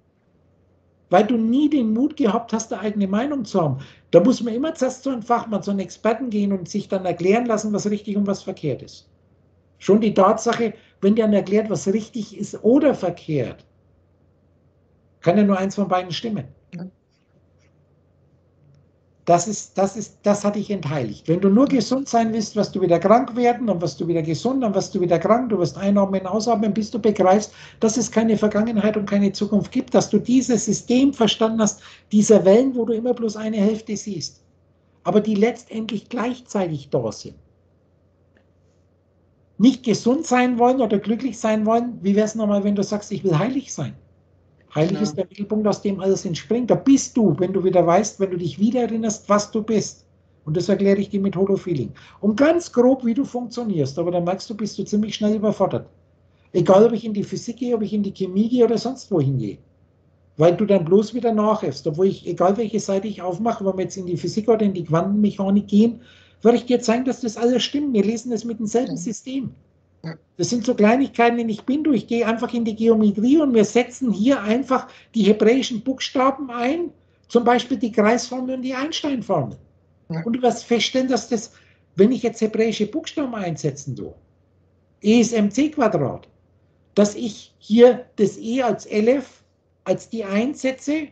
Weil du nie den Mut gehabt hast, eine eigene Meinung zu haben. Da muss man immer zuerst zu einem Fachmann, zu einem Experten gehen und sich dann erklären lassen, was richtig und was verkehrt ist. Schon die Tatsache, wenn der dann erklärt, was richtig ist oder verkehrt, kann ja nur eins von beiden stimmen. Das ist, das ist, das hat dich entheiligt. Wenn du nur gesund sein willst, wirst du wieder krank werden, dann wirst du wieder gesund, dann wirst du wieder krank, du wirst einatmen, ausatmen, bis du begreifst, dass es keine Vergangenheit und keine Zukunft gibt, dass du dieses System verstanden hast, dieser Wellen, wo du immer bloß eine Hälfte siehst, aber die letztendlich gleichzeitig da sind. Nicht gesund sein wollen oder glücklich sein wollen, wie wäre es nochmal, wenn du sagst, ich will heilig sein? Heilig
Ja.
ist der Mittelpunkt, aus dem alles entspringt. Da bist du, wenn du wieder weißt, wenn du dich wieder erinnerst, was du bist. Und das erkläre ich dir mit Holofeeling. Und ganz grob, wie du funktionierst. Aber dann merkst du, bist du ziemlich schnell überfordert. Egal, ob ich in die Physik gehe, ob ich in die Chemie gehe oder sonst wohin gehe. Weil du dann bloß wieder nachhältst. Obwohl ich, egal welche Seite ich aufmache, wenn wir jetzt in die Physik oder in die Quantenmechanik gehen, werde ich dir zeigen, dass das alles stimmt. Wir lesen das mit demselben System. Das sind so Kleinigkeiten, die ich bin. Du, ich gehe einfach in die Geometrie und wir setzen hier einfach die hebräischen Buchstaben ein, zum Beispiel die Kreisformel und die Einstein-Formel.
Ja.
Und du wirst feststellen, dass das, wenn ich jetzt hebräische Buchstaben einsetzen tue, E ist mc Quadrat, dass ich hier das E als Elef, als die einsetze,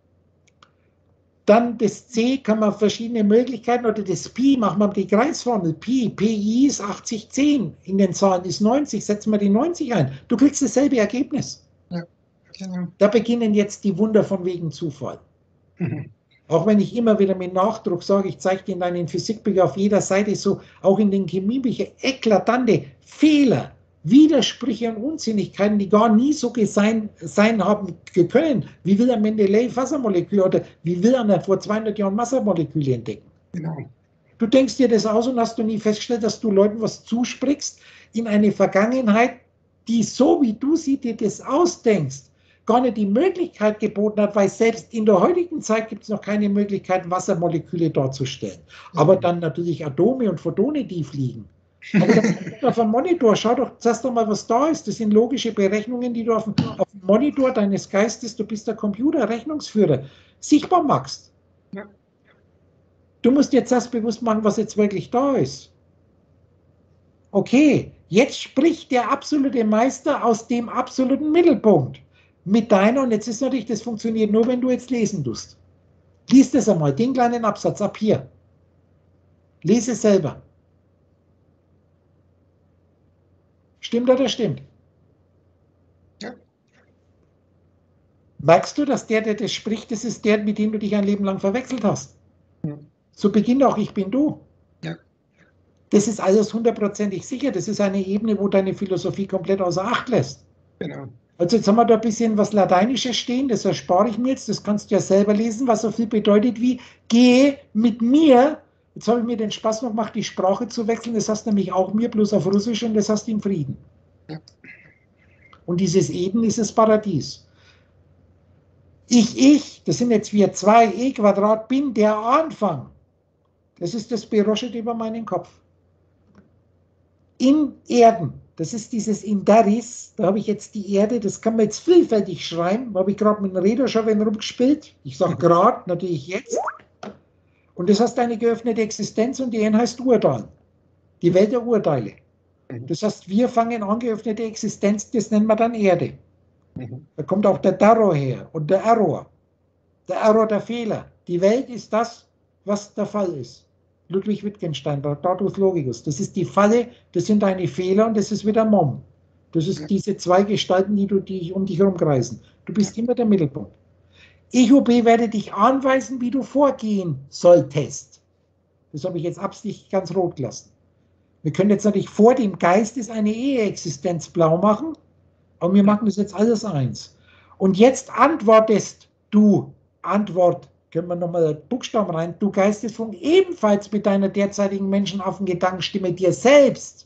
dann das C kann man verschiedene Möglichkeiten, oder das Pi, machen wir die Kreisformel, Pi, Pi ist achtzig zehn, in den Zahlen ist neunzig, setzen wir die neunzig ein. Du kriegst dasselbe Ergebnis.
Ja, genau.
Da beginnen jetzt die Wunder von wegen Zufall.
Mhm.
Auch wenn ich immer wieder mit Nachdruck sage, ich zeige dir in deinen Physikbüchern auf jeder Seite so, auch in den Chemiebüchern, eklatante Fehler, Widersprüche und Unsinnigkeiten, die gar nie so sein, sein haben können. Wie will ein Mendeleev Wassermolekül oder wie will er vor zweihundert Jahren Wassermoleküle entdecken?
Genau.
Du denkst dir das aus und hast du nie festgestellt, dass du Leuten was zusprichst in eine Vergangenheit, die so wie du sie dir das ausdenkst, gar nicht die Möglichkeit geboten hat, weil selbst in der heutigen Zeit gibt es noch keine Möglichkeit, Wassermoleküle darzustellen. Aber dann natürlich Atome und Photone, die fliegen. Aber dann auf dem Monitor, schau doch, sag doch mal, was da ist. Das sind logische Berechnungen, die du auf dem, auf dem Monitor deines Geistes, du bist der Computer-Rechnungsführer, sichtbar machst.
Ja.
Du musst jetzt erst bewusst machen, was jetzt wirklich da ist. Okay, jetzt spricht der absolute Meister aus dem absoluten Mittelpunkt. Mit deiner, und jetzt ist natürlich, das funktioniert nur, wenn du jetzt lesen tust. Lies das einmal, den kleinen Absatz ab hier. Lese es selber. Stimmt oder stimmt?
Ja.
Merkst du, dass der, der das spricht, das ist der, mit dem du dich ein Leben lang verwechselt hast?
Ja.
So beginnt auch Ich bin du.
Ja.
Das ist alles hundertprozentig sicher. Das ist eine Ebene, wo deine Philosophie komplett außer Acht lässt.
Genau.
Also jetzt haben wir da ein bisschen was Lateinisches stehen, das erspare ich mir jetzt, das kannst du ja selber lesen, was so viel bedeutet wie, gehe mit mir, jetzt habe ich mir den Spaß noch gemacht, die Sprache zu wechseln, das heißt nämlich auch mir, bloß auf Russisch, und das heißt im Frieden.
Ja.
Und dieses Eden ist das Paradies. Ich, ich, das sind jetzt wir zwei, E Quadrat, bin der Anfang. Das ist das Beroschet über meinen Kopf. In Erden. Das ist dieses Indaris, da habe ich jetzt die Erde, das kann man jetzt vielfältig schreiben, da habe ich gerade mit dem Räder schon wenn rumgespielt. Ich sage gerade, natürlich jetzt. Und das heißt eine geöffnete Existenz und die N heißt Urteil. Die Welt der Urteile. Das heißt, wir fangen an, geöffnete Existenz, das nennen wir dann Erde. Da kommt auch der Terror her und der Error. Der Error, der Fehler. Die Welt ist das, was der Fall ist. Ludwig Wittgenstein, Tractatus Logicus. Das ist die Falle, das sind deine Fehler und das ist wieder Mom. Das ist diese zwei Gestalten, die, du, die um dich herum kreisen. Du bist immer der Mittelpunkt. Ich O B werde dich anweisen, wie du vorgehen solltest. Das habe ich jetzt absichtlich ganz rot gelassen. Wir können jetzt natürlich vor dem Geist ist eine Ehe-Existenz blau machen, aber wir machen das jetzt alles eins. Und jetzt antwortest du, Antwort, können wir nochmal Buchstaben rein, du Geistesfunk, ebenfalls mit deiner derzeitigen Menschenaffen-Gedankenstimme dir selbst.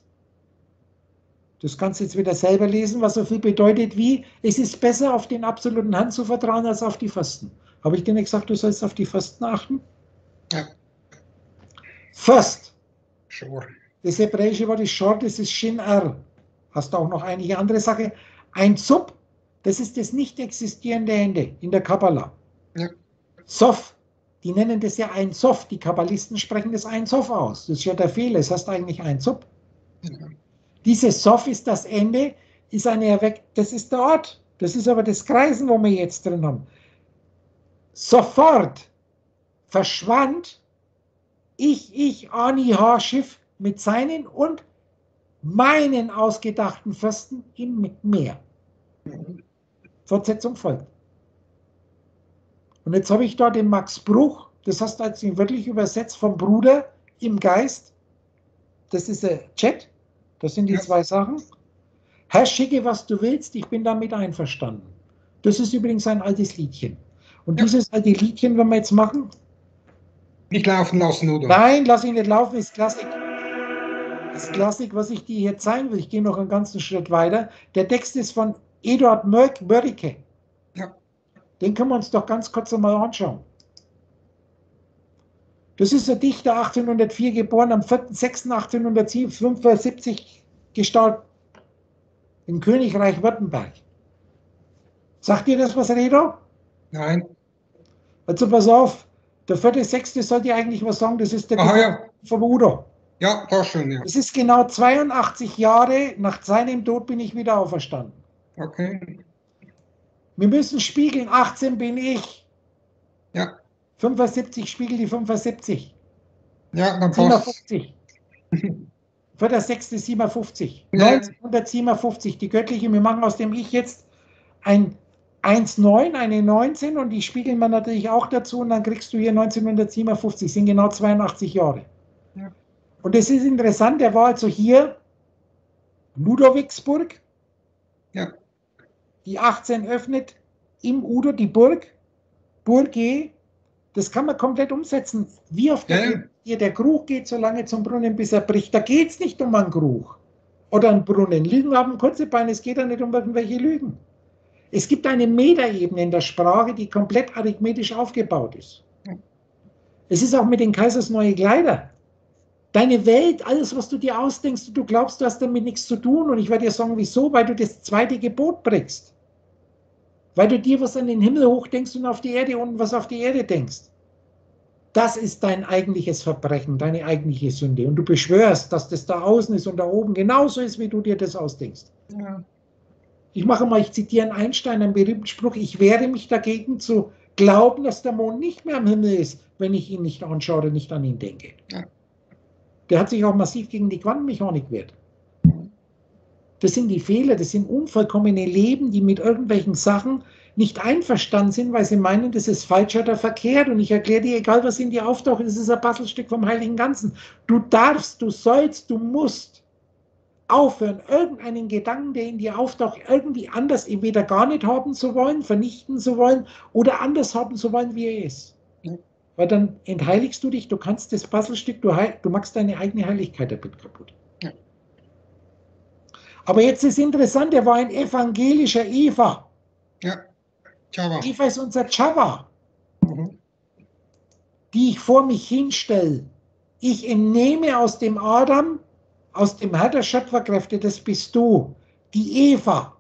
Das kannst du jetzt wieder selber lesen, was so viel bedeutet wie, es ist besser, auf den absoluten Hand zu vertrauen, als auf die Fasten. Habe ich dir nicht gesagt, du sollst auf die Fasten achten?
Ja.
Fast.
Sure.
Das hebräische Wort ist Short, das ist Shin-R. Hast du auch noch einige andere Sachen? Ein Sub, das ist das nicht existierende Ende in der Kabbala.
Ja.
Sof, die nennen das ja ein Sof, die Kabbalisten sprechen das ein Sof aus. Das ist ja der Fehler, es heißt eigentlich ein Sub.
Ja.
Dieses Sof ist das Ende, ist eine Erweck, das ist der Ort, das ist aber das Kreisen, wo wir jetzt drin haben. Sofort verschwand ich, ich, Ani, Ha, Schiff mit seinen und meinen ausgedachten Fürsten im Meer. Fortsetzung folgt. Und jetzt habe ich da den Max Bruch, das heißt als ihn wirklich übersetzt vom Bruder im Geist. Das ist der Chat, das sind die ja. zwei Sachen. Herr, schicke, was du willst, ich bin damit einverstanden. Das ist übrigens ein altes Liedchen. Und ja. dieses alte Liedchen, wenn wir jetzt machen.
Nicht laufen lassen, oder?
Nein, lass ihn nicht laufen, ist Klassik. Ist Klassik, was ich dir hier zeigen will. Ich gehe noch einen ganzen Schritt weiter. Der Text ist von Eduard Mörike.
Ja.
Den können wir uns doch ganz kurz einmal anschauen. Das ist ein Dichter, achtzehnhundertvier geboren, am vierten sechsten achtzehnhundertfünfundsiebzig gestorben. Im Königreich Württemberg. Sagt ihr das was, Redo?
Nein.
Also pass auf, der vierte sechste sollte eigentlich was sagen, das ist der
Aha, ja.
vom Udo.
Ja, war schon, ja.
Das ist genau zweiundachtzig Jahre nach seinem Tod bin ich wieder auferstanden.
Okay.
Wir müssen spiegeln, achtzehn bin ich.
Ja.
fünfundsiebzig spiegelt die fünfundsiebzig.
Ja, dann passt.
siebenundfünfzig. vierter sechste siebenundfünfzig.
Ja.
neunzehnhundertsiebenundfünfzig, die göttliche, wir machen aus dem Ich jetzt ein eins Komma neun, eine neunzehn und die spiegeln wir natürlich auch dazu und dann kriegst du hier neunzehnhundertsiebenundfünfzig, sind genau zweiundachtzig Jahre.
Ja.
Und das ist interessant, der war also hier Ludoviksburg,
Ja.
die achtzehn öffnet im Udo die Burg, Burge, das kann man komplett umsetzen. Wie auf der,
Ja.
hier der Krug geht so lange zum Brunnen, bis er bricht. Da geht es nicht um einen Krug oder einen Brunnen. Lügen haben kurze Beine, es geht ja nicht um irgendwelche Lügen. Es gibt eine Metaebene in der Sprache, die komplett arithmetisch aufgebaut ist. Es ist auch mit den Kaisers neue Kleider. Deine Welt, alles, was du dir ausdenkst, du glaubst, du hast damit nichts zu tun. Und ich werde dir sagen, wieso? Weil du das zweite Gebot brichst. Weil du dir was an den Himmel hochdenkst und auf die Erde unten was auf die Erde denkst. Das ist dein eigentliches Verbrechen, deine eigentliche Sünde. Und du beschwörst, dass das da außen ist und da oben genauso ist, wie du dir das ausdenkst.
Ja.
Ich mache mal, ich zitiere Einstein, einen berühmten Spruch, ich wehre mich dagegen zu glauben, dass der Mond nicht mehr am Himmel ist, wenn ich ihn nicht anschaue oder nicht an ihn denke.
Ja.
Der hat sich auch massiv gegen die Quantenmechanik gewehrt. Das sind die Fehler, das sind unvollkommene Leben, die mit irgendwelchen Sachen nicht einverstanden sind, weil sie meinen, das ist falsch oder verkehrt. Und ich erkläre dir, egal was in dir auftaucht, das ist ein Puzzlestück vom Heiligen Ganzen. Du darfst, du sollst, du musst aufhören, irgendeinen Gedanken, der in dir auftaucht, irgendwie anders, entweder gar nicht haben zu wollen, vernichten zu wollen oder anders haben zu wollen, wie er ist.
Ja.
Weil dann entheiligst du dich, du kannst das Puzzlestück, du, du machst deine eigene Heiligkeit damit kaputt.
Ja.
Aber jetzt ist interessant, er war ein evangelischer Eva.
Ja. Java.
Eva ist unser Java,
Mhm.
die ich vor mich hinstelle. Ich entnehme aus dem Adam, aus dem Herr der Schöpferkräfte, das bist du, die Eva.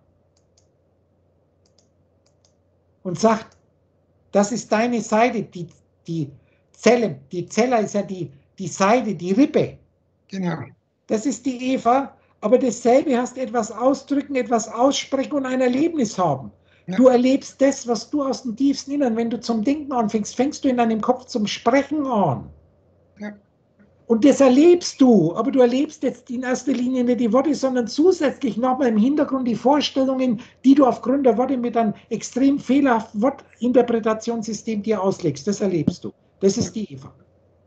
Und sagt, das ist deine Seite, die, die Zelle, die Zelle ist ja die, die Seite, die Rippe.
Genau.
Das ist die Eva, aber dasselbe hast etwas ausdrücken, etwas aussprechen und ein Erlebnis haben.
Ja.
Du erlebst das, was du aus dem tiefsten Innern, wenn du zum Denken anfängst, fängst du in deinem Kopf zum Sprechen an.
Ja.
Und das erlebst du, aber du erlebst jetzt in erster Linie nicht die Worte, sondern zusätzlich nochmal im Hintergrund die Vorstellungen, die du aufgrund der Worte mit einem extrem fehlerhaften Wortinterpretationssystem dir auslegst. Das erlebst du. Das ist die Eva.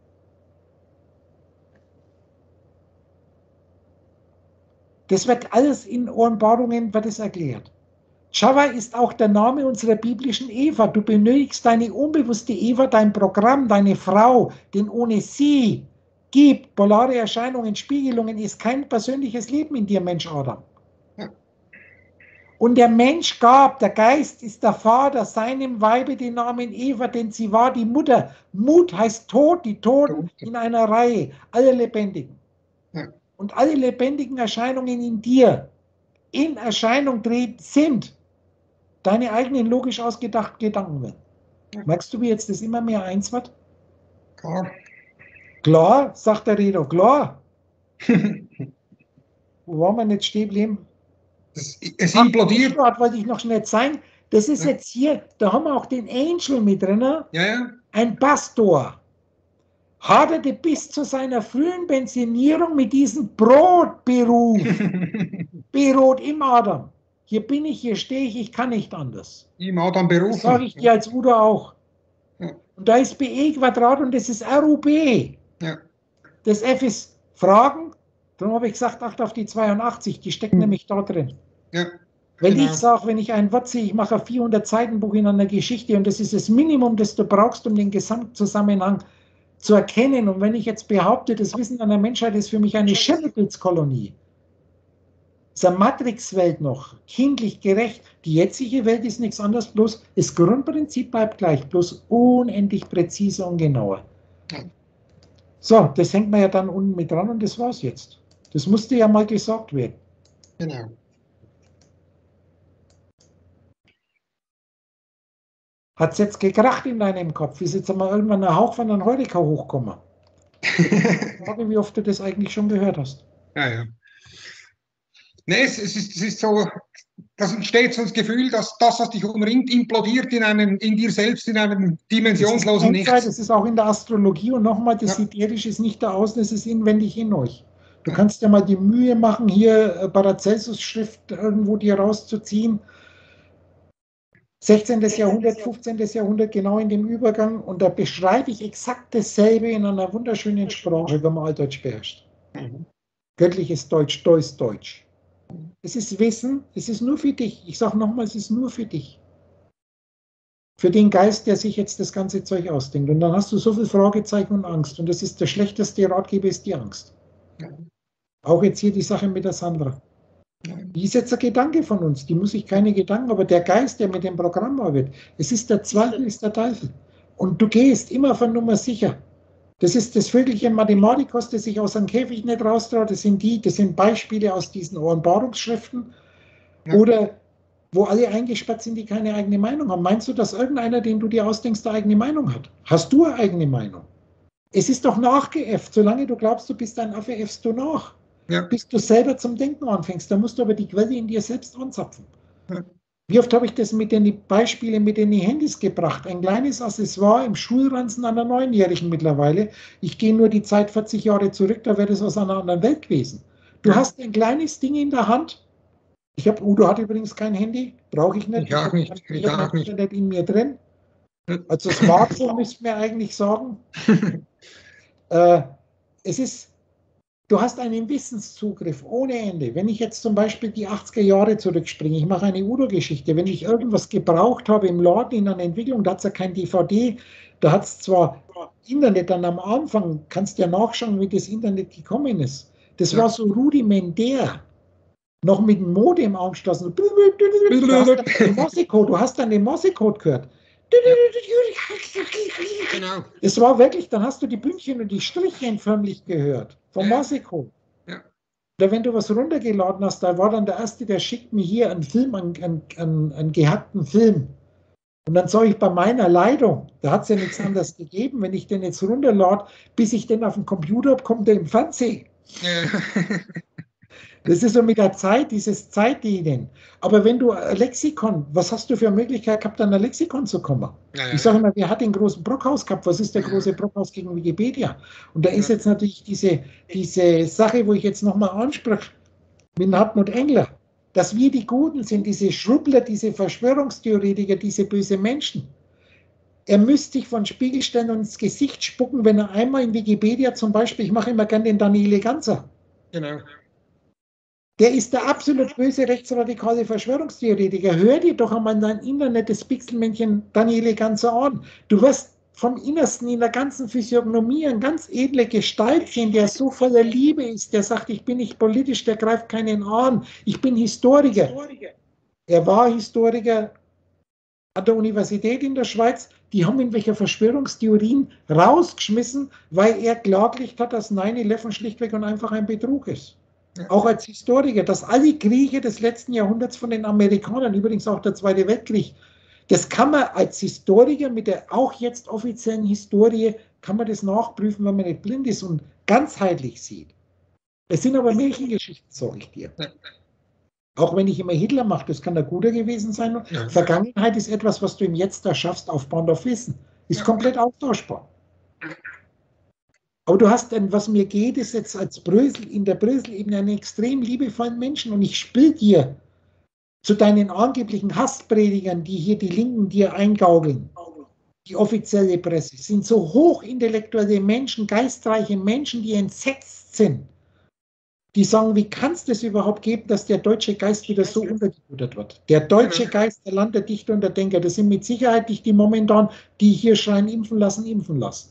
Das wird alles in Offenbarungen wird es erklärt. Java ist auch der Name unserer biblischen Eva. Du benötigst deine unbewusste Eva, dein Programm, deine Frau, denn ohne sie gibt polare Erscheinungen, Spiegelungen, ist kein persönliches Leben in dir, Mensch Adam.
Ja.
Und der Mensch gab, der Geist ist der Vater, seinem Weibe den Namen Eva, denn sie war die Mutter. Mut heißt Tod, die Toten in einer Reihe, alle Lebendigen.
Ja.
Und alle lebendigen Erscheinungen in dir in Erscheinung treten, sind deine eigenen logisch ausgedachten Gedanken.
Ja.
Merkst du, wie jetzt das immer mehr eins wird?
Klar.
Klar, sagt der Redo, klar. Wo waren wir nicht stehen geblieben?
Es, es implodiert.
Ach, wollte ich noch schnell zeigen. Das ist
Ja.
jetzt hier, da haben wir auch den Angel mit drin,
Ja, ja.
ein Pastor. Haderte bis zu seiner frühen Pensionierung mit diesem Brotberuf. Brot im Adam. Hier bin ich, hier stehe ich, ich kann nicht anders.
Im Adam
Das
berufen.
sage ich dir als Udo auch.
Ja.
Und da ist B E Quadrat und das ist R U B.
Ja.
Das F ist Fragen. Darum habe ich gesagt, acht auf die zweiundachtzig, die steckt
Mhm.
nämlich da drin.
Ja.
Wenn
Genau.
ich sage, wenn ich ein Wort sehe, ich mache ein vierhundert Seiten Buch in einer Geschichte und das ist das Minimum, das du brauchst, um den Gesamtzusammenhang zu erkennen. Und wenn ich jetzt behaupte, das Wissen einer Menschheit ist für mich eine Schimmelbildskolonie, ist eine Matrixwelt noch, kindlich gerecht. Die jetzige Welt ist nichts anderes, bloß das Grundprinzip bleibt gleich, bloß unendlich präziser und genauer.
Ja.
So, das hängt man ja dann unten mit dran und das war's jetzt. Das musste ja mal gesagt werden.
Genau.
Hat es jetzt gekracht in deinem Kopf? Ist jetzt einmal irgendwann ein Hauch von einem Heureka hochgekommen? Ich frage, wie oft du das eigentlich schon gehört hast.
Ja, ja. Nee, es, es, ist, es ist so, das entsteht so das Gefühl, dass das, was dich umringt, implodiert in, einem, in dir selbst, in einem dimensionslosen
Das ist, Nichts.
Nichts.
Das ist auch in der Astrologie und nochmal, das
Ja.
Ätherische ist nicht da außen, es ist inwendig in euch. Du kannst ja mal die Mühe machen, hier Paracelsus-Schrift irgendwo dir rauszuziehen. sechzehnten. Jahrhundert, fünfzehnten. Jahrhundert, genau in dem Übergang. Und da beschreibe ich exakt dasselbe in einer wunderschönen Sprache, wenn man Altdeutsch beherrscht.
Mhm.
Göttliches Deutsch, Deutsch, Deutsch. Es ist Wissen, es ist nur für dich. Ich sage nochmal, es ist nur für dich. Für den Geist, der sich jetzt das ganze Zeug ausdenkt. Und dann hast du so viel Fragezeichen und Angst. Und das ist der schlechteste Ratgeber, ist die Angst.
Ja.
Auch jetzt hier die Sache mit der Sandra. Die ist jetzt ein Gedanke von uns, die muss sich keine Gedanken, aber der Geist, der mit dem Programm arbeitet, es ist der Zweifel, ist der Teufel. Und du gehst immer von Nummer sicher. Das ist das Vögelchen Mathematikos, das sich aus einem Käfig nicht raustraut. Das sind die, das sind Beispiele aus diesen Offenbarungsschriften. Ja. Oder wo alle eingesperrt sind, die keine eigene Meinung haben. Meinst du, dass irgendeiner, den du dir ausdenkst, eine eigene Meinung hat? Hast du eine eigene Meinung? Es ist doch nachgeäfft. Solange du glaubst, du bist ein Affe, äffst du nach. Ja. Bis du selber zum Denken anfängst. Da musst du aber die Quelle in dir selbst anzapfen. Ja. Wie oft habe ich das mit den Beispielen mit den Handys gebracht? Ein kleines Accessoire im Schulranzen einer Neunjährigen mittlerweile. Ich gehe nur die Zeit vierzig Jahre zurück, da wäre das aus einer anderen Welt gewesen. Du ja. hast ein kleines Ding in der Hand. Ich habe, Udo hat übrigens kein Handy, brauche ich nicht.
Ich auch nicht.
Ich habe mein Internet in mir drin. Also Smartphone müsste mir eigentlich sagen. äh, es ist, du hast einen Wissenszugriff ohne Ende. Wenn ich jetzt zum Beispiel die achtziger Jahre zurückspringe, ich mache eine Udo-Geschichte, wenn ich irgendwas gebraucht habe im Laden in einer Entwicklung, da hat es ja kein D V D, da hat es zwar Internet dann am Anfang, kannst ja nachschauen, wie das Internet gekommen ist. Das ja. war so rudimentär. Noch mit dem Modem angeschlossen. Du hast dann den Morsecode, du hast dann den Morsecode gehört. Genau. Das war wirklich, dann hast du die Bündchen und die Strichchen förmlich gehört. Vom ja. Morsecode. Ja. Oder wenn du was runtergeladen hast, da war dann der Erste, der schickt mir hier einen Film, einen, einen, einen, einen gehackten Film. Und dann sage ich bei meiner Leitung, da hat es ja nichts anderes gegeben, wenn ich den jetzt runterlade, bis ich den auf den Computer habe, kommt der im Fernsehen. Ja. Das ist so mit der Zeit, dieses Zeitdienen. Aber wenn du ein Lexikon, was hast du für eine Möglichkeit gehabt, an ein Lexikon zu kommen? Ja, ja. Ich sage immer, wer hat den großen Brockhaus gehabt? Was ist der große Brockhaus gegen Wikipedia? Und da ist jetzt natürlich diese, diese Sache, wo ich jetzt nochmal anspreche, mit Hartmut Engler, dass wir die Guten sind, diese Schrubbler, diese Verschwörungstheoretiker, diese bösen Menschen. Er müsste sich von Spiegel stellen und ins Gesicht spucken, wenn er einmal in Wikipedia zum Beispiel, ich mache immer gerne den Daniele Ganser. Genau. Der ist der absolut böse rechtsradikale Verschwörungstheoretiker. Hör dir doch einmal dein Internet das Pixelmännchen Daniele Ganser an. Du wirst vom Innersten in der ganzen Physiognomie ein ganz edle Gestalt sehen, der so voller Liebe ist, der sagt, ich bin nicht politisch, der greift keinen an, ich bin Historiker. Historiker. Er war Historiker an der Universität in der Schweiz. Die haben ihn welche Verschwörungstheorien rausgeschmissen, weil er klargelegt hat, dass neun elf schlichtweg und einfach ein Betrug ist. Auch als Historiker, dass alle Kriege des letzten Jahrhunderts von den Amerikanern, übrigens auch der Zweite Weltkrieg, das kann man als Historiker mit der auch jetzt offiziellen Historie, kann man das nachprüfen, wenn man nicht blind ist und ganzheitlich sieht. Es sind aber Märchengeschichten, sage ich dir. Auch wenn ich immer Hitler mache, das kann ein guter gewesen sein. Ja. Vergangenheit ist etwas, was du im Jetzt erschaffst, aufbauend auf Wissen. Ist komplett austauschbar. Aber du hast dann, was mir geht, ist jetzt als Brösel, in der Brösel-Ebene einen extrem liebevollen Menschen und ich spiele dir zu deinen angeblichen Hasspredigern, die hier die Linken dir eingaukeln, die offizielle Presse, sind so hochintellektuelle Menschen, geistreiche Menschen, die entsetzt sind. Die sagen, wie kann es das überhaupt geben, dass der deutsche Geist wieder so untergebuttert wird? Der deutsche Geist, der Land der Dichter und der Denker, das sind mit Sicherheit nicht die momentan, die hier schreien, impfen lassen, impfen lassen.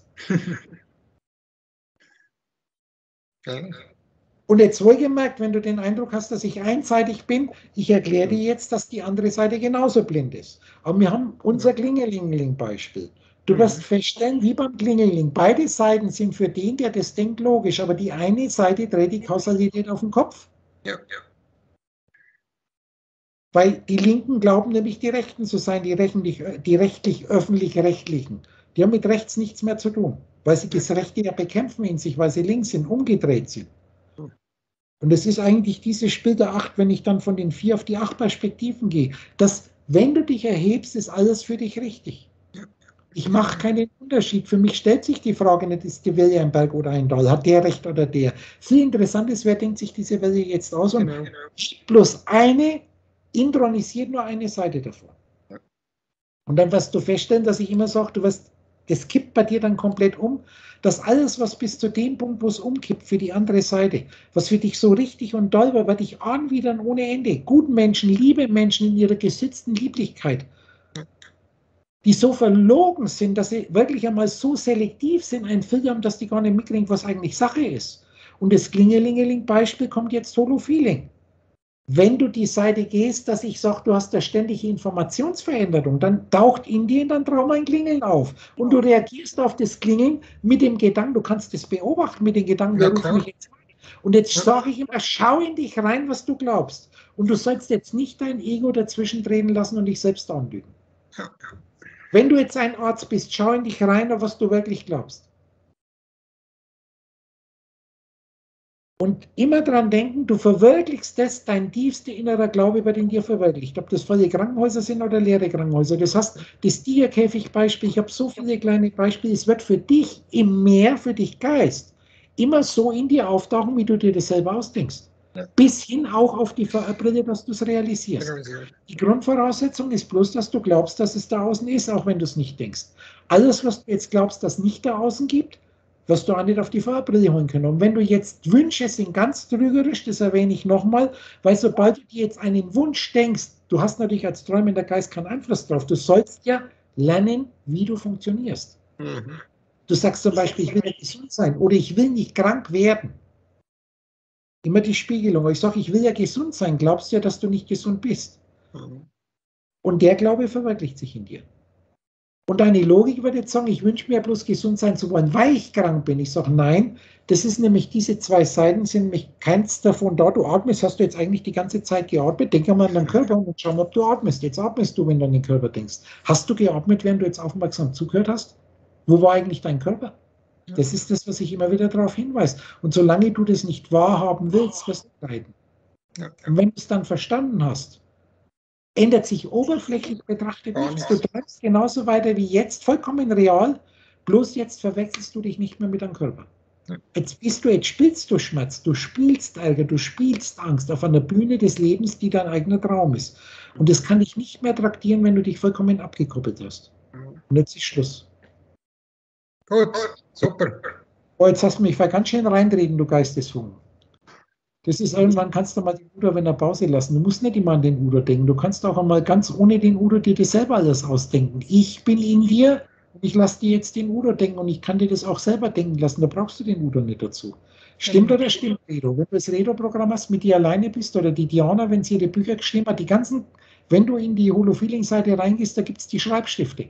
Und jetzt wohlgemerkt, wenn du den Eindruck hast, dass ich einseitig bin, ich erkläre dir jetzt, dass die andere Seite genauso blind ist. Aber wir haben unser Klingelingeling-Beispiel. Du wirst feststellen, wie beim Klingeling, beide Seiten sind für den, der das denkt, logisch, aber die eine Seite dreht die Kausalität auf den Kopf. Ja, ja. Weil die Linken glauben nämlich, die Rechten zu sein, die rechtlich, die rechtlich öffentlich-rechtlichen. Die haben mit rechts nichts mehr zu tun, weil sie das Rechte ja bekämpfen in sich, weil sie links sind, umgedreht sind. Und es ist eigentlich dieses Spiel der Acht, wenn ich dann von den vier auf die acht Perspektiven gehe, dass, wenn du dich erhebst, ist alles für dich richtig. Ich mache keinen Unterschied. Für mich stellt sich die Frage nicht, ist die Welle ein Berg oder ein Tal, hat der recht oder der. Viel interessant ist, wer denkt sich diese Welle jetzt aus und genau. bloß eine intronisiert nur eine Seite davon. Und dann wirst du feststellen, dass ich immer sage, du wirst, das kippt bei dir dann komplett um, dass alles, was bis zu dem Punkt, wo es umkippt, für die andere Seite, was für dich so richtig und toll war, wird dich anwidern ohne Ende. Guten Menschen, liebe Menschen in ihrer gesitzten Lieblichkeit, die so verlogen sind, dass sie wirklich einmal so selektiv sind, ein Filter haben, dass die gar nicht mitkriegen, was eigentlich Sache ist. Und das Klingelingeling-Beispiel kommt jetzt Solo-Feeling. Wenn du die Seite gehst, dass ich sage, du hast da ständige Informationsveränderung, dann taucht in dir dann Traum ein Klingeln auf. Und du reagierst auf das Klingeln mit dem Gedanken, du kannst das beobachten mit den Gedanken, wer ruft mich jetzt an? Und jetzt sage ich immer, schau in dich rein, was du glaubst. Und du sollst jetzt nicht dein Ego dazwischen treten lassen und dich selbst anlügen. Wenn du jetzt ein Arzt bist, schau in dich rein, auf was du wirklich glaubst. Und immer dran denken, du verwirklichst das, dein tiefster innerer Glaube wird in dir verwirklicht. Ob das volle Krankenhäuser sind oder leere Krankenhäuser. Das heißt, das Tigerkäfig-Beispiel, ich habe so viele kleine Beispiele, es wird für dich im Meer, für dich Geist, immer so in dir auftauchen, wie du dir das selber ausdenkst. Ja. Bis hin auch auf die Verbrille, dass du es realisierst. Die Grundvoraussetzung ist bloß, dass du glaubst, dass es da außen ist, auch wenn du es nicht denkst. Alles, was du jetzt glaubst, dass es nicht da außen gibt, wirst du auch nicht auf die Feuerbrille holen können. Und wenn du jetzt Wünsche sind ganz trügerisch, das erwähne ich nochmal, weil sobald du dir jetzt einen Wunsch denkst, du hast natürlich als träumender Geist keinen Einfluss drauf, du sollst ja lernen, wie du funktionierst. Mhm. Du sagst zum Beispiel, ich will ja gesund sein oder ich will nicht krank werden. Immer die Spiegelung. Ich sage, ich will ja gesund sein, glaubst du ja, dass du nicht gesund bist. Mhm. Und der Glaube verwirklicht sich in dir. Und deine Logik würde jetzt sagen, ich wünsche mir bloß gesund sein zu wollen, weil ich krank bin. Ich sage, nein, das ist nämlich, diese zwei Seiten sind nämlich keins davon da. Du atmest, hast du jetzt eigentlich die ganze Zeit geatmet? Denk einmal an deinen Körper und schau mal, ob du atmest. Jetzt atmest du, wenn du an den Körper denkst. Hast du geatmet, während du jetzt aufmerksam zugehört hast? Wo war eigentlich dein Körper? Das ist das, was ich immer wieder darauf hinweise. Und solange du das nicht wahrhaben willst, wirst du leiden. Und wenn du es dann verstanden hast, ändert sich oberflächlich betrachtet nichts. Du bleibst genauso weiter wie jetzt, vollkommen real, bloß jetzt verwechselst du dich nicht mehr mit deinem Körper. Jetzt bist du, jetzt spielst du Schmerz, du spielst Ärger, du spielst Angst auf einer Bühne des Lebens, die dein eigener Traum ist. Und das kann dich nicht mehr traktieren, wenn du dich vollkommen abgekoppelt hast. Und jetzt ist Schluss.
Gut, super.
Oh, jetzt hast du mich ganz schön reinreden, du Geisteshunger. Das ist irgendwann, kannst du mal den Udo, wenn er Pause lassen. Du musst nicht immer an den Udo denken. Du kannst auch einmal ganz ohne den Udo dir das selber alles ausdenken. Ich bin in dir und ich lasse dir jetzt den Udo denken und ich kann dir das auch selber denken lassen. Da brauchst du den Udo nicht dazu. Stimmt oder stimmt, Redo? Wenn du das Redo-Programm hast, mit dir alleine bist oder die Diana, wenn sie ihre Bücher geschrieben hat, die ganzen, wenn du in die Holo-Feeling-Seite reingehst, da gibt es die Schreibstifte.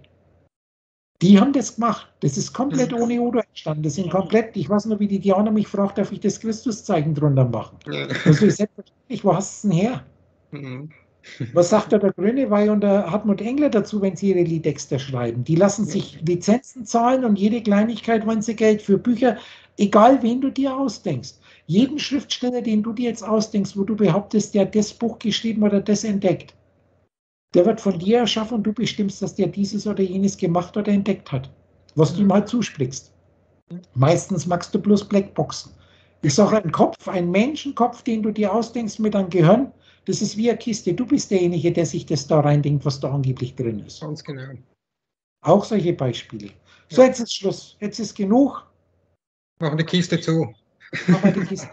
Die haben das gemacht. Das ist komplett ohne Udo entstanden. Das sind komplett, ich weiß nur, wie die Diana mich fragt, darf ich das Christuszeichen drunter machen? Also ist selbstverständlich, wo hast du es denn her? Mhm. Was sagt der Grönewey und der Hartmut Engler dazu, wenn sie ihre Liedtexte schreiben? Die lassen sich Lizenzen zahlen und jede Kleinigkeit wollen sie Geld für Bücher, egal wen du dir ausdenkst. Jeden Schriftsteller, den du dir jetzt ausdenkst, wo du behauptest, der hat das Buch geschrieben oder das entdeckt, der wird von dir erschaffen und du bestimmst, dass der dieses oder jenes gemacht oder entdeckt hat, was du ihm halt zusprichst. Meistens magst du bloß Blackboxen. Ich sage, ein Kopf, ein Menschenkopf, den du dir ausdenkst mit einem Gehirn, das ist wie eine Kiste. Du bist derjenige, der sich das da reindenkt, was da angeblich drin ist.
Ganz genau.
Auch solche Beispiele. So, jetzt ist Schluss. Jetzt ist genug.
Machen die Kiste zu.
Machen wir die Kiste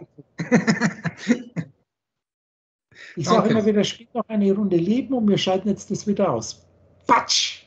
zu. Ich sage immer wieder, spielt noch eine Runde Leben und wir schalten jetzt das wieder aus. Patsch!